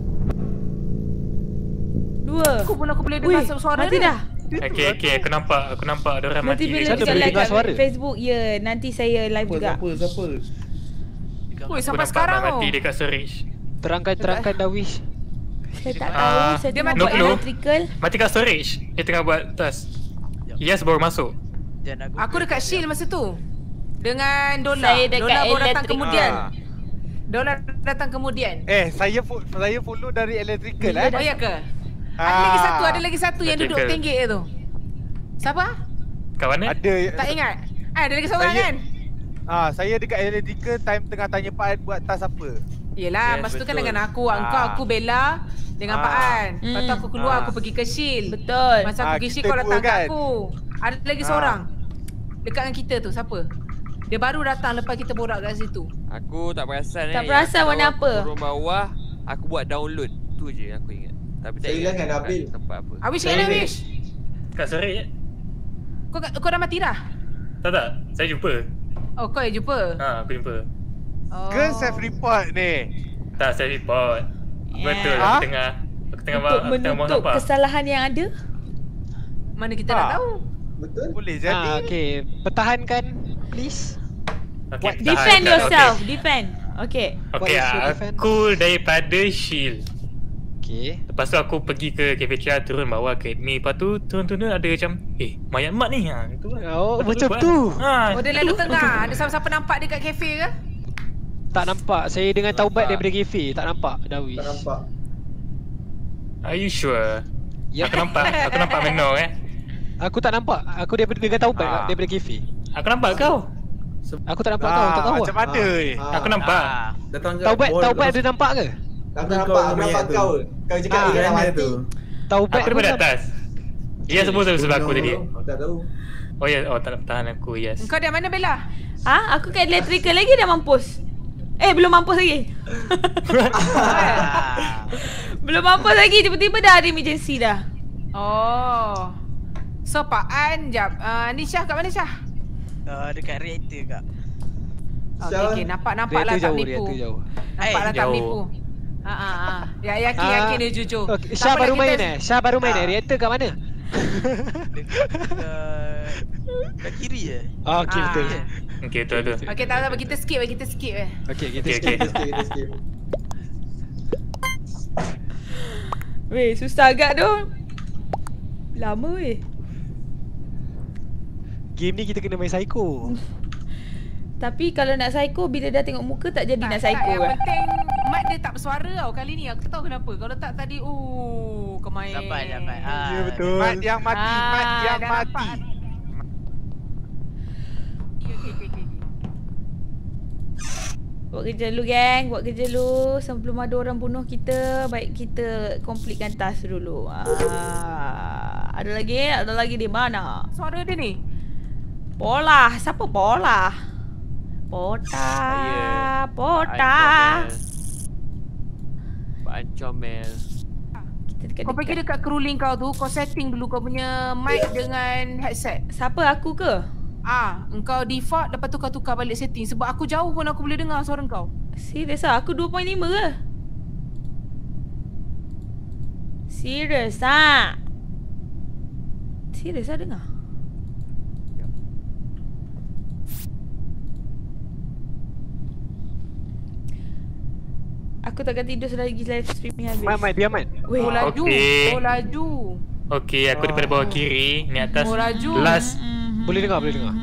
Dua. Aku pun aku boleh dengar Weh, suara mati dia. dah. Okey okey, aku nampak aku nampak ada orang Nanti mati. bila dekat dekat situ. live dengar kat suara. Facebook, ya. Nanti saya live Siapa, juga. siapa, siapa? Woi, Aku sampai nampak sekarang Mak mati tu. dekat storage. Terangkan, terangkan Dawish. Saya tak Ah. tahu. Saya Dia tengah mati buat dulu. electrical. Mati kat storage. Dia tengah buat tas. Yes baru masuk. Jangan aku. Aku dekat shield masa tu. Dengan Dola. Saya dekat Dola baru datang electrical. kemudian. Ah. Dola datang kemudian. Eh, saya fo- saya follow dari electrical Bila eh. Oh ya ke? Ada Ah. lagi satu, ada lagi satu yang duduk Electrical. tenggek tu. Siapa? Kat mana? Ada. Tak ingat. Ah, ada lagi seorang Saya- kan? Ah, saya dekat electrical time tengah tanya Pak An buat tas apa. Yelah, Yes, masa tu kan betul. dengan aku, engkau, Ah. aku Bella dengan Ah. Pak An. Lepas tu Hmm. aku keluar, Ah. aku pergi ke shield. Betul. Masa aku Ah, pergi shield, kita kau dua datang kat kan? aku. Ada lagi Ah. seorang. Dekat dengan kita tu, siapa? Dia baru datang lepas kita borak kat situ. Aku tak perasan Tak eh. perasan Yang warna tahu apa. Aku turun bawah, aku buat download. Tu je aku ingat. Tapi tak Saya ingat bilang kan, kat Nabil. tempat apa. Awish, Saya mana ni. Awish? Kat storage je. Kau, kau dah mati dah? Tak tak. Saya jumpa. Oh, kau yang jumpa? Ha, aku jumpa. Oh. Ke self report ni? Tak, saya report. Betul, Yeah. aku tengah Aku tengah Untuk aku tengah buang menutup sampah. kesalahan yang ada. Mana kita nak tahu? Betul? Boleh jadi. Ah, okay. Pertahankan, please. Okay, Defend tahan, yourself. okay. Defend. Okay. Okay, What is your defend? aku daripada shield. Okay. Lepas tu aku pergi ke cafeteria, turun bawah ke admin. Lepas tu turun-turun ada macam, eh, mayat mat ni. Ha, itu lah. Oh, Lepas macam lupa. tu. Ha, Oh, dia lalu tengah. Ada siapa-siapa nampak dekat kafe ke? Tak nampak. Saya dengan taubat Nampak. daripada kafe. Tak nampak, Dawish. Tak nampak. Are you sure? Ya. Aku nampak, aku nampak menor eh. Aku tak nampak. Aku daripada dengan taubat Ah. daripada kafe. Aku nampak kau. Aku tak nampak kau. Tak tahu. Macam mana Ah, eh? ah. Aku nampak. Ah. Datang kat Taubat, ball taubat lepas- dia nampak ke? Aku Kau nampak, aku mayat nampak tu. kau. Kau cakap Ah, dia dah kerana mati. tu. Taubat Aku daripada pun atas. Ya, semua sebelah aku tadi. Aku tak tahu. Oh ya, oh tak nak tahan aku, yes. Engkau di mana, Bella? Ah, aku kat electrical lagi dah mampus. Eh, belum mampus lagi. Belum mampus lagi, tiba-tiba dah ada emergency dah. Oh. So, Pak An, jap. Uh, ni Syah kat mana, Syah? Uh, dekat reactor kak. Okay, okay. Nampak-nampak lah Reaktor tak jauh, menipu. reaktor jauh. Nampak lah Eh, tak jauh. menipu. Ha ah ah. Ya yakin Ah, yakin dia jujur. Okay. Tak Syah apalah, baru kita- main eh? Syah baru main eh? Ah. Reaktor kat mana? Dekat Dekat kiri je. Oh, okay, Ah. betul. Okay, betul tu. Okey, tak apa, kita skip eh, kita skip eh. Okay, kita Okay, skip. okay. Kita skip, kita skip. Weh, susah agak tu. Lama weh. Game ni kita kena main psycho. Tapi kalau nak psycho, bila dah tengok muka tak jadi nak psycho Yang lah. penting Mat dia tak bersuara tau kali ni. Aku tak tahu kenapa. Kalau tak tadi, oh, kau main. Sabar, sabar. Ah, Ya, betul. Mat yang mati, Ah, mat yang dah mati. nampak. Okey, okey, okey, okey. Buat kerja dulu geng, buat kerja dulu. Sebelum ada orang bunuh kita, baik kita completekan task dulu. Ah, ada lagi? Ada lagi di mana? Suara dia ni. Pola, siapa Pola? Pota, Saya. Pota. Pak Ancomel. Kita dekat Kau pergi dekat keruling kau tu, kau setting dulu kau punya mic dengan headset. Siapa aku ke? Ah, engkau default, lepas tu kau tukar balik setting. Sebab aku jauh pun aku boleh dengar suara kau. Serius lah, aku dua perpuluhan lima ke? Serius ah. Serius lah dengar. Aku takkan tidur selagi live streaming habis. Mat, Mat, diam Mat. Weh, Oh laju, Okey. oh laju. Okay, aku daripada bawah kiri, ni atas. Oh laju. Last, Boleh dengar, boleh dengar.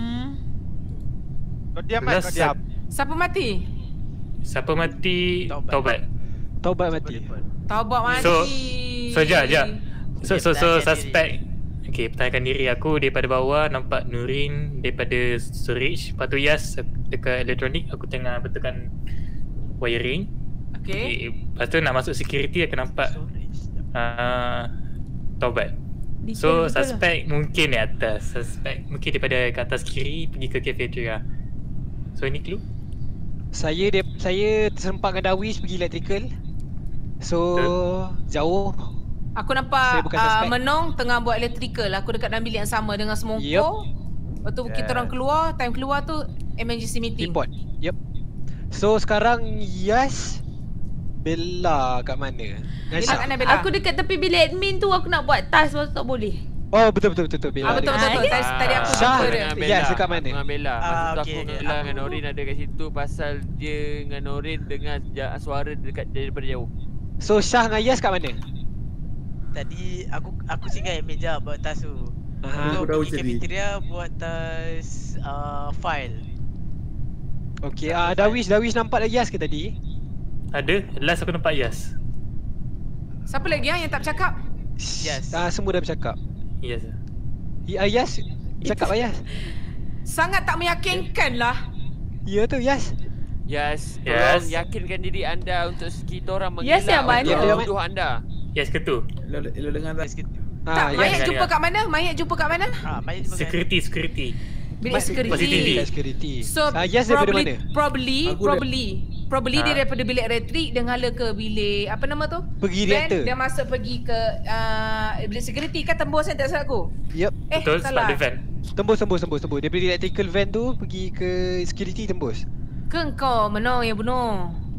Kau diam, Mat, kau last diam. Siapa mati? siapa mati? Taubat. Taubat. Taubat mati. Taubat mati. So, so jap, jap. So, so, so, Pertahankan suspect. Okay, pertahankan diri aku daripada bawah, nampak Nurin daripada storage. Lepas tu Yas dekat elektronik, aku tengah betulkan wiring. Okay. Okay, lepas tu nak masuk security aku nampak uh, Taubat. Detail So betul lah. suspect mungkin di atas. Suspect mungkin daripada ke atas kiri pergi ke cafeteria. So ini clue? Saya dia saya terserempak dengan Dawish pergi electrical. So jauh. Aku Saya nampak bukan uh, suspect. Menong tengah buat electrical. Aku dekat dalam bilik yang sama dengan semongko. Yup. Lepas tu kita orang keluar, time keluar tu emergency meeting. Report. Yep. So sekarang Yas Bella kat mana? Bella kat mana, Bella? Aku dekat tepi bilik admin tu, aku nak buat task lepas tu tak boleh. Oh betul betul betul, betul Bella. Ah, betul betul betul. Tadi, tadi aku Syah jumpa dia. dengan Bella. Yes, dekat mana? Dengan Bella. Masa Ah, tu okey, aku okey. bilang Aku- dengan Norin ada kat situ pasal dia dengan Norin dengar ja- suara dekat daripada jauh. So Syah dengan Yas kat mana? Tadi aku aku singgah admin je buat task tu. Aha. Aku Aku tahu pergi jadi. cafeteria buat task uh, file. Okay, ah uh, Dawish Dawish nampak lagi Yas ke tadi? Ada. Last aku nampak Yas. Siapa lagi ah yang tak bercakap? Yes. Ah uh, semua dah bercakap. Yes. Ya uh, Yas. Cakap lah Yas. Sangat tak meyakinkan lah. Ya tu Yas. Yes, Yes. tolong yakinkan diri anda untuk kita orang Yes, mengelak yang mana? untuk Dia- menuduh anda. Yes ke tu? Elok elok dengar tak? Yes gitu. Tak, Ah, mayat Yas. jumpa kat mana? Mayat jumpa kat mana? Ah, main semua kan. Security, security. Bilik Positif. security. Security. So ah, Yas daripada probably, mana? probably, Aku probably, probably dia Ha. daripada bilik elektrik dia ngala ke bilik apa nama tu? Pergi Van, reaktor. dia masuk pergi ke uh, bilik security kan tembus kan tak salah aku. Yep. Eh, Betul, sebab salah. dia van. Tembus tembus tembus tembus. Daripada electrical van tu pergi ke security tembus. Ke engkau menong yang bunuh?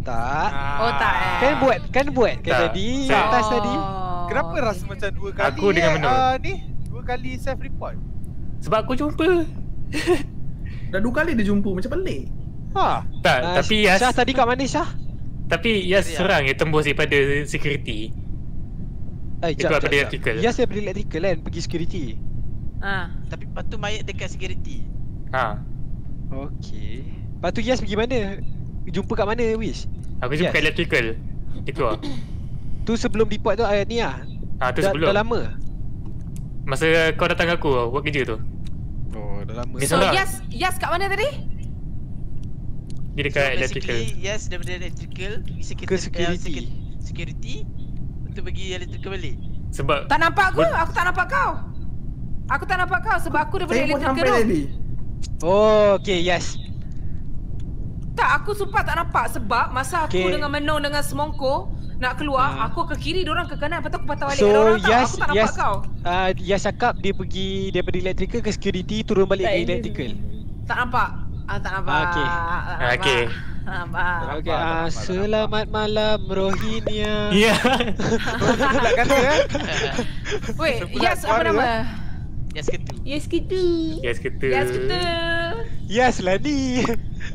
Tak. Oh tak eh. Kan buat, kan buat kan Tak. tadi Tak. atas tadi. Kenapa rasa macam dua kali Aku dengan eh, Menur. uh, ni? Dua kali self report. Sebab aku jumpa. Dah dua kali dia jumpa macam pelik. Ha. Tak, Ah, tapi Yas Syah tadi kat mana Syah? Tapi Yas seorang yang tembus daripada security. Eh, Itu jap, apa jap, dia jap. electrical? Yes, daripada electrical kan pergi security. Ha. Tapi lepas tu mayat dekat security. Ha. Okey. Lepas tu Yes pergi mana? Jumpa kat mana Wish? Aku jumpa Yes. kat electrical. Dia keluar. Tu sebelum report tu uh, ni ah. Ha, tu Dah, sebelum. dah lama. Masa kau datang aku buat kerja tu. Oh, dah lama. Dia So seorang. Yas, Yas kat mana tadi? Dia dekat electrical. Basically, yes, daripada electrical pergi security. Ke security. eh, security. Lepas tu pergi electrical balik. Sebab Tak nampak aku, aku tak nampak kau. Aku tak nampak kau sebab aku daripada Saya pun electrical sampai tu. tadi. Oh, okey, yes. Tak, aku sumpah tak nampak sebab masa aku Okay. dengan Menong dengan Semongko nak keluar, Ah. aku ke kiri, diorang ke kanan. Lepas tu aku patah balik. So, Ada orang tahu, Yes, aku tak nampak Yes, kau. uh, Yes cakap dia pergi daripada electrical ke security, turun balik Tak ke ada. electrical. Tak nampak. Ah, tak nampak. Ah, okey. Tak nampak. Okey. Tak nampak. Okey, ah, selamat malam Rohingya. Ya. Bulat kata eh. Wait, Sebulan Yes apa suara, nama? Yes ke tu? Yes kita. Yes kata. Yes kita. Yes lah ni.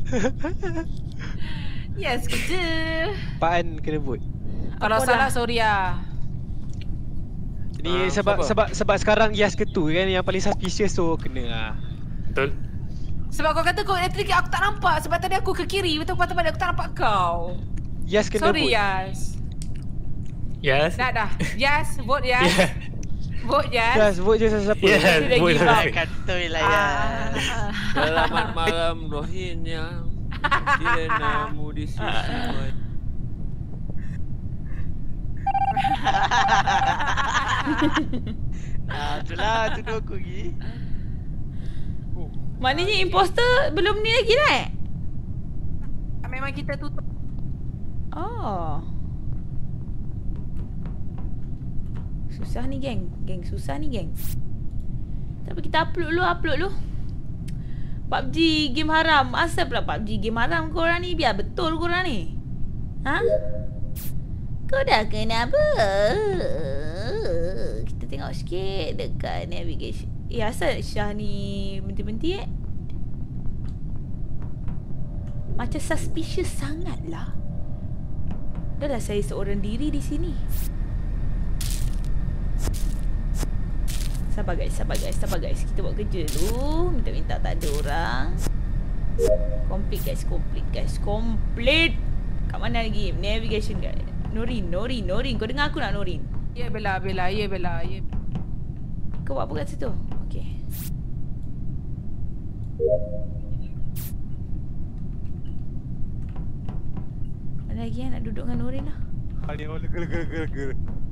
Yes kita. Pak An kena vote. Kalau Apa salah dah? sorry ah. Ni Ah, sebab siapa? sebab sebab sekarang Yes ke tu kan yang paling suspicious, so kena lah. Betul. Sebab kau kata kau elektrik aku tak nampak sebab tadi aku ke kiri, betul patah balik aku tak nampak kau. Yes kena Sorry vote. Yas. Yes. Dah dah. Yes, vote Yas. Yeah. Vote Yas. Yes, vote je siapa. Yes. Dia dah Vote give lah. up. Kantoi lah ya. Ah. Selamat malam Rohingya. Bila namu di sini. Ah, itulah tuduh aku lagi. Maknanya imposter belum ni lagi naik? Memang kita tutup. Oh. Susah ni geng. Geng susah ni geng. Tapi kita upload dulu, upload dulu. P U B G game haram. Asal pula P U B G game haram korang ni? Biar betul korang ni. Ha? Kau dah kenapa? Kita tengok sikit dekat navigation. Eh asal Syah ni berhenti-berhenti eh? Macam suspicious sangat lah. Dah lah saya seorang diri di sini. Sabar guys, sabar guys, sabar guys. Kita buat kerja dulu. Minta-minta tak ada orang. Complete guys, complete guys, complete. Kat mana lagi? Navigation guys. Norin, Norin, Norin. Kau dengar aku nak Norin? Ya Bella, Bella, ya Bella, ya. Kau buat apa kat situ? Okay. Mana lagi yang nak duduk dengan Norin lah? Ni orang lega-lega-lega.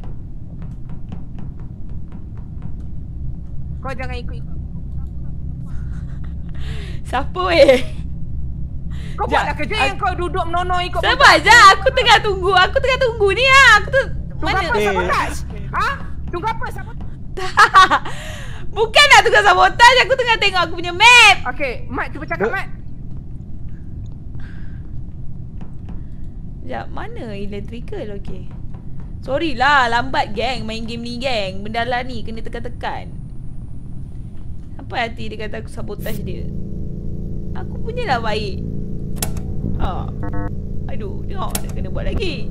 Kau jangan ikut-ikut. Siapa weh? Kau buatlah kerja yang kau duduk menonoi ikut. Sabar je, aku tengah tunggu. Aku tengah tunggu ni lah. Aku tu Tunggu mana? apa sabotage? Ha? Tunggu apa sabotage? Bukan nak tunggu sabotage. Aku tengah tengok aku punya map. Okay, Mat, cuba cakap Mat. Sekejap, mana electrical? Okay. Sorry lah, lambat geng main game ni geng. Benda lah ni kena tekan-tekan. Sampai hati dia kata aku sabotage dia. Aku punya lah baik. Ha. Aduh, tengok dia kena buat lagi.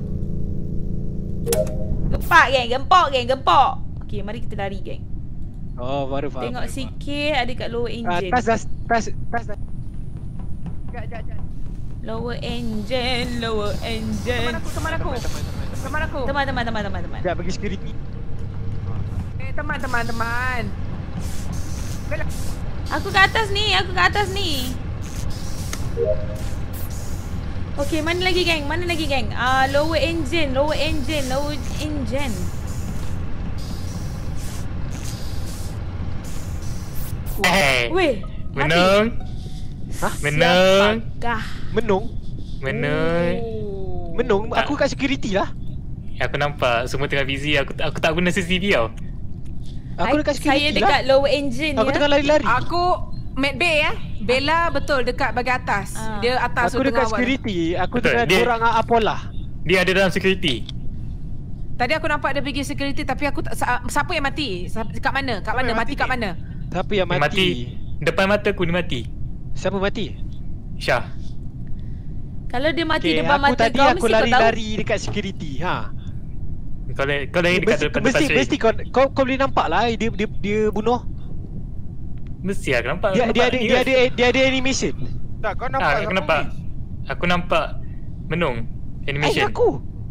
Gempak geng, gempok geng, gempok. Okay, mari kita lari geng. Oh, baru faham. Tengok baru faham. sikit ada kat lower Ah, engine. tas dah tas tas dah. Jap, jap, jap. Lower engine, lower engine. Teman aku, teman aku. Teman aku. Teman, teman, teman, teman, teman. Sekejap pergi security. Eh, teman, teman, teman. Bella. Aku ke atas ni, aku ke atas ni. Okay, mana lagi geng? Mana lagi geng? Ah, uh, lower engine, lower engine, lower engine. Eh. Weh, Menung. Hah? Menung. Siapakah? Menung. Menung. Oh. Menung. Tak. Aku kat security lah. Aku nampak semua tengah busy. Aku aku tak guna C C T V tau. Aku dekat security Saya lah. dekat lower engine Aku ya. tengah lari-lari. Aku Mad Bay eh. Bella betul dekat bahagian atas. Ah. Dia atas Aku tu dekat tengah awal. security. Aku Betul, dengan dia- orang dengan Apola. Dia ada dalam security. Tadi aku nampak dia pergi security tapi aku tak sa- siapa yang mati? Sa- Kat mana? Kat mana? yang Mati mati kat ni? mana? Siapa yang Dia mati? mati. Depan mata aku dia mati. Siapa mati? Syah. Kalau dia mati Okay, depan aku mata tadi kau aku mesti kau tahu. lari-lari dekat security. Ha. Kau lari, kau lari dekat Mesti, depan mesti, depan mesti kau, kau kau boleh nampak lah dia dia dia bunuh. Mesti aku nampak. Dia aku dia nampak ada ni dia kan? ada dia ada animation. Tak, kau Ah, nampak aku siapa nampak. Wish? Aku nampak menung Eh animation. aku.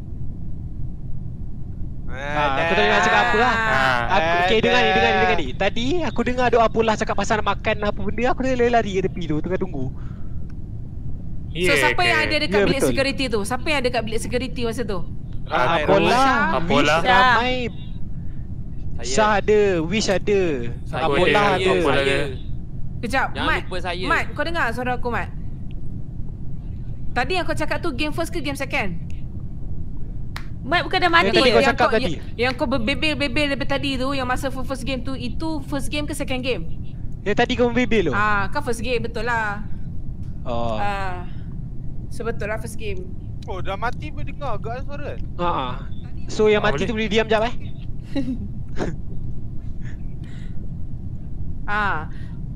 Ha, aku tak nak cakap apa lah. Ah. Aku okey dengar ni dengar ni dengar ni. Tadi aku dengar doa Apola cakap pasal nak makan apa benda, aku dah lari ke tepi tu tengah tunggu. So Yeah, siapa ke? yang ada dekat Ya, bilik betul. security tu? Siapa yang ada dekat bilik security masa tu? Ramai, Apola, ramai. Apola. Wish ramai. Saya. Syah ada, Wish ada, Saya Apola ada, ada. Apola ada. Kejap, Jangan Mat. lupa saya. Mat, kau dengar suara aku, Mat? Tadi yang kau cakap tu game first ke game second? Mat bukan dah mati Yang tadi ke? kau yang cakap kau, tadi. Yang, yang kau berbebel-bebel daripada tadi tu, yang masa first game tu, itu first game ke second game? Yang tadi kau membebel tu. Ah, kan first game betul lah. Oh. Ah. So betul lah first game. Oh, dah mati pun dengar agak suara. Ha ah. So yang Ah, mati boleh. tu boleh diam jap eh. Ah.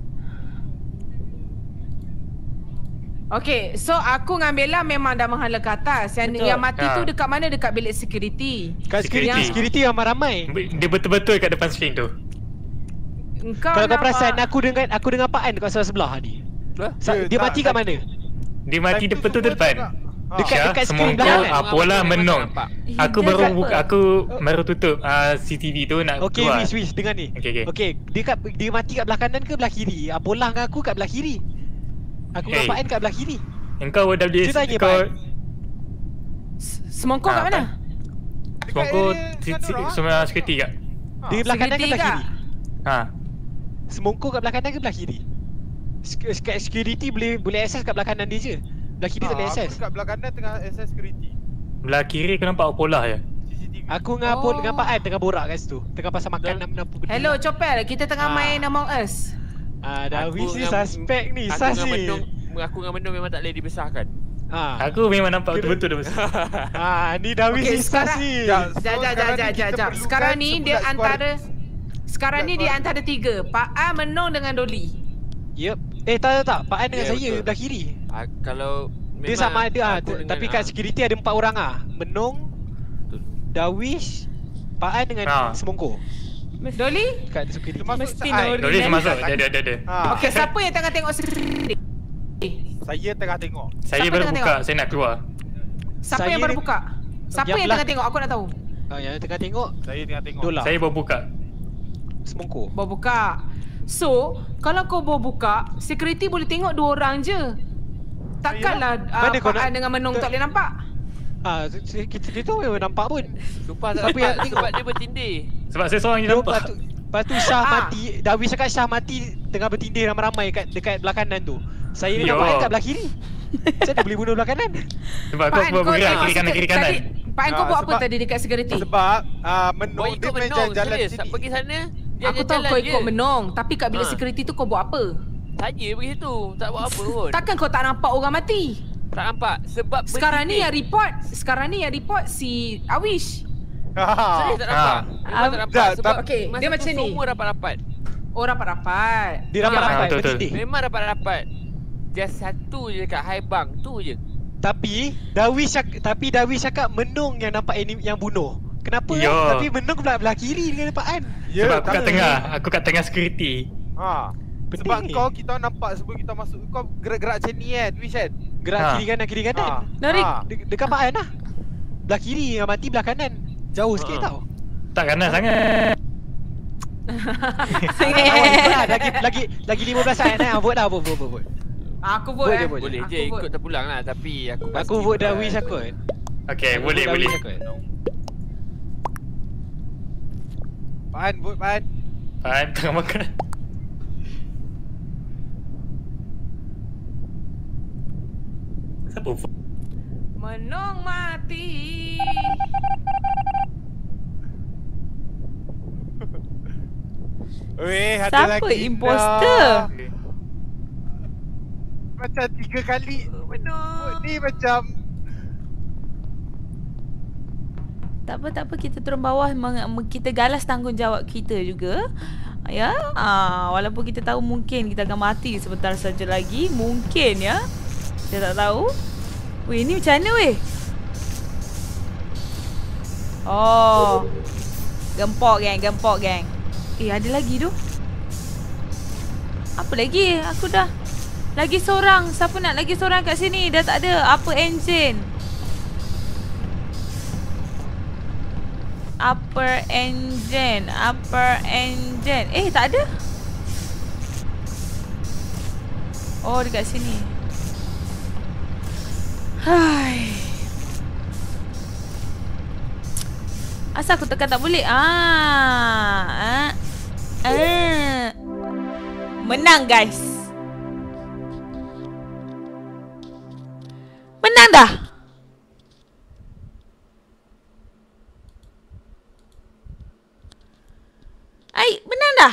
Okay, so aku dengan Bella memang dah menghala ke atas. Yang Betul. yang mati Ah. tu dekat mana? Dekat bilik security. Kat security, Security. security ramai-ramai. Dia betul-betul kat depan screen tu. Engkau Kalau kau nampak- perasan aku dengan aku dengan Pak An dekat sebelah ni. Sa- Ya, dia tak, mati kat tak. mana? Dia mati Time tu betul-betul semua depan. tengok. Ah. Dekat- Syah, dekat screen semongko, belakang kan? Apola, menung. Aku Dia baru kat- buka, aku baru tutup uh, C C T V tu nak Okey, keluar. Wish, Wish, dengar ni. Okey, okey. Okey, dia kat dia mati kat belah kanan ke belah kiri? Apola dengan aku kat belah kiri. Aku dengan Hey. Pak An kat belah kiri. Engkau W S, Saya tanya, kau Pak. Semongkok kat Ah, mana? semongko Dekat area si- kat si- dorang, semua security kat. Dia belah kanan ke Security belah kak? kiri? Ha. Semongko kat belah kanan ke belah kiri? Sek- Kat security boleh boleh access kat belah kanan dia je. Belah kiri tak boleh Ah, access. aku kat belah kanan tengah access security. Belah kiri aku nampak Apola je. C C T V. Aku dengan Oh. Apol dengan Pak An tengah borak kat situ. Tengah pasal makan apa benda. Hello Chopel, kita tengah Ah. main Among Us. Ah, dah Aku Wish ni dengan- suspect ni, Aku sas dengan ni. Mendung, aku dengan Mendung memang tak boleh dibesarkan. Ah. Aku memang nampak Kira- betul-betul dia mesti. Ah, ni dah Wish Okey, ni sas sekarang- ni. Sekejap, Jap, so jap, jap, sekarang jap, ni jap, kita jap. perlukan Sekarang ni dia sebulan antara Sekarang ni Sebulan dia suara. antara tiga. Pak A, Menong dengan Dolly. Yep. Eh tak tak tak, Pak An dengan Ya, saya betul. belah kiri. Ah, kalau Dia memang sama ada ah, aku dengan- tapi kat ah, security ada empat orang ah. Menong, betul. Dawish, Pak An dengan Ah. Semongko. Dolly? Kat security. Termasuk Mesti Saai. Nuri. Dolly Dah masuk. tak- Dia ada ada ada. Ha, Okey, siapa yang tengah tengok security? saya tengah tengok. Saya Siapa baru tengah buka, tengok? saya nak keluar. Siapa Saya yang baru ni- buka? Siapa Yang yang belah- tengah tengok? Aku nak tahu. Ah, yang tengah tengok Saya tengah tengok. Dola. Saya baru buka. Semongko. Baru buka. So, kalau kau baru buka, security boleh tengok dua orang je. Takkanlah uh, Mana kau Pak nak- An dengan Menong tak boleh nampak. Ah, se- se- kita dia tu memang nampak pun. Sumpah tak Siapa yang nampak tengok? sebab dia bertindih. Sebab saya seorang je Dia nampak. lepas tu, lepas tu Syah Ah. mati. Dawish cakap Syah mati tengah bertindih ramai-ramai kat dekat belah kanan tu. Saya ni Yo. nampak kat belah kiri. Macam mana boleh bunuh belah kanan? Sebab aku Pak An, buat kau bergerak tengok kiri kanan security- kiri kanan. tadi- Pak An, kau Ah, buat apa sebab- tadi dekat security? Sebab uh, Kau Menong dia ikut main Menong, jalan serius. sini. Pergi sana, dia Aku je tahu jalan kau je. ikut Menong, tapi kat bilik Ha. security tu kau buat apa? Saja pergi situ, tak buat apa pun. Takkan kau tak nampak orang mati? Tak nampak sebab Sekarang ni bertindih. yang report, sekarang ni yang report si Awish. Serius tak nampak. Ah. Memang tak Ah, nampak tak, sebab okey, masa dia tu macam ni. semua rapat-rapat. Oh, rapat-rapat. Dia Ah, rapat-rapat betul, betul. bertindih. Memang rapat-rapat. Just satu je dekat high bang tu je. Tapi Dawish cakap, tapi Dawish cakap Menong yang nampak anim, yang bunuh. Kenapa? Yo. Kan? Tapi Menong belah, belah kiri dengan Pak An. Ya, Sebab aku kat tak- tengah. Aku kat tengah security. Ha. Penting Sebab ni. kau kita nampak sebelum kita masuk kau gerak-gerak macam ni kan, Wish kan? Gerak Ha. kiri kanan kiri kanan. Ha. Norik. Ha. De- dekat Pak An lah. Belah kiri yang mati belah kanan. Jauh sikit Ha. tau. Tak kanan sangat. Awak ikut lah. Lagi lagi lagi lima belas saat eh. Vote dah, vote vote vote. vote. Aku vote Vote eh. je, vote je. Boleh Aku je vote. ikut terpulang lah tapi aku pasti Aku vote bukan. Dawish aku. Okay, Aku boleh vote boleh. Dawish aku. Pan, vote Pan. Pan tengah makan. Siapa vote? Menong mati. Weh, ada Siapa lagi imposter? dah. macam tiga kali. Benar. Ni macam Tak apa, tak apa. Kita turun bawah. Kita galas tanggungjawab kita juga. Ya. Ah, walaupun kita tahu mungkin kita akan mati sebentar saja lagi. Mungkin ya. Kita tak tahu. Weh, ni macam mana weh? Oh. Gempok geng, gempok geng. Eh, ada lagi tu. Apa lagi? Aku dah lagi seorang. Siapa nak lagi seorang kat sini? Dah tak ada. Apa engine? Upper engine, upper engine. Eh, tak ada. Oh, dekat sini. Hai. Asal aku tekan tak boleh? Ah. Ah. Ah. Menang, guys. Menang dah. Ai, menang dah.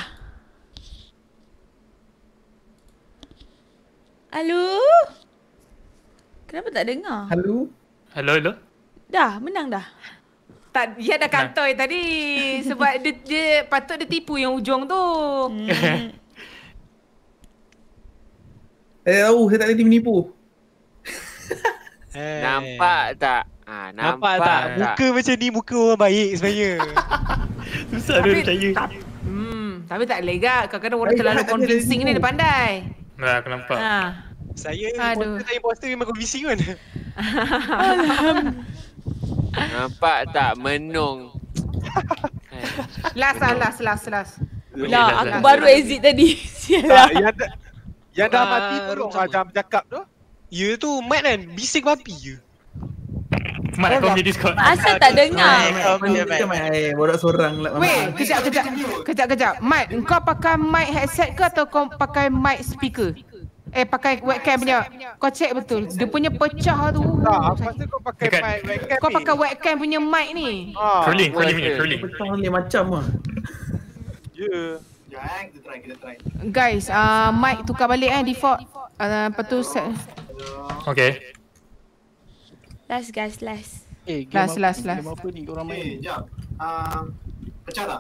Halo? Kenapa tak dengar? Halo? Halo, halo. Dah, menang dah. Tak, dia dah kantoi tadi. Sebab dia, dia patut dia tipu yang ujung tu. Hmm. Eh, tahu saya tak boleh menipu. Eh. Nampak tak? Ha, nampak, nampak tak? tak? Muka macam ni, muka orang baik sebenarnya. Susah dia percaya. Hmm, tapi tak lega. Kadang-kadang orang terlalu convincing ni dia pandai. Nah, aku nampak. Ha. Saya Aduh. imposter, saya imposter memang convincing kan. Nampak tak? Menung. Last lah, last, last, last. Lah, aku baru exit tadi. Tak, yang dah, yang dah mati tolong lah jangan bercakap tu. Ya tu, Mat kan? Bising babi je. Mat, kau punya Discord. Asal tak dengar. Kita main air, borak seorang lah. Weh, kejap, kejap. Kejap, kejap. Mat, kau pakai mic headset ke atau kau pakai mic speaker? Eh, pakai webcam punya. Kau check betul. Dia punya pecah tu. Tak, apa pasal kau pakai mic webcam Kau ni? pakai webcam punya mic ni. Ah. Curling, curling punya, curling. Pecah ni macam lah. Ya. Jangan, kita try, kita try. Guys, uh, mic tukar balik eh, default. Uh, lepas tu set. Okay. Last guys, last. Eh, Last, last, last. Game apa ni korang main? Eh, jap. Ah, pecah tak?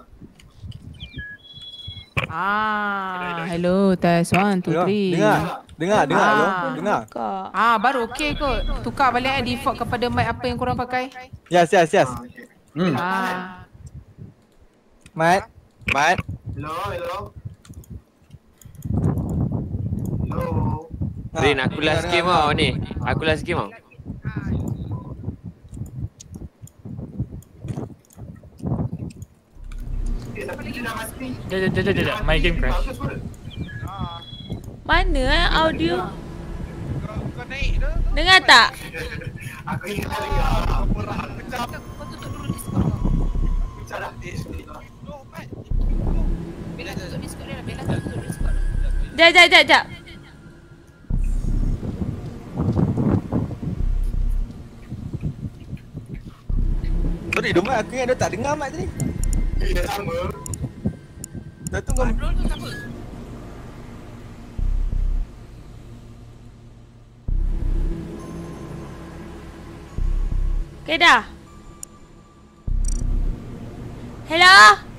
Ah, hello, test one, two, three. Dengar, dengar, dengar, Ah. yo. Dengar. Ah, baru okey kot. Tukar balik eh, default kepada mic apa yang korang pakai. Yes, yes, yes. Hmm. Ah. Mat. Mat. Hello, hello. Hello. Rin, aku last game tau ni. Aku last game tau. Jap, jap, jap, jap. My game crash. Mana eh audio? Kau naik tu. Dengar tak? Aku ingat dengar. Pecah. Pecah dah. Eh, Bella tutup Discord dia, Bella tutup Discord. Jap, jap, jap, jap. Sorry, Mat, aku ingat dia tak dengar Mat tadi. Eh, dah sama. Dah tunggu. Roll tu tak apa. Okay dah. Hello?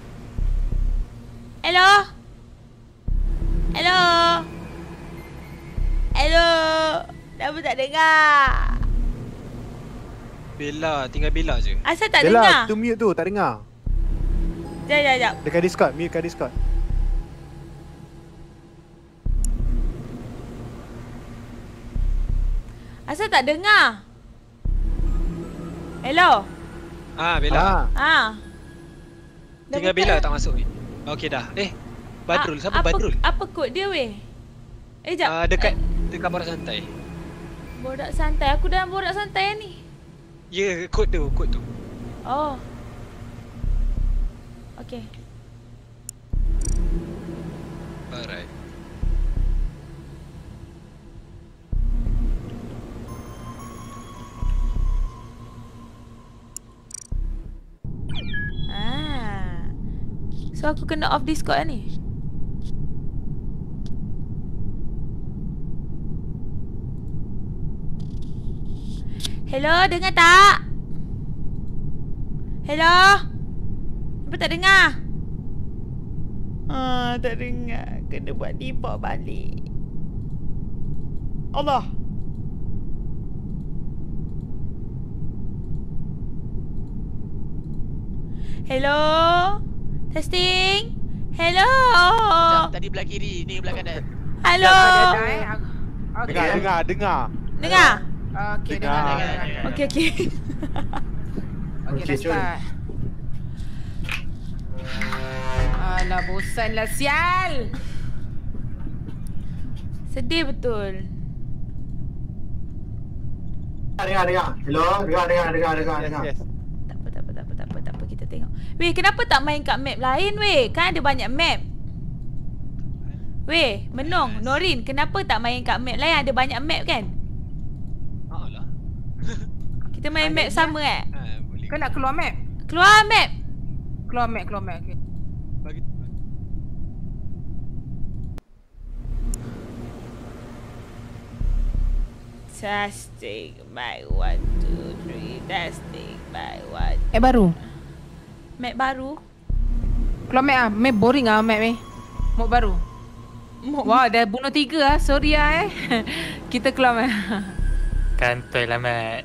Hello? Hello? Hello? Kenapa tak dengar? Bella, tinggal Bella je. Asal tak dengar? Bella, tu mute tu, tak dengar. Jap, jap, jap. Dekat Discord, mute kat Discord. Asal tak dengar? Hello? Ah, Bella. Ah. Tinggal Bella tak masuk ni. Okey dah. Eh, Badrul. Siapa apa, Badrul? Apa kod dia weh? Eh, jap. Ah, dekat dekat borak santai. Borak santai. Aku dalam borak santai ni. Ya, kod tu, kod tu. Oh. Okay. Alright. Ah. So aku kena off Discord ni. Hello, dengar tak? Hello? Apa tak dengar? Ah, tak dengar. Kena buat default balik. Allah. Hello? Testing? Hello? Sekejap, tadi belah kiri, ni belah kanan. Hello? Okay. Dengar, dengar, dengar. Dengar? Okay, Dengar. dengar, dengar, dengar. Okey, okey. Okay, dah start. Alah, bosan lah sial. Sedih betul. Dengar, dengar. Hello, dengar, dengar, dengar, dengar, dengar. Yes, yes. Tak apa, tak apa, tak apa, tak apa, tak apa. Kita tengok. Weh, kenapa tak main kat map lain weh? Kan ada banyak map. Weh, Menong, Norin, kenapa tak main kat map lain? Ada banyak map kan? Alah. Kita main map sama eh? Ha, boleh. Kau nak keluar map? Keluar map. Keluar map, keluar map. Okay. Bagi Testing, mic one, two, three. Testing, mic one. Eh baru? Map baru? Keluar map ah, map boring ah map ni. Mod baru. Mod. Wah, dah bunuh tiga ah. Sorry ah eh. Kita keluar map. Kantoi lah, Mat.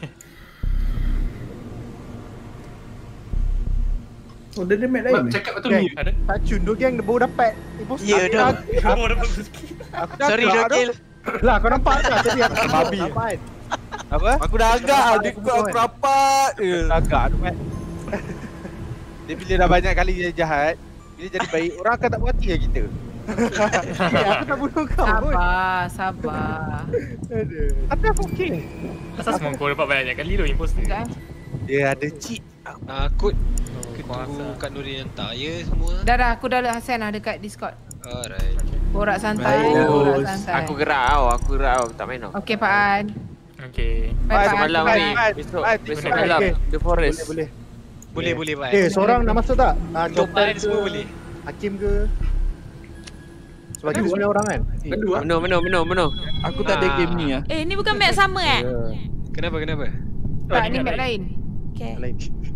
Oh, dia ada map lain ni? Cakap betul Geng, ni. Ada? Tacun tu geng, dia baru dapat. Ya dah. Oh, dapat Aku dah Sorry agak Dokil. Lah, kau nampak tak tadi aku Babi. nampak kan? Apa? Aku dah agak, dia kau aku rapat je. Agak tu kan. Dia bila dah banyak kali dia jahat, bila jadi baik, orang akan tak puas hati lah kita. Eh, aku tak bunuh kau pun. Sabar, sabar. Aduh. Tapi aku okey. Asal semua kau dapat banyak kali tu imposter. Sekejap eh. Dia ada cheat. Ah, kod Kuasa. ketunggu Kak Nurin hantar ya semua. Dah dah, aku dah Hasan dah dekat Discord. Alright. Borak santai, Baik, borak bos. santai. Aku gerak tau, aku gerak tau, tak main tau. Okey Pak An. Okay. Bye Pak An. Malam Bye, ni, Pak An. besok, Bye, besok bye. malam, Okay. The Forest. Boleh, boleh. Boleh boleh Pak. Eh, seorang nak masuk tak? Ah, Untuk Jopan main semua boleh. Hakim ke? Sebab kita sebenarnya orang kan? Kedua. Menung, menung, menung, menung. Aku tak ada Ah. game ni ah. Eh, ni bukan map sama eh? Kenapa kenapa? Tak, ni map lain. Okay. Lain.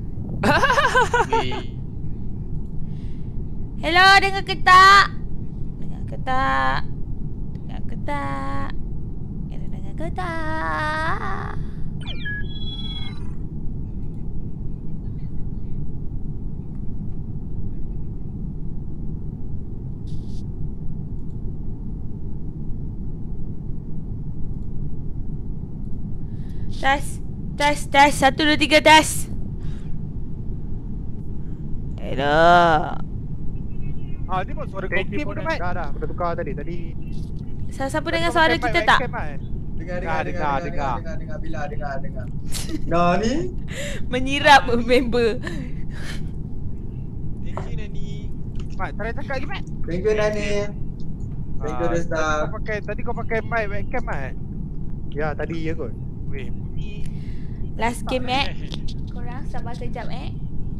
Hello, dengar ke tak? Dengar ke tak? Dengar ke tak? Hello, dengar ke tak? Tes, tes, tes, satu, dua, tiga, tes. Hello. Ah, ni pun suara Thank kopi you pun for Mat. that. Dah dah, aku dah tukar tadi. Tadi Siapa dengar suara kita tak? Dengar, Dengar, dengar, dengar, dengar, dengar, dengar, dengar, bila, dengar, dengar. Nah ni, Menyirap member. Thank you Nani. Mat, try cakap lagi Mat. thank you Nani. Thank you Ah, the tadi staff. kau pakai tadi kau pakai mic webcam Mat. ya tadi ya kot. Weh, bunyi. Last game eh. Korang sabar sekejap eh.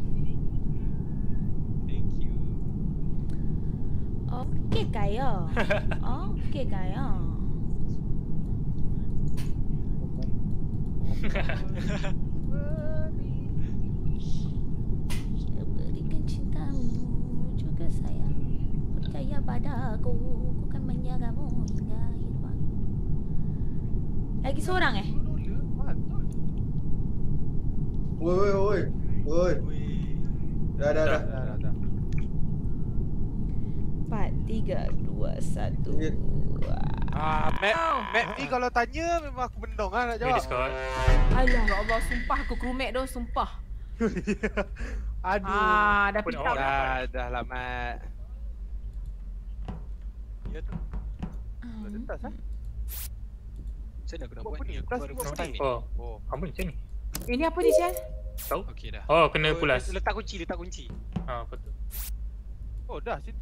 Thank you. Okey kaya. Okey kaya. Berikan cintamu juga sayang. Percaya padaku, ku kan menjagamu hingga akhir waktu. Lagi seorang eh? Woi, woi, woi. Woi. Dah, dah, dah. Dah, dah, dah. Empat, tiga, dua, satu. Ah, Mac, Mac ni kalau tanya memang aku bendong lah nak Ni jawab. Discord. Alah, ya Allah, sumpah aku crewmate tu, sumpah. Aduh. Ah, dah Pun pick up. orang. Dah, dah lah Mat. Ya tu. Dah dentas ah. Macam mana aku nak Buat buat apa ni? ni? Aku Plus baru buat apa start ni? ni. Oh, Oh. apa macam ni? Ini apa ni Sian? Tahu? Okey dah. Oh, kena Oh, pulas. Letak kunci, letak kunci. Ha, betul. Oh, dah situ.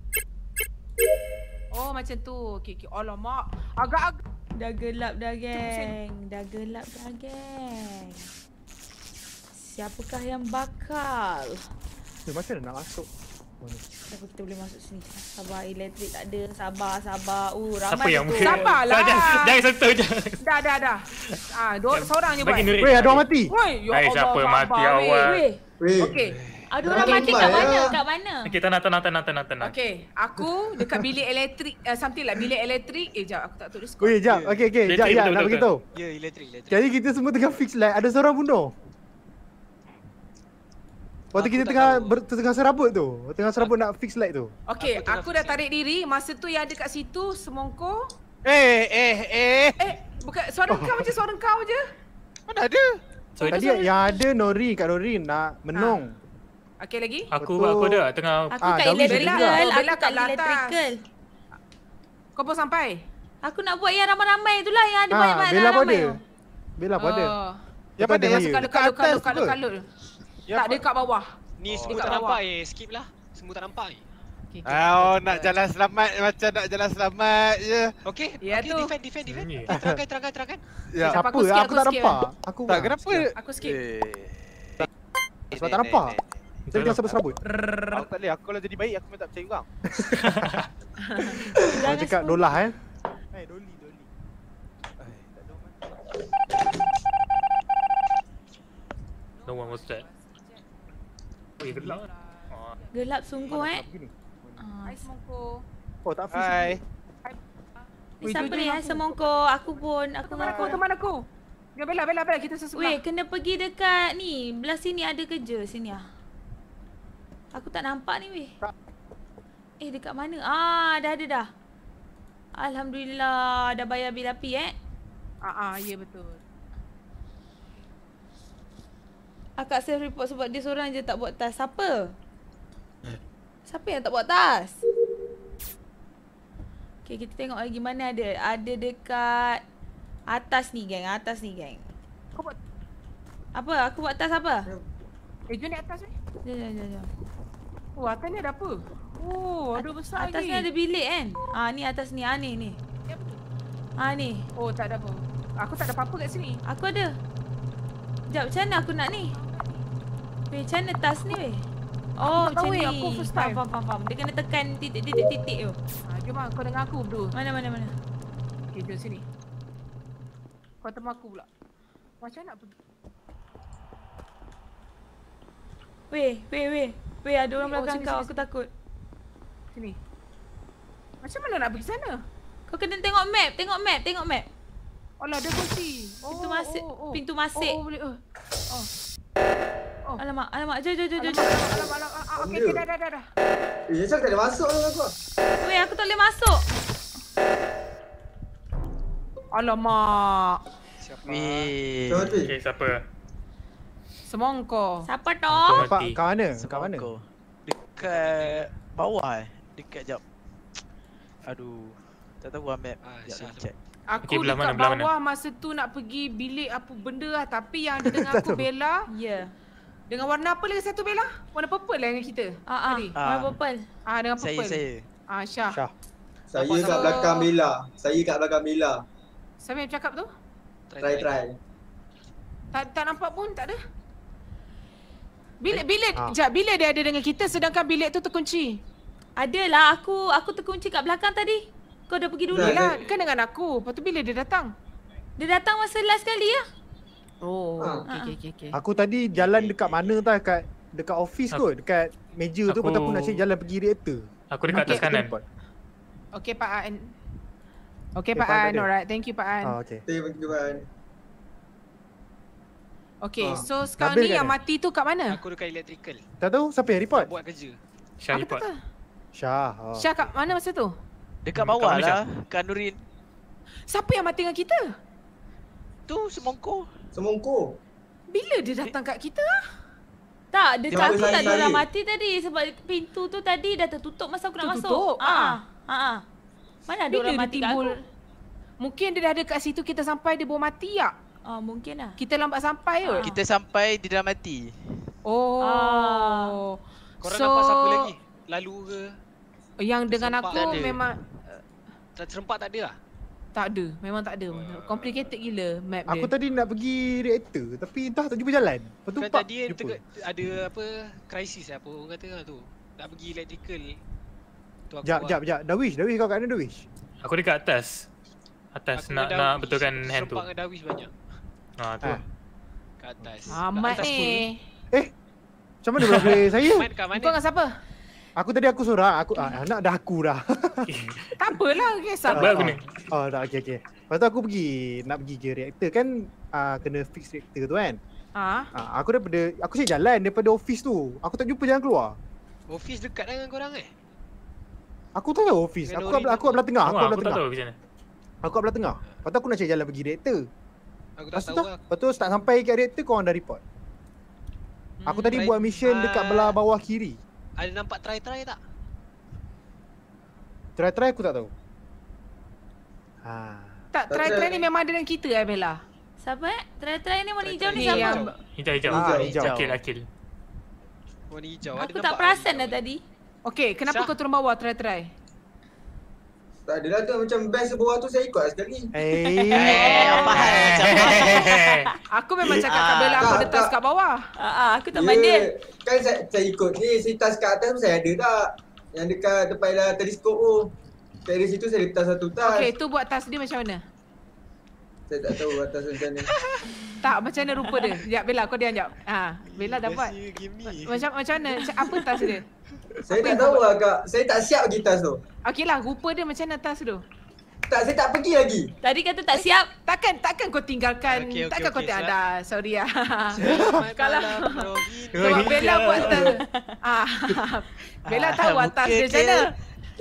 Oh macam tu. Okey okey. Alamak. Agak-agak Dah gelap dah geng. Dah gelap dah geng. Siapakah yang bakal? Eh, macam mana nak masuk? Siapa kita boleh masuk sini? Sabar, elektrik tak ada. Sabar, sabar. Uh, ramai Siapa yang tu. mungkin? Sabarlah. Jangan, jangan sentuh je. Dah, dah, dah. Ah, dua seorang je buat. Bagi Nurin. Weh, ada orang mati. Woi, ya Hai, Allah. siapa mati sabar, awal? weh. Weh, Okey. ada orang mati kat mana? Kat mana? Okey, tenang, tenang, tenang, tenang, tenang. Okey, aku dekat bilik elektrik, uh, something lah bilik elektrik. Eh, jap, aku tak tahu Discord. Weh, jap. Okey, okey. Jap, Elektrik, ya, betul, nak betul, bagi tahu. Ya, elektrik, elektrik. Jadi kita semua tengah fix light. Ada seorang bunuh. Waktu Aku kita tak tengah tahu. ber, tengah serabut tu. Tengah serabut nak fix light tu. Okey, Aku tengah aku dah tarik diri. Masa tu yang ada kat situ, semongko. Eh, eh, eh. Eh, bukan suara kau je, suara kau je. Mana ada? So, Tadi yang ada Nori kat Nori nak menung. Okey lagi? Aku Betul. aku ada tengah Aku Ah, kat Darwin electrical. juga. Aku Bella kat kat belakang. electrical. Kau pun sampai? Aku nak buat yang ramai-ramai tu lah. Yang ada Ah, banyak-banyak Bella pun ramai ada. tu. Bella pun ada. Oh. Yang Betul mana? ada Yang saya. Kalut, Kat kalut, atas kalut, tu kalut, ke? kalut. Yang Tak, dia kat bawah. Ni Oh, semua dekat tak bawah. nampak eh. Skip lah. Semua tak nampak eh. Okay, okay. Ah, oh, nak jalan selamat macam nak jalan selamat je. Okey, Ya okey tu. defend, defend, defend. Ni. Ah, terangkan, terangkan, terangkan. Ya. Siapa? Siapa? Aku skip, Aku aku tak skip. nampak. Aku Tak, kenapa? Aku skip. Eh. Sebab tak nampak. Kita tengah serabut-serabut. Aku tak boleh. Aku kalau jadi baik, aku memang tak percaya orang. Orang cakap dolah eh. Eh, Doli, Doli. Eh, tak ada orang mati. No one was dead. Oh, ya gelap. Oh. Gelap sungguh eh. Begini. Ah, Hai semongko. Oh, tak fix. Hai. Ni siapa ni? Hai semongko. Aku pun. Aku Teman aku, teman aku. Ya Bella, Bella, Bella, kita sesebelah. Weh, kena pergi dekat ni. Belah sini ada kerja. Sini ah. Aku tak nampak ni weh. Eh, dekat mana? Ah, dah ada dah. Alhamdulillah. Dah bayar bil api eh. Ah, ah, ya betul. Akak self report sebab dia seorang je tak buat tas. Siapa? Siapa yang tak buat tas? Okay, kita tengok lagi mana ada. Ada dekat atas ni geng. Atas ni geng. Kau buat. Apa? Aku buat tas apa? Eh, jom naik atas ni. Jom, jom, jom, jom. Oh, atas ni ada apa? Oh, ada besar Atas lagi. ni ada bilik kan? Ah, ni atas ni. Ah, ni, ni. Ya, betul. Ah, ni. Oh, tak ada apa. Aku tak ada apa-apa kat sini. Aku ada. Sekejap, macam mana aku nak ni? Weh, macam mana tas ni weh? Oh, tak tahu, macam ni. weh, aku first Faham, time. faham, faham, faham. Dia kena tekan titik-titik-titik tu. Ah, jom ah, kau dengan aku berdua. Mana, mana, mana? Okay, jom sini. Kau temu aku pula. Macam mana nak pergi? Weh, weh, weh. Weh, ada orang Oh, belakang sini, kau. sini, Aku takut. Sini. Macam mana nak pergi sana? Kau kena tengok map, tengok map, tengok map. Alah, dia kunci. Pintu masuk, pintu masuk. Oh, oh, boleh. Oh. Oh. Oh. Alamak, alamak. Jom, jom, jom, jom. Alamak, alamak, alamak. Ah, okey, okey, dah, dah, dah, dah. Eh, Yesha tak ada masuk lah aku. Weh, aku tak boleh masuk. Alamak. Siapa? Weh. Siapa tu? Okay, siapa? Semongko. Siapa tu? Kau Pak, mati. kat mana? Kat mana? Semangko. Dekat bawah eh. Dekat jap. Aduh. Tak tahu lah map. Ah, Sekejap Syah. aku check. Aku Okey, belah dekat mana, belah mana? bawah masa tu nak pergi bilik apa benda lah. Tapi yang ada dengan Tak aku tahu. Bella. Ya. Dengan warna apa lagi satu Bella? Warna purple lah dengan kita. Ah, ah. Tadi. Warna Ah. purple. Ah, dengan Saya, purple. saya. Ah, Syah. Syah. Saya Nampak kat tak? belakang Bella. Saya kat belakang Bella. Siapa yang cakap tu? Try try. Tak tak nampak pun, tak ada. Bila bila Ah. jap bila dia ada dengan kita sedangkan bilik tu terkunci. Adalah, aku aku terkunci kat belakang tadi. Kau dah pergi dulu. Dah. Yelah, kan dengan aku. Lepas tu bila dia datang? Dia datang masa last kali lah. Oh, Ah. okey okey okey okey. Aku tadi jalan dekat mana tau? Dekat dekat office Aku- kot. Dekat meja tu. aku- Lepas tu aku nak cari jalan pergi reaktor. Aku dekat atas Okey, kanan. Okey Pak An. Okey Okay, Pak Pak, An. tak ada. Alright, thank you Pak An. Ah, okay. Saya pergi depan. Okey, Ah. so sekarang Nabil ni kat yang mana? mati tu kat mana? Aku dekat electrical. Tak tahu siapa yang report? Buat kerja. Syah Aku report. tak tahu. Syah. Oh. Syah kat mana masa tu? Dekat Hmm, bawah kat mana, lah. Kat Nurin. Siapa yang mati dengan kita? Tu semongko. Semongko. Bila dia datang kat kita? Tak, dekat Dia aku saya- tak ada saya. orang mati tadi sebab pintu tu tadi dah tertutup masa aku nak Tertutup? masuk. Ah. Ah. ah. Mana ada Bila orang dia mati kat timbul? aku? Mungkin dia dah ada kat situ kita sampai dia baru mati tak? Ah, mungkin lah. Kita lambat sampai kot. Kita sampai dia dah mati. Oh. Ah. Korang So, nampak siapa lagi? Lalu ke? Yang dengan Serempak aku tak ada. memang Tak serempak tak ada lah? tak ada. Memang tak ada. Complicated gila map dia. Aku tadi nak pergi reaktor. Tapi entah tak jumpa jalan. Lepas tu Kan pak tadi jumpa. tengok ada apa krisis apa orang kata lah tu. nak pergi electrical. Tu aku Jap, buat. jap, jap. Dawish, Dawish kau kat mana Dawish? Aku dekat atas. Atas Aku nak dengan nak Darwish. betulkan hand tu. Serempak dengan Darwish banyak. Ha tu. Ah. Kat atas. Amat Kat atas pun. ni. Eh, macam mana pula boleh saya? Mat kat mana? Kau dengan siapa? Aku tadi aku seorang. Aku ah, anak dah aku dah. Tak apalah, kisah. Sabar aku ni. Oh, dah okey okey. Lepas tu aku pergi nak pergi ke reaktor kan uh, kena fix reaktor tu kan. Ha? Uh, aku daripada aku cari jalan daripada office tu. Aku tak jumpa jalan keluar. Office dekat dengan korang eh? Aku tak tahu office. Aku kat belah, aku kat belah tengah. Aku kat Aku belah tak tengah. tahu macam mana. Aku kat belah tengah. Lepas tu aku nak cari jalan pergi reaktor. Aku tak Lepas tu tahu tak. lah. Lepas tu start sampai kat reaktor korang dah report. Aku tadi try- buat mission dekat ah. belah bawah kiri. Ada nampak try-try tak? Try-try aku tak tahu. Ha. Tak, try-try ni memang ada dengan kita eh Bella. Siapa eh? Try-try ni warna hijau ni Ni siapa? yang Hijau-hijau. Ah, hijau. Akil, akil. Warna hijau. Aku tak perasan dah tadi. Okey, kenapa Syah? kau turun bawah try-try? Tak adalah tu macam best bawah tu saya ikut lah sekali. Eh, apa hal macam Aku memang cakap kat Bella aku tak, ada tas tak. kat bawah. Ah, ah, aku tak Ya, bandel. kan saya, saya ikut ni, si tas kat atas tu saya ada tak? Yang dekat depan lah teleskop tu. Dari situ saya letak satu tas. Okey, tu buat tas dia macam mana? Saya tak tahu atas macam mana. Tak, macam mana rupa dia? Sekejap Bella, kau diam sekejap. Ha, Bella dah buat. Biasa game ni. Macam macam mana? Macam apa tas dia? Saya tak tahu lah kak. Saya tak siap pergi tas tu. Okeylah, rupa dia macam mana tas tu? Tak, saya tak pergi lagi. Tadi kata tak siap. Takkan takkan kau tinggalkan. Okey, okey, takkan kau okey, tak siap. ada. Sorry ah. Selamat Kalau malam, Rohini. sebab Bella buat tas. Ah. Bella tahu Ah, atas muka dia macam dia. mana.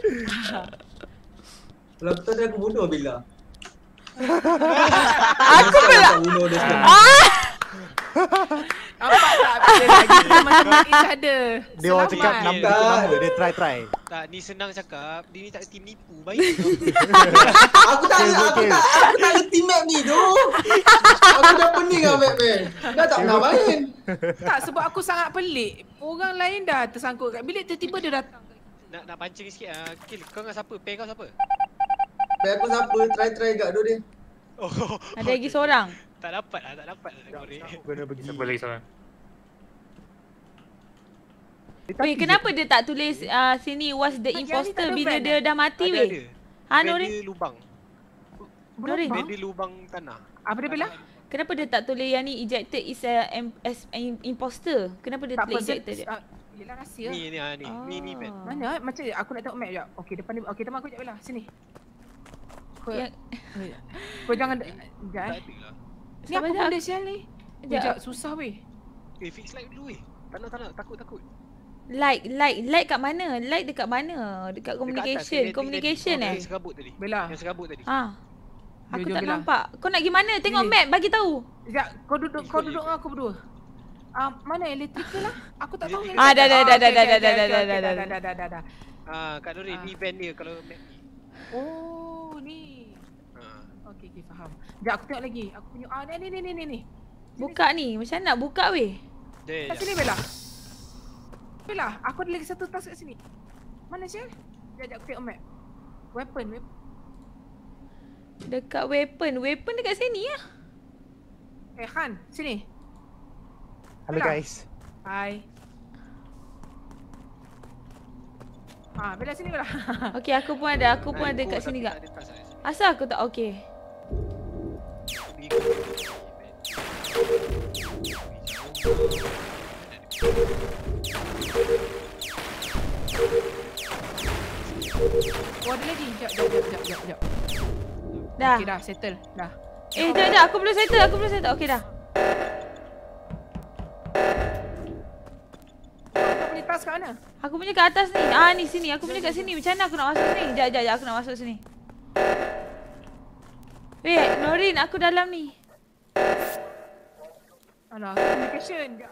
Kalau betul dia aku bunuh Bila. Aku pula. Tak bunuh dia sekarang. Ah! Nampak tak Bella lagi teman-teman each other. dia orang cakap Selamat. nama ikut nama dia try-try. Tak, ni senang cakap. Dia ni tak reti menipu. Baik tau. Aku tak Okay, aku okay. tak aku tak reti map ni tu. Aku dah pening dengan map ni. Dah tak pernah main. Tak, sebab aku sangat pelik. Orang lain dah tersangkut kat bilik, tiba-tiba dia datang. Nak nak pancing sikit ah. Kil, kau dengan siapa? Pair kau siapa? Map aku siapa try-try kat tu dia. Oh. Ada lagi seorang. Tak dapat lah, tak dapat lah nak korek. Aku kena pergi. Siapa lagi seorang? Weh, kenapa dia tak tulis uh, sini was the Yang ni imposter tak ada bila van dia dah mati Ada, weh? ada. Ha Van Norin? dia lubang. Norin? Van dia lubang tanah. Apa dia Bella? Kenapa dia tak tulis yang ni ejected is a im- as an imposter? Kenapa dia Tak apa, tulis ejected je? ah, yelah rahsia. Ni ni ah ni. Ni ni Van. Ah. Mana? Macam aku nak tengok map jap. Okey, depan ni. Okey, teman aku jap Bella. Sini. Kau, Yang- kau jangan jap Tak eh. ada lah. Ni Sabar apa jap. benda sial ni? Sekejap. Sekejap, susah weh. Eh, fix light dulu weh. Tak nak, tak nak. Takut, takut. Light, light, light kat mana? Light dekat mana? Dekat communication, Dekat atas, communication tadi. eh? Yang serabut tadi. Bella. Yang serabut tadi. Ha. Aku Jom, tak Bella. nampak. Kau nak pergi mana? Tengok Sini. map, bagi tahu. Sekejap, kau duduk Ikut, kau ikut. duduk dengan aku berdua. Ah, mana electrical lah? Aku tak tahu. Electrical. Ah, dah, dah, dah, okey, dah, okey, dah, okey, dah, okey, dah, okey, dah, dah, dah, dah, dah, dah, dah, dah. Ah, Kak Norin, Ah. ni van dia kalau map ni. Oh, ni. Ah. Okey, okey, faham. Sekejap, aku tengok lagi. Aku punya, ah, ni, ni, ni, ni, ni, ni. Buka ni. Macam mana nak buka weh? Dia, Kat sini, Bella. Bella, aku ada lagi satu tas kat sini. Mana sial? Sekejap, sekejap, aku tengok map. Weapon, weapon. Dekat weapon. Weapon dekat sini lah. Eh, Han, sini. Hello Bella. guys. Hai. Ah, Bella sini Bella. Okey, aku pun ada. Aku pun Ah, ada ikut, kat sini tapi kak. tak ada tas kat sini. Asal aku tak okey? Pergi ke van. Oh, ada lagi. Sekejap, sekejap, sekejap, sekejap, sekejap. Dah. Okey dah, settle. Dah. Eh, dah, dah. Aku belum settle. Aku belum settle. Okey dah. Kau punya tas kat mana? Aku punya kat atas ni. Ah, ni sini. Aku punya kat sini. Macam mana aku nak masuk sini? Sekejap, sekejap, sekejap. Aku nak masuk sini. Weh, Norin. Aku dalam ni. Alah, communication. Sekejap.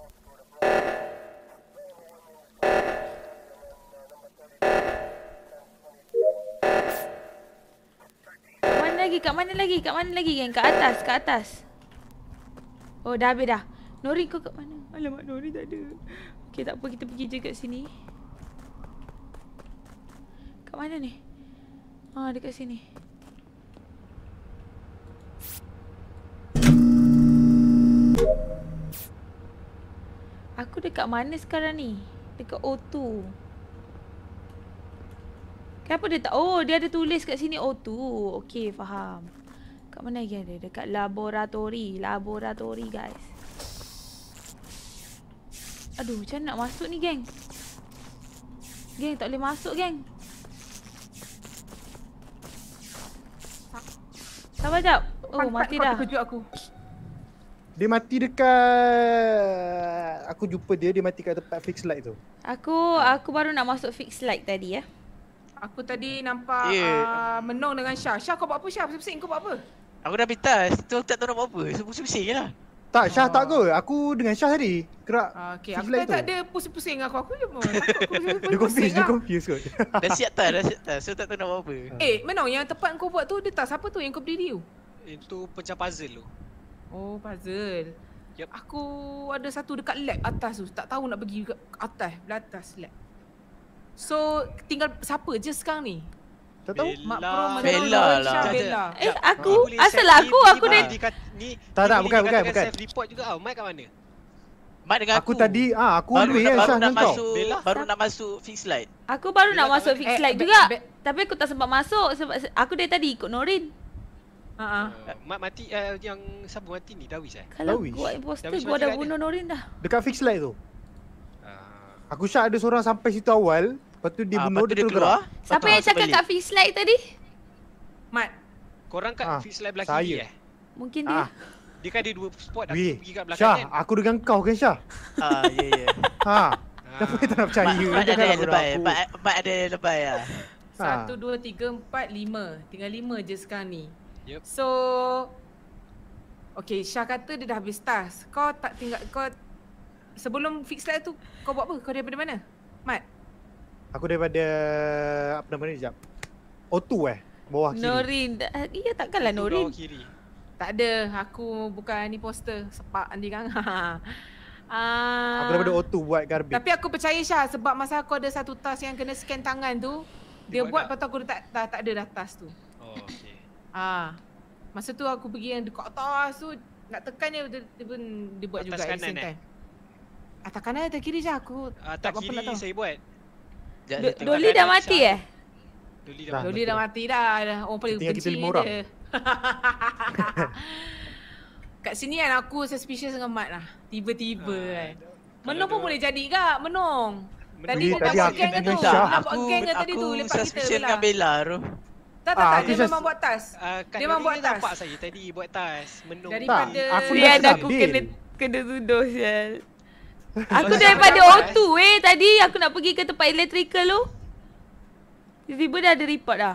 Kat mana lagi? Kat mana lagi? Kat mana lagi, geng? Kat atas. Kat atas. Oh, dah habis dah. Norin, kau kat mana? Alamak, Norin tak ada. Okey, tak apa. Kita pergi je kat sini. Kat mana ni? Ah, dekat sini. Aku dekat mana sekarang ni? Dekat O two. Kenapa dia tak? Oh, dia ada tulis kat sini O two. Okey, faham. Kat mana lagi ada? Dekat laboratori. Laboratori, guys. Aduh, macam nak masuk ni, geng? Geng, tak boleh masuk, geng. Sabar jap. Oh, mati dah. Kejut aku. Dia mati dekat... Aku jumpa dia, dia mati kat tempat fix light tu. Aku aku baru nak masuk fix light tadi ya. Aku tadi nampak Yeah. uh, menong dengan Syah. Syah kau buat apa Syah? Pusing-pusing kau buat apa? Aku dah pintas. Tu aku tak tahu nak buat apa. So pusing-pusing je lah. Tak, Syah tak kot. Aku dengan Syah tadi. Kerak Uh, okay, fix aku light tak, tak tu. ada pusing-pusing dengan aku. Aku je pun. Dia confused, dia confused kot. Dah siap tak? Dah siap tak? So tak tahu nak buat apa. Eh, menong yang tempat kau buat tu dia tak siapa tu yang kau berdiri tu? Itu pecah puzzle tu. Oh, puzzle. Yep. Aku ada satu dekat lab atas tu. Tak tahu nak pergi ke atas, belah atas lab. So, tinggal siapa je sekarang ni? Tak tahu. Mak Pro, Menong, Bella Syah, lah. Bella. Eh, aku? Asal aku? Aku dah... Ni, Tak, tak, bukan, bukan, bukan. Self report juga tau. Mike kat mana? Mat dengan aku. Aku tadi, ah aku baru lebih nak, kan baru Syah nak dengan kau. masuk, Bella? baru nak masuk fix light. Aku baru nak Bella masuk kat fix mana? light Eh, juga. be- be- Tapi aku tak sempat masuk sebab se- aku dari tadi ikut Norin. Ha ah. Uh, Mak mati, uh, yang siapa mati ni? Dawis eh? Kalau Lawish. gua imposter, Lawish gua mati dah kat bunuh Norin dah. Dekat fix light tu. Uh, Aku Syah ada seorang sampai situ awal. Lepas tu dia Ah, bunuh, lepas tu dia dia terus keluar. keluar. Siapa Lepas yang tu cakap balik. kat fix light tadi? Mat, korang kat Ah, fix light belah saya. kiri eh? Mungkin dia. Ah, Dia kan ada dua spot. Aku weh. pergi kat belakang Syah, kan? aku dengan kau kan Syah? Ah, ya ya. Ha. Kenapa Ah. kita tak percaya? Mat, mat Jangan ada nak yang bodoh lebay. aku. Mat, mat ada yang lebay lah. Ha. satu, dua, tiga, empat, lima. Tinggal lima je sekarang ni. Yep. So, okay, Syah kata dia dah habis task. Kau tak tinggal, kau sebelum fix light tu kau buat apa? Kau daripada mana? Mat? Aku daripada apa nama ni sekejap. O two eh, bawah kiri. Norin. dah- Iya takkanlah Itu Norin. bawah kiri. Tak ada, aku bukan ni poster. Sepak nanti kan. Ah, Aku daripada O two buat garbage. Tapi aku percaya Syah sebab masa aku ada satu task yang kena scan tangan tu, dia, Dia buat buat lepas tu aku tak, tak, tak ada dah task tu. Oh, okay. Ah, masa tu aku pergi yang dekat atas tu, nak tekan dia, dia, dia pun dia buat Atas juga at the kanan, same eh? time. Atas kanan atau kiri je aku Uh, tak tak apa-apa nak kiri tahu. saya buat. Sekejap, Do- saya tengok Dolly dah keadaan mati Syah. eh? Doli Dah. dah. Dolly dah mati dah, dah. Orang paling Tinggal benci kita lima dia. orang. Kat sini kan aku suspicious dengan Mat lah. Tiba-tiba Ah, kan. kalau Menong pun dia- boleh jadi kak, Menong. Tadi Weh, kau tadi buat aku geng ke dengan tu? Syah. Nak buat Aku geng ke tadi tu? aku Lepak kita suspicion Bella. dengan Bella tu. Tak, tak, Ah, tak. aku Dia just- memang buat task. Uh, Kak Dia memang buat Nori task. nampak saya tadi buat task. Menung. Daripada... Tak, aku Rian dah aku deal. kena kena tuduh sial. Aku Kalau daripada Syah O dapat, two weh tadi aku nak pergi ke tempat electrical tu. Tiba-tiba dah ada report dah.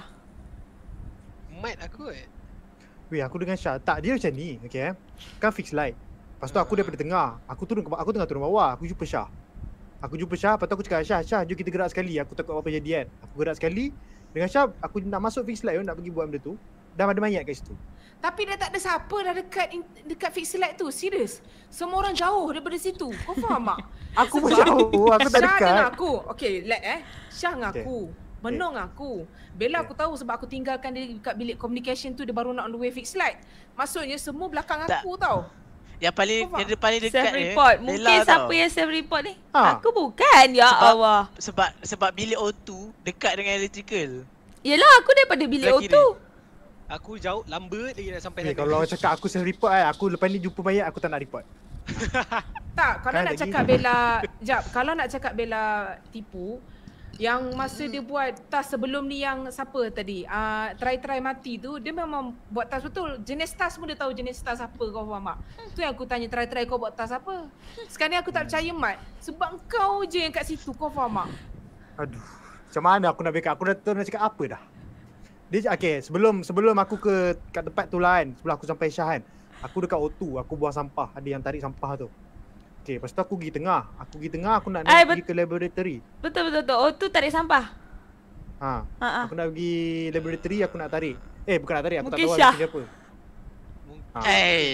Mat aku eh. Weh, aku dengan Syah. Tak, dia macam ni. Okay eh. Kan fix light. Lepas tu aku daripada tengah. Aku turun ke ba- aku tengah turun bawah. Aku jumpa Syah. Aku jumpa Syah, lepas tu aku cakap, Syah, Syah, jom kita gerak sekali. Aku takut apa-apa jadi kan. Aku gerak sekali. Dengan Syah, aku nak masuk fix light tu, nak pergi buat benda tu. Dah ada mayat kat situ. Tapi dah tak ada siapa dah dekat in, dekat fix light tu. Serius. Semua orang jauh daripada situ. Kau faham tak? Aku pun jauh. Aku tak Syah dekat. dengan aku. Okay, let eh. Syah dengan Okay. aku. Menong aku. Bella Okay. aku tahu sebab aku tinggalkan dia dekat bilik communication tu. Dia baru nak on the way fix light. Maksudnya semua belakang Tak. aku tau. Yang paling Kau faham? yang paling dekat Self ni report. Bella Mungkin tau. siapa yang self report ni? Ha. Aku bukan. Ya Sebab- Allah. Sebab sebab bilik O two dekat dengan electrical. Yelah aku daripada bilik O Belah two. Aku jauh lambat lagi nak sampai Eh, sana. kalau orang cakap aku self report kan, aku lepas ni jumpa mayat aku tak nak report. Tak, kalau Kan nak lagi. cakap Bella, jap, kalau nak cakap Bella tipu, yang masa dia buat task sebelum ni yang siapa tadi, uh, try-try mati tu, dia memang buat task betul. Jenis task pun dia tahu jenis task apa, kau faham tak? Tu yang aku tanya, try-try kau buat task apa? Sekarang ni aku tak percaya Mat, sebab kau je yang kat situ, kau faham tak? Aduh. Macam mana aku nak backup? Aku dah tahu nak cakap apa dah. Dia okay, sebelum sebelum aku ke kat tempat tu lah kan, sebelum aku sampai Syah kan. Aku dekat O two, aku buang sampah, ada yang tarik sampah tu. Okay, lepas tu aku pergi tengah. Aku pergi tengah, aku nak Ay, naik pergi ke laboratory. Betul betul betul. O two tarik sampah. Ha. Ha ah. Aku nak pergi laboratory, aku nak tarik. Eh, bukan nak tarik, aku Mungkin tak tahu Syah. ada siapa. Ha. Eh.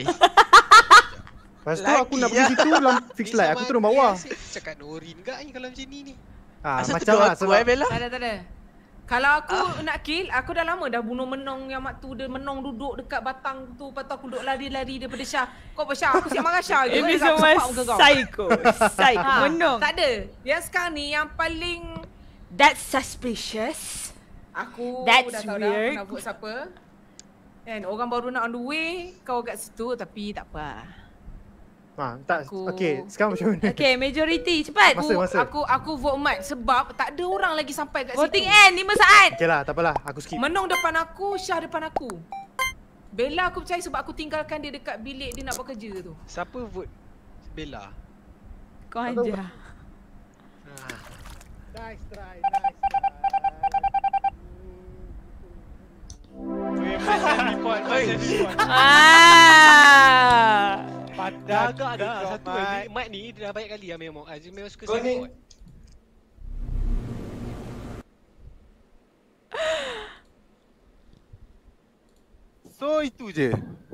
Lepas tu aku nak Lagi pergi lah. situ dalam fix Ni light, sama aku turun ada bawah. asyik Cakap Norin gak ni kalau macam ni ni. Ha, Asal macam tuduh lah aku sebab eh Bella? Tak ada, tak ada. Kalau aku nak kill, aku dah lama dah bunuh menong yang mak tu. Dia menong duduk dekat batang tu. Lepas tu aku duduk lari-lari daripada Syah. Kau apa Syah? Aku siap marah Syah je. Ini semua psycho. Psycho. Ha, Menong. tak ada. Yang sekarang ni yang paling... That's suspicious. Aku That's dah tahu weird. dah aku nak vote siapa. And orang baru nak on the way. Kau kat situ tapi tak apa. Ha, tak. Aku- Okey, sekarang macam mana? Okay, majority. Cepat. Masa, Aku, masa. aku aku vote Mat sebab tak ada orang lagi sampai kat Voting situ. end. lima saat. Okey lah, tak apalah. Aku skip. Menong depan aku, Syah depan aku. Bella aku percaya sebab aku tinggalkan dia dekat bilik dia nak buat kerja tu. Siapa vote Bella? Kau ajar. Nice try, nice Ah. Dah agak dah. Satu eh. Mat ni dia dah banyak kali lah memang. Ah, dia memang suka Kau ni- support. So itu je.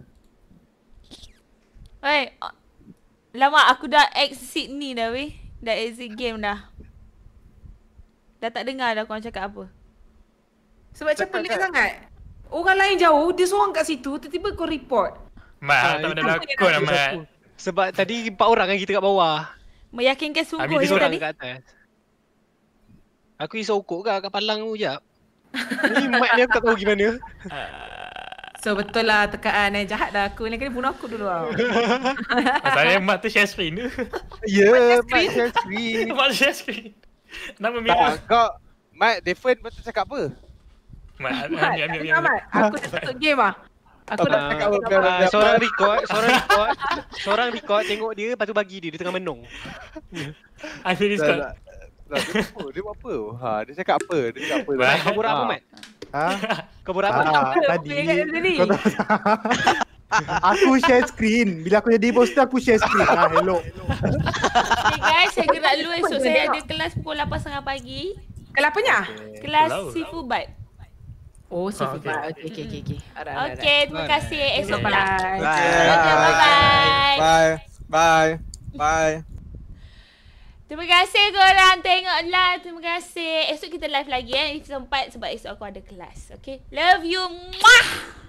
Oi. Lama aku dah exit ni dah weh. Dah exit game dah. Dah tak dengar dah korang cakap apa. Sebab macam pelik sangat. Orang lain jauh, dia seorang kat situ, tiba-tiba kau report. Mat, Ah, tak ada itu lakon lah Mat. Sebab tadi empat orang kan kita kat bawah. Meyakinkan sungguh Habis dia ya seorang tadi. kat atas. Aku risau ukur ke kat palang tu jap. Ni Mat ni aku tak tahu gimana. So betul lah tekaan eh. Jahat dah aku. Ni kena bunuh aku dulu lah. Masalahnya Mat tu share screen tu. Ya, Mat share screen. Mat share screen. Nama Tak, mirror. kau Mat, Devon betul cakap apa? Mat, ambil, Mat, ambil, tak ambil, dengar ambil. Mat. Aku dah tutup game lah. Aku dah Ah, cakap biar- apa. Ah, seorang record, seorang record, seorang record tengok dia lepas tu bagi dia, dia tengah menong. Ambil Tak, Discord. tak. Tak, dia apa? Dia buat apa? Ha, dia cakap apa? Dia cakap apa? Mat. Kau borak apa Mat? Ha? Kau borak apa? Ah, Apa tadi. dia kat sini? Kau tahu tak? Aku share screen. Bila aku jadi imposter, aku share screen. Ha, hello. Okay guys, saya gerak dulu esok saya ada kelas pukul lapan tiga puluh pagi. Kenapanya? Kelas Pulau. seafood bat. Oh, si Ah, Fubat. Okay, okay, okay. okay. Alright, alright, alright. Okay, terima kasih. Esok Bye. pula. Bye. Okay, bye-bye. Bye. Bye. Bye. Terima kasih korang tengok live. Terima kasih. Esok kita live lagi eh. Sempat sebab esok aku ada kelas. Okay. Love you. Mwah.